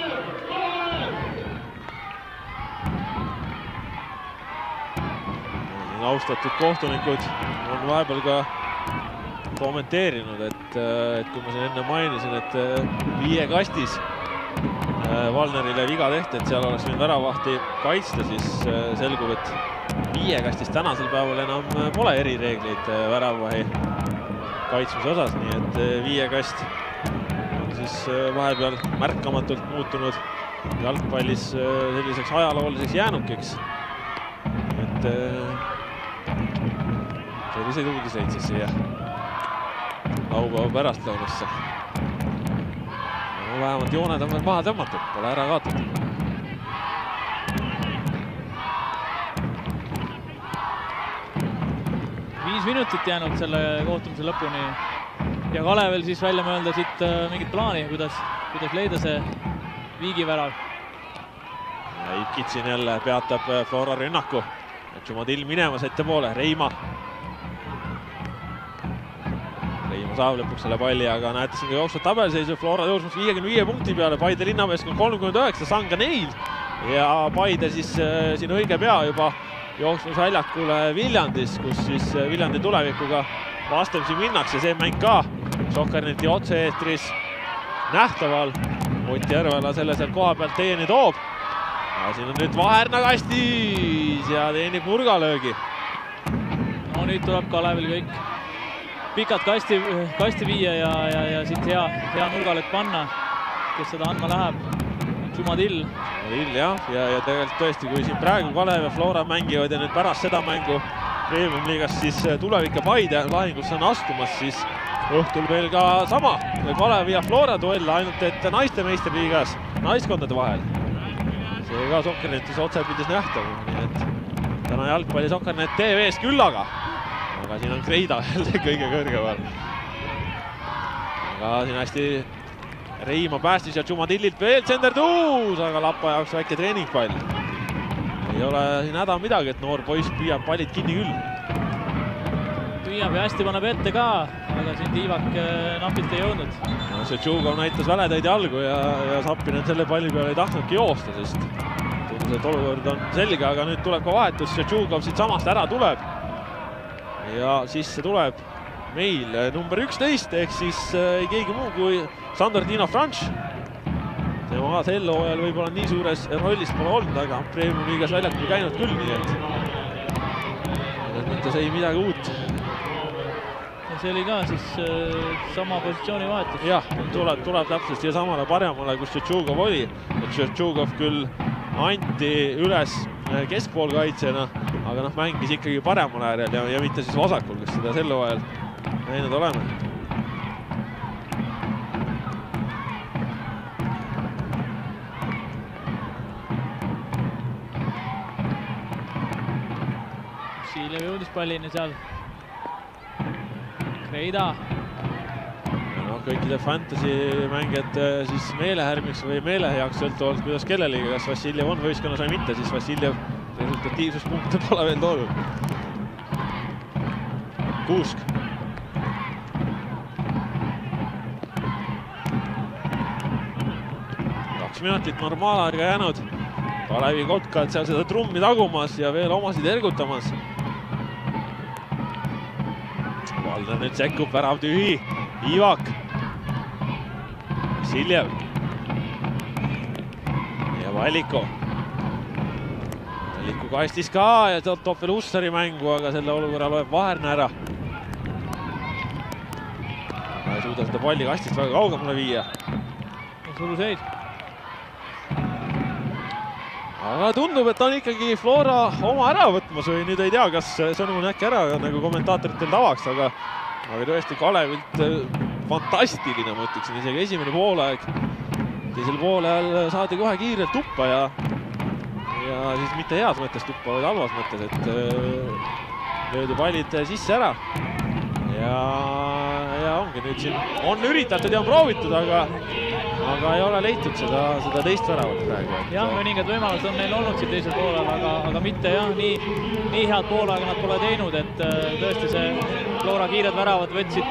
Austatud kohtunikud on vahepeal ka kommenteerinud, et kui ma siin enne mainisin, et viie kastis Valnerile viga tehti, et seal oleks võinud väravahti kaitsta, siis selgub, et viie kastis tänasel päeval enam pole erireegleid väravavahi kaitsmise osas, nii et viie kast on siis vahepeal märkamatult muutunud jalgpallis selliseks ajalooliseks jäänukiks. Et selliseid uudiseid siis siia laupäeva pärastlõunasse. No, vähemalt jooned on veel maha tõmmatud, pole ära kaotatud. Viis minutit jäänud selle kohtumise lõpuni ja Kalevel siis välja mõelda siit mingit plaani, kuidas leida see viigivärav. Ivkitsin jälle peatab Flora rünnaku. Tšumadil minemas ettepoole, Reima saab lõpuks selle palli, aga näete siin ka jooksvat tabelseisu, Flora tõusmas 55 punkti peale, Paide linnameeskond 39, Sanga neil ja Paide siis siin õige pea juba jooksmas väljakule Viljandis, kus siis Viljandi tulevikuga vastamisi minnakse, see mäng ka Sokkerneti otse-eetris nähtaval. Ott Järvela selle sealt koha pealt teieni toob. Ja siin on nüüd Vaherna kastis ja teenib nurgalöögi. No nüüd tuleb Kalevil kõik pikad kasti viia ja siit hea nurgalöök panna, kes seda andma läheb. Jumadill jah, ja tegelikult tõesti, kui siin praegu Kalev ja Flora mängivad ja nüüd pärast seda mängu Premium-liigas, siis Tulevik ja Paide lahingusse on astumas, siis õhtul veel ka sama Kalev ja Flora duell, ainult et naiste meistriliigas naiskondade vahel. See ka Sokkernetis otsepildis nähtav, nii et täna jalgpalli Sokkernet TV-s küll, aga siin on Kreida kõige kõrgemal. Aga siin hästi Reima päästis ja Jumadillilt veel Sender Tuus, aga Lapa jaoks väike treeningpall. Ei ole siin häda midagi, et noor poiss püüab pallid kinni küll. Püüab ja hästi paneb ette ka, aga siin Tiivak napilt ei jõudnud. Šetšugov näitas väletäid jalgu ja Sappinen selle palli peale ei tahtnudki joosta, sest tundus, et olukord on selge, aga nüüd tuleb ka vahetus. Šetšugov siit samast ära tuleb ja sisse tuleb meil number 11 ehk siis ei keegi muu kui Sandor Dino Franch. Tema sel hooajal võib-olla nii suures rollis pole olnud, aga Premium-liigas väljakul käinud küll, nii et mõttes ei midagi uut. Ja see oli ka siis sama positsiooni vahetus. Jah, tuleb täpselt siia samale paremale, kus Šetšugov oli. Šetšugov küll anti üles keskpoolkaitsjana, aga mängis ikkagi paremal äärel ja mitte siis vasakul, kes seda sel hooajal näinud oleme. Siiljev jõudis pallini seal. Kreida. Kõikide fantasy mängijate siis meelehärmiks või meeleheaks sõltuvalt, kuidas kellelegi, kas Vassiljev on võistkonnas või mitte, siis Vassiljev resultatiivsuspunkte pole veel toodud. Kuusk. Minutit normaalaega jäänud. Kalevi Kotkad seal seda trummi tagumas ja veel omasid ergutamas. Valner nüüd sekkub, värav tühi. Iivak. Siljev. Ja Valiko. Valiko kastis ka ja toob veel Ussari mängu, aga selle olukorra loeb Vaherna ära. Ei suuda seda palli kastist väga kaugemale viia. Suluseid. Aga tundub, et on ikkagi Flora oma ära võtmas või nüüd ei tea, kas sõnum on äkki ära nagu kommentaatoritel tavaks, aga tõesti Kalevilt fantastiline, ma ütleksin, isegi esimene poolaeg. Teisel poolel saadi kohe kiirelt tuppa ja siis mitte heas mõttes tuppa, vaid halvas mõttes, et löödi pallid sisse ära. Ja ongi nüüd siin on üritatud ja on proovitud, aga ei ole leitud seda teist väravat praegu. Jah, mõningad võimalused on neil olnud siin teisel poolel, aga mitte jah, nii head poolaega nad pole teinud, et tõesti see Flora kiired väravad võtsid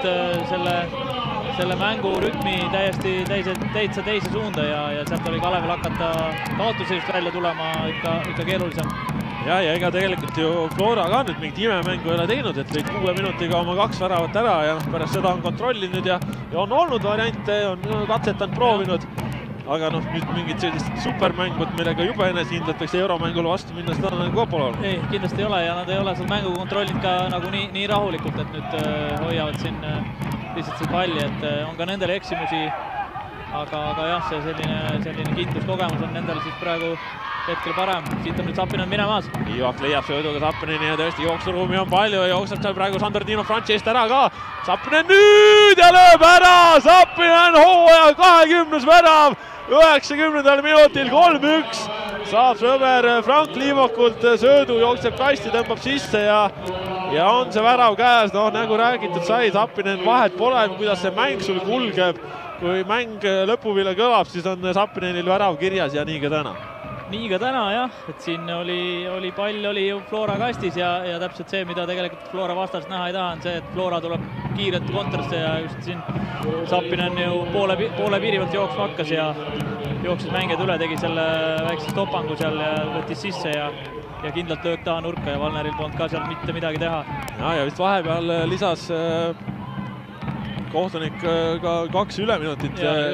selle mängu rütmi täitsa teise suunda ja sealt oli Kalevil hakata kaotusest välja tulema ikka keerulisem. Ja ega tegelikult ju Flora ka nüüd mingit imemängu ei ole teinud, et lõid 6 minutiga oma 2 väravat ära ja pärast seda on kontrollinud ja on olnud variante, on katsetanud, proovinud, aga nüüd mingit sellist supermängut, millega juba enesehindlalt võiks euromängule vastu minna, seda nagu ka pole olnud. Ei, kindlasti ei ole ja nad ei ole seal mängu kontrollinud ka nagu nii rahulikult, et nüüd hoiavad siin lihtsalt see palli, et on ka nendel eksimusi, aga jah, see selline kindluskogemus on nendel siis praegu hetkel parem. Siit on nüüd Sappinen minemas. Iivak leiab sööduga Sappineni ja tõesti jooksuruumi on palju ja jookseb seal praegu Sandor Dino Franch eest ära ka. Sappinen nüüd ja lööb ära! Sappinen hooaja 20. värav! 90. minutil 3-1. Saab sõber Frank Liivakult söödu, jookseb kasti, tõmbab sisse ja on see värav käes. Nagu räägitud sai, Sappinen vahet pole, kuidas see mäng sul kulgeb. Kui mäng lõpuvile kõlab, siis on Sappinenil värav kirjas ja nii ka täna. Nii ka täna jah, et siin oli pall ju Flora kastis ja täpselt see, mida tegelikult Flora vastast näha ei taha, on see, et Flora tuleb kiirelt kontrasse ja just siin Sappinen ju poole piiri pealt jooksma hakkas ja jooksis mängijad üle, tegi selle väikse stopangu seal ja võttis sisse ja kindlalt löök taha nurka ja Valneril polnud ka seal mitte midagi teha. Ja vist vahepeal lisas kohtunik ka 2 üleminutit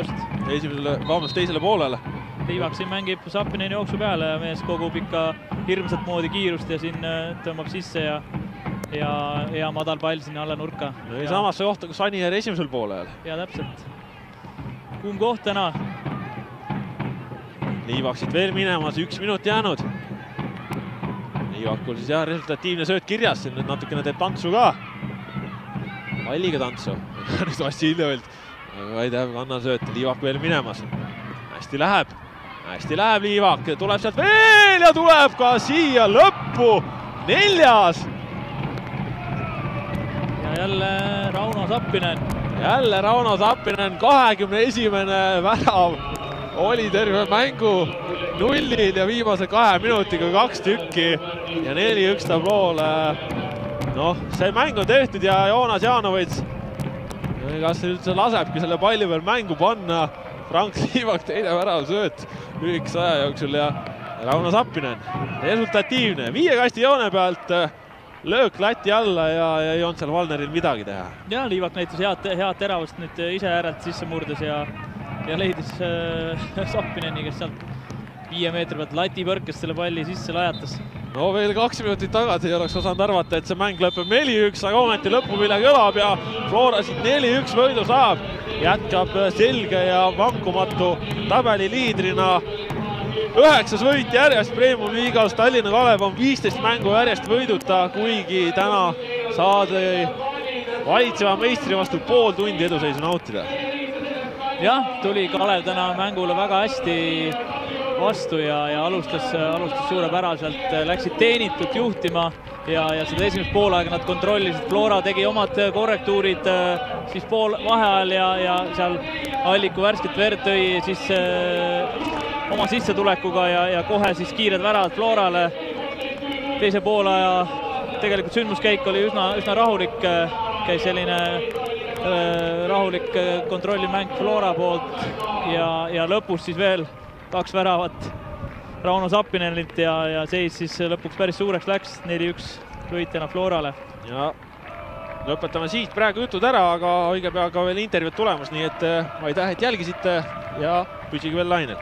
teisele poolele. Tiivak siin mängib Sappinen jooksu peale ja mees kogub ikka hirmsat moodi kiirust ja siin tõmbab sisse ja madal pall sinna alla nurka. Samasse kohta, kus Anier esimesel poolel. Ja täpselt. Kuum koht täna. Liivak siit veel minemas, 1 minut jäänud. Liivakul siis jah, resultatiivne sööt kirjas, siin nüüd natukene teeb tantsu ka. Palliga tantsu, nüüd Vassiljevalt. Vaidev kanna sööt, Liivak veel minemas. Hästi läheb Liivak, tuleb sealt veel ja tuleb ka siia lõppu 4. Ja jälle Rauno Sappinen. Jälle Rauno Sappinen, 21. värav. Oli terve mängu 0 ja viimase 2 minutiga 2 tükki ja 4-1 tabloole. Noh, see mäng on tehtud ja Joonas Jaanovits, kas üldse lasebki selle palli veel mängu panna. Frank Liivak teine värav sööt lühikese aja jooksul ja Rauno Sappinen. Resultatiivne, 5 kasti joone pealt, löök lati alla ja ei olnud seal Valneril midagi teha. Ja Liivak näitas head teravust nüüd ise äärelt sisse murdes ja leidis Sappineni, kes sealt 5 meetri pealt lati põrkes selle palli sisse lajatas. No veel 2 minutit tagasi ei oleks osanud arvata, et see mäng lõpeb 4-1, aga ometi lõpu mille kõlab ja Flora siit 4-1 võidu saab. Jätkab selge ja vankumatu tabeli liidrina. 9. võit järjest Premium-liigas, Tallinna Kalev on 15 mängu järjest võiduta, kuigi täna saadi valitseva meistri vastu pool tundi eduseisu nautida. Jah, tuli Kalev täna mängule väga hästi vastu ja alustas suurepäraselt, läksid teenitult juhtima ja seda esimest poolaega nad kontrollisid. Flora tegi omad korrektuurid siis pool vaheajal ja seal Alliku värsket verd tõi siis oma sissetulekuga ja kohe siis kiired väravad Florale. Teise poolaja tegelikult sündmuskäik oli üsna rahulik, käis selline rahulik kontrollimäng Flora poolt ja lõpus siis veel 2 väravat Rauno Sappinenilt ja seis siis lõpuks päris suureks läks, 4-1 võitjana Florale. Ja lõpetame siit praegu jutud ära, aga õige pea ka veel intervjuud tulemas, nii et aitäh, et jälgisite ja püsige veel lainel.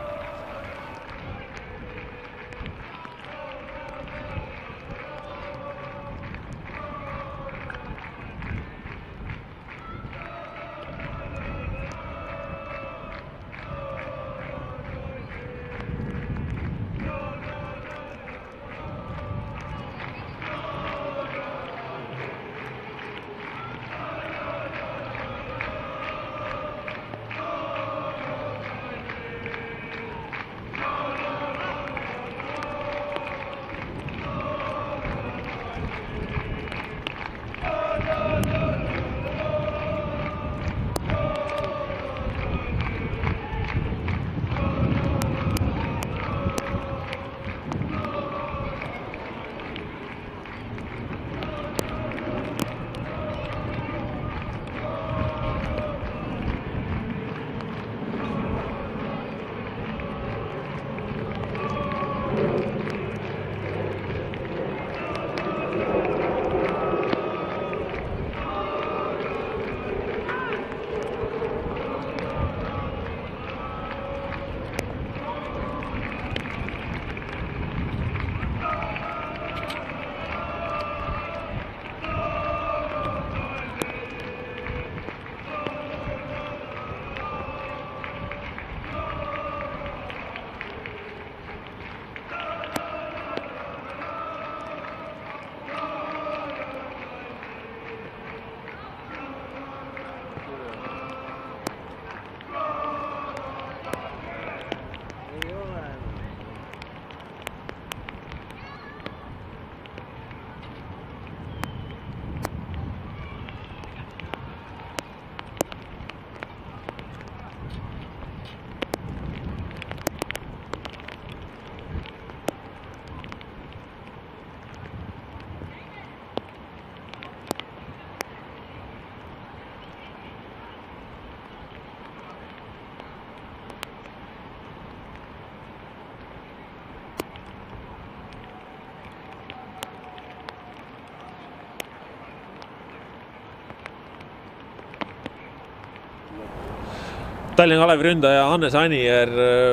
Tallinna Kalevi ründaja Hannes Anier,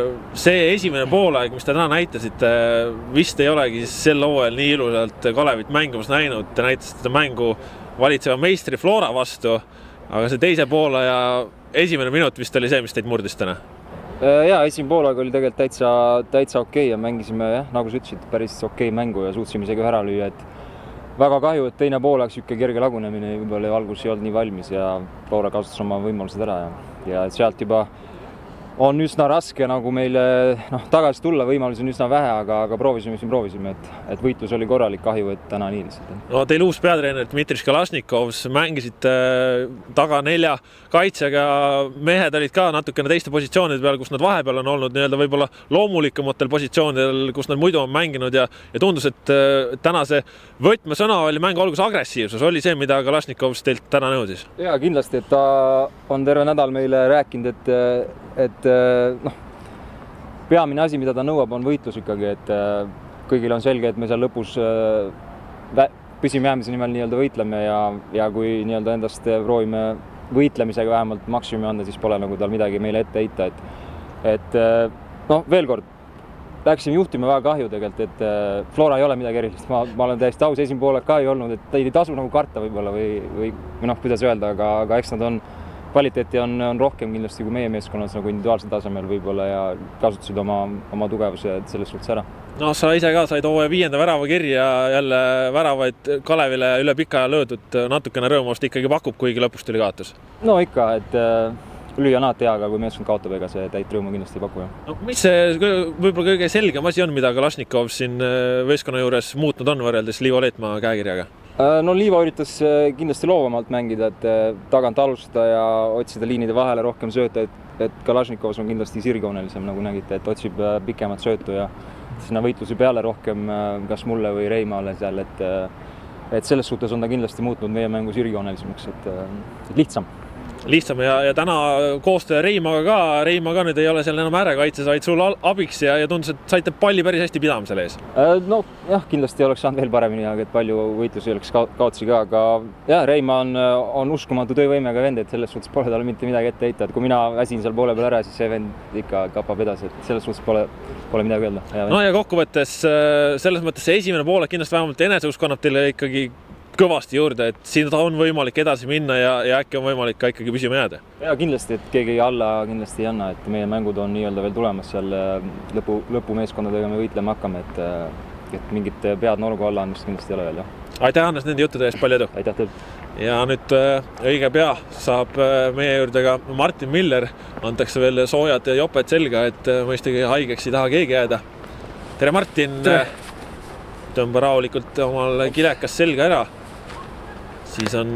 see esimene poolaeg, mis te täna näitasite, vist ei olegi sel hooajal nii ilusalt Kalevit mängumas näinud. Te näitasite mängu valitseva meistri Flora vastu, aga see teise poolaja esimene minut vist oli see, mis teid murdis täna? Jaa, esimene poolega oli tegelikult täitsa okei ja mängisime, nagu sa ütlesid, päris okei mängu ja suutsime isegi ära lüüa, et väga kahju, et teine pool oleks niisugune kerge lagunemine, võib-olla alguses ei olnud nii valmis ja Flora kasutas oma võimalused ära ja sealt juba on üsna raske nagu meile tagasi tulla, võimalusi on üsna vähe, aga proovisime, et võitlus oli korralik, kahju, et täna nii lihtsalt. No teil uus peatreener Dmitri Kalashnikovs, mängisid taga 4 kaitsega, mehed olid ka natukene teiste positsioonide peal, kus nad vahepeal on olnud nii-öelda võib-olla loomulikumatel positsioonidel, kus nad muidu on mänginud ja tundus, et tänase võtmesõna oli mängu alguses agressiivsus, oli see, mida Kalashnikovs teilt täna nõudis? Jaa, kindlasti, et ta on terve nädal meile rääkinud, et peamine asi, mida ta nõuab, on võitlus ikkagi, et kõigil on selge, et me seal lõpus püsimjäämise nimel nii-öelda võitleme ja kui nii-öelda endast proovime võitlemisega vähemalt maksimumi anda, siis pole nagu tal midagi meile ette heita, et veel kord, läksime juhtima väga kahju tegelikult, et Flora ei ole midagi erilist, ma olen täiesti aus, esimene poolek ka ei olnud, et ei tasu nagu karta võib-olla või kuidas öelda, aga eks nad on kvaliteeti on rohkem kindlasti kui meie meeskonnas nagu individuaalsel tasemel võib-olla ja kasutasid oma tugevuse selles suhtes ära. No sa ise ka said hooaja 5. värava kirja, jälle väravaid Kalevile üle pika aja löödud, natukene rõõmust ikkagi pakub, kuigi lõpus tuli kaotus? No ikka, et lüüa on alati hea, aga kui meeskond kaotab, ega see täit rõõmu kindlasti ei paku. No, mis see võib-olla kõige selgem asi on, mida Kalashnikov siin võistkonna juures muutnud on võrreldes Liivo Leetmaa käekirjaga? No Liivo üritas kindlasti loovamalt mängida, et tagant alustada ja otsida liinide vahele rohkem sööta, et Kalashnikovs on kindlasti sirgjoonelisem, nagu nägite, et otsib pikemat söötu ja sinna võitluse peale rohkem kas mulle või Reimaale seal, et selles suhtes on ta kindlasti muutnud meie mängu sirgjoonelisemaks, et lihtsam ja täna koostöö Reimaga ka nüüd ei ole seal enam äärekaitses, vaid sul abiks ja tundus, et saite palli päris hästi pidama selle ees. No jah, kindlasti oleks saanud veel paremini, aga et palju võitlusi oleks kaotsi ka, aga jah, Reima on uskumatu töövõimega vend, et selles suhtes pole tal mitte midagi ette heita, et kui mina väsin seal poole peal ära, siis see vend ikka kapab edasi, et selles suhtes pole midagi öelda. No ja kokkuvõttes selles mõttes see esimene poole kindlasti vähemalt eneseusk annab teile ikkagi kõvasti juurde, et siin on võimalik edasi minna ja äkki on võimalik ka ikkagi püsima jääda. Ja kindlasti, et keegi alla kindlasti ei anna, et meie mängud on nii-öelda veel tulemas seal lõpumeeskondadega me võitlema hakkame, et mingit pead norgu alla andmist kindlasti ei ole veel. Aitäh, Hannes, nende juttude eest, palju edu! Aitäh teil! Ja nüüd õige pea saab meie juurde ka Martin Miller, antakse veel soojad ja joped selga, et mõistagi haigeks ei taha keegi jääda. Tere, Martin! Tõmba rahulikult omal kilekas selga ära. Siis on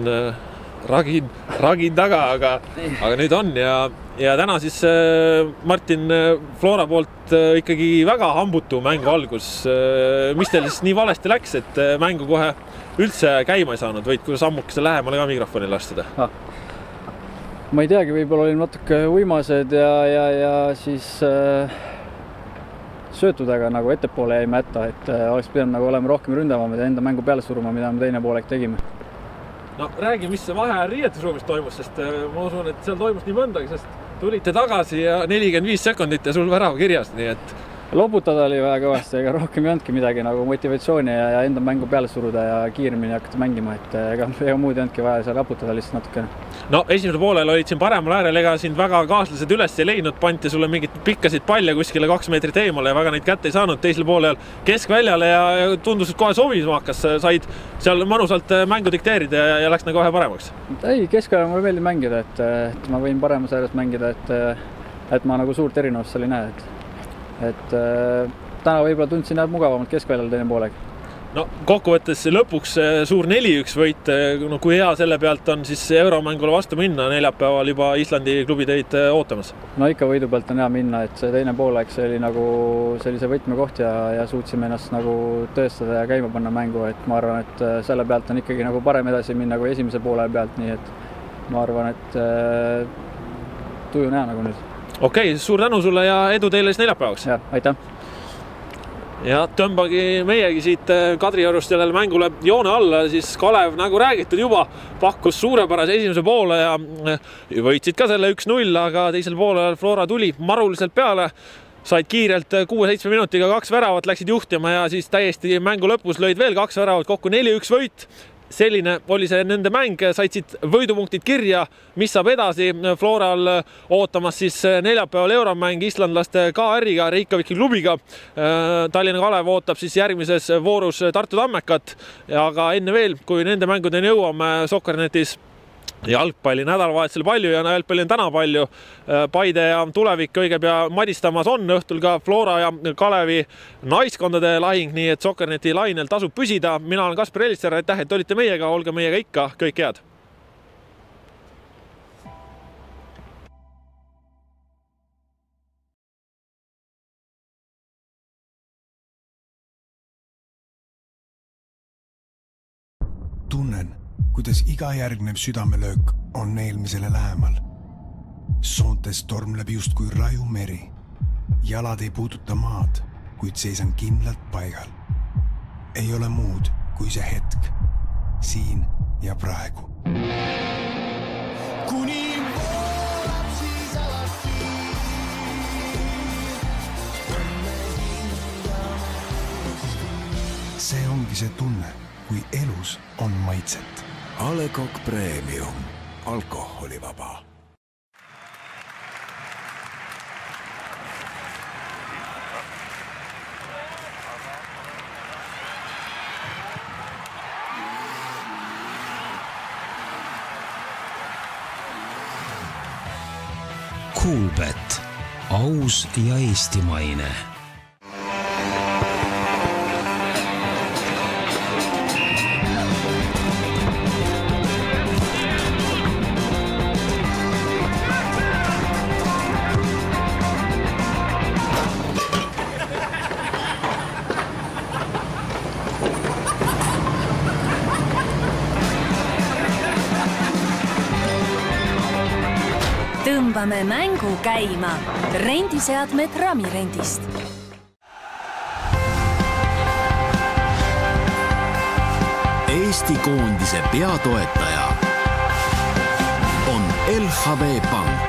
ragin taga, aga nüüd on ja täna siis Martin Flora poolt ikkagi väga hambutu mängu algus. Mis teil siis nii valesti läks, et mängu kohe üldse käima ei saanud, võid kui sammukese lähemale ka mikrofoni lastada? Ma ei teagi, võib-olla olin natuke uimased ja siis söötudega nagu ettepoole jäime hätta, et oleks pidanud nagu olema rohkem ründavamad ja enda mängu peale suruma, mida me teine poolek tegime. No räägi, mis see vahe riietusruumis toimus, sest ma usun, et seal toimus nii mõndagi, sest tulite tagasi ja 45 sekundit ja sul värava kirjas, nii et loputada oli väga kõvasti, ega rohkem ei olnudki midagi nagu motivatsiooni ja enda mängu peale suruda ja kiiremini hakata mängima, et ega muud ei olnudki vaja seal raputada lihtsalt natukene. No esimesel poolel olid siin paremal äärel, ega sind väga kaaslased üles ei leidnud, panti sulle mingit pikkasid palle kuskile 2 meetrit eemale ja väga neid kätte ei saanud. Teisel poolel keskväljale ja tundus, et kohe sobisma hakkas, said seal mõnusalt mängu dikteerida ja läks nagu kohe paremaks. Ei, keskväljal mulle meeldib mängida, et ma võin paremas ääres mängida, et ma nagu suurt erinevust seal ei näe, et täna võib-olla tundsin mugavamalt keskväljal teine poolega. No kokkuvõttes lõpuks suur 4-1 võit, no kui hea selle pealt on siis euromängule vastu minna, neljapäeval juba Islandi klubi teid ootamas? No ikka võidu pealt on hea minna, et see teine poolek see oli nagu sellise võtmekoht ja suutsime ennast nagu tõestada ja käima panna mängu, et ma arvan, et selle pealt on ikkagi nagu parem edasi minna kui esimese poole pealt, nii et ma arvan, et tuju näha nagu nüüd. Okei, suur tänu sulle ja edu teile siis neljapäevaks! Ja, aitäh! Ja tõmbagi meiegi siit Kadriorust sellele mängule joone alla, siis Kalev, nagu räägitud juba, pakkus suurepärase esimese poole ja võitsid ka selle 1-0, aga teisel poolel Flora tuli maruliselt peale, said kiirelt 6-7 minutiga 2 väravat, läksid juhtima ja siis täiesti mängu lõpus lõid veel 2 väravat, kokku 4-1 võit selline oli see nende mäng, said siit võidupunktid kirja, mis saab edasi. Floral ootamas siis neljapäeval euromäng islandlaste KR-iga, Reykjaviki klubiga. Tallinna Kalev ootab siis järgmises voorus Tartu Tammekat, aga enne veel, kui nende mängudeni jõuame Soccernetis jalgpalli nädalavahetusel palju ja jalgpalli on täna palju. Paide ja Tulevik õige pea madistamas on õhtul ka Flora ja Kalevi naiskondade lahing, nii et Soccerneti lainel tasub püsida. Mina olen Kaspar Elisser, aitäh, et olite meiega, olge meiega ikka, kõik head! Tunnen, kuidas iga järgnev südamelöök on eelmisele lähemal. Soontes tormleb just kui raju meri. Jalad ei puuduta maad, kuid seisan kindlalt paigal. Ei ole muud kui see hetk, siin ja praegu. Kuni voolab siis alati. See ongi see tunne, kui elus on maitset. A. Le Coq Premium. Alkoholivaba. Coolbet. Aus ja eestimaine. Tõmbame mängu käima. Rendiseadmed Ramirendist. Eesti koondise peatoetaja on LHV Pank.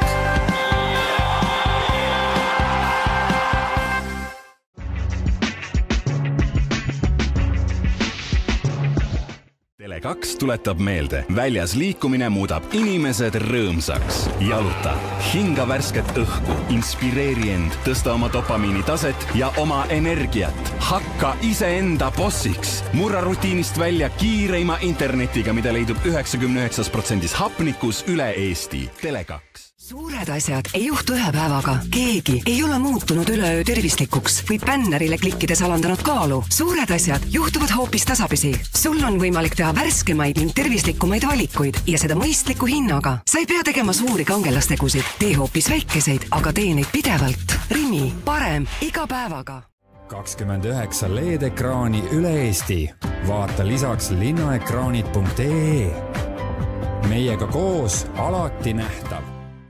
Tele2 tuletab meelde, väljas liikumine muudab inimesed rõõmsaks. Jaluta, hinga värsket õhku, inspireeri end, tõsta oma dopamiini taset ja oma energiat. Hakka iseenda bossiks. Murra rutiinist välja kiireima internetiga, mida leidub 99% hapnikus üle Eesti. Tele2. Suured asjad ei juhtu ühe päevaga. Keegi ei ole muutunud üleöö tervislikuks või bännerile klikkides alandanud kaalu. Suured asjad juhtuvad hoopis tasapisi. Sul on võimalik teha värskemaid ning tervislikumaid valikuid ja seda mõistliku hinnaga. Sa ei pea tegema suuri kangelastegusid. Tee hoopis väikeseid, aga tee neid pidevalt. Rimi, parem iga päevaga. 29 LED-ekraani üle Eesti. Vaata lisaks linnaekraanid.ee. Meiega koos alati nähtav.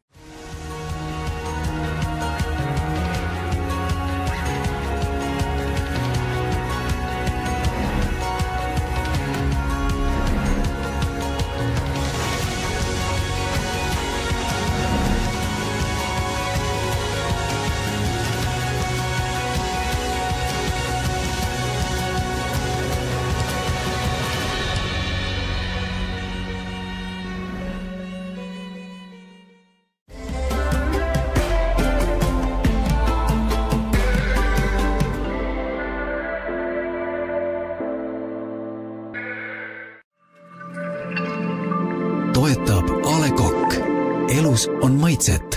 Toetab A. Le Coq. Elus on maitset.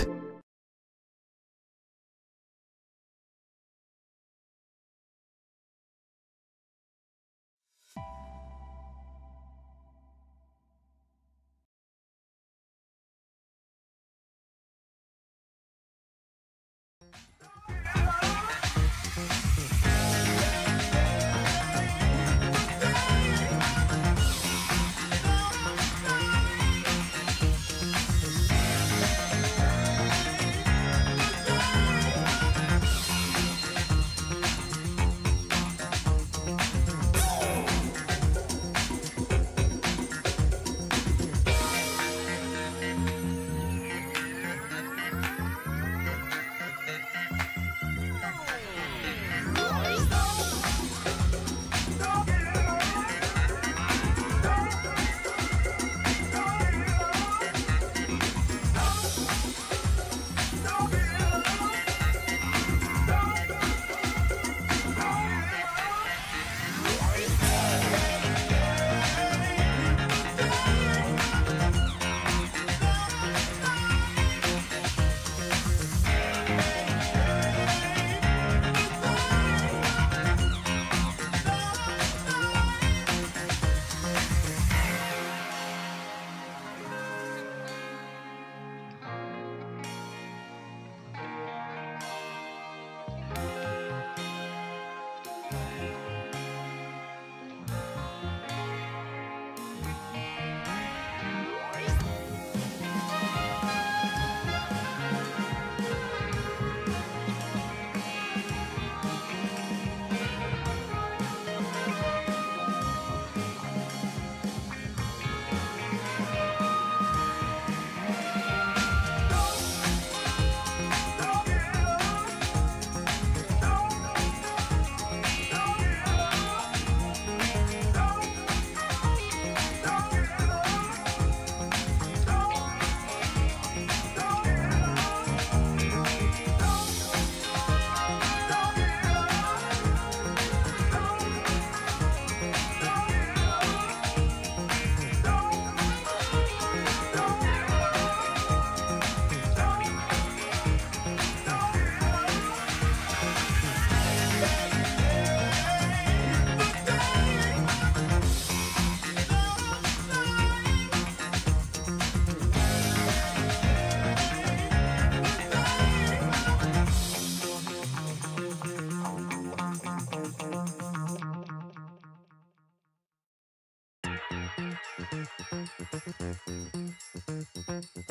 Thank you.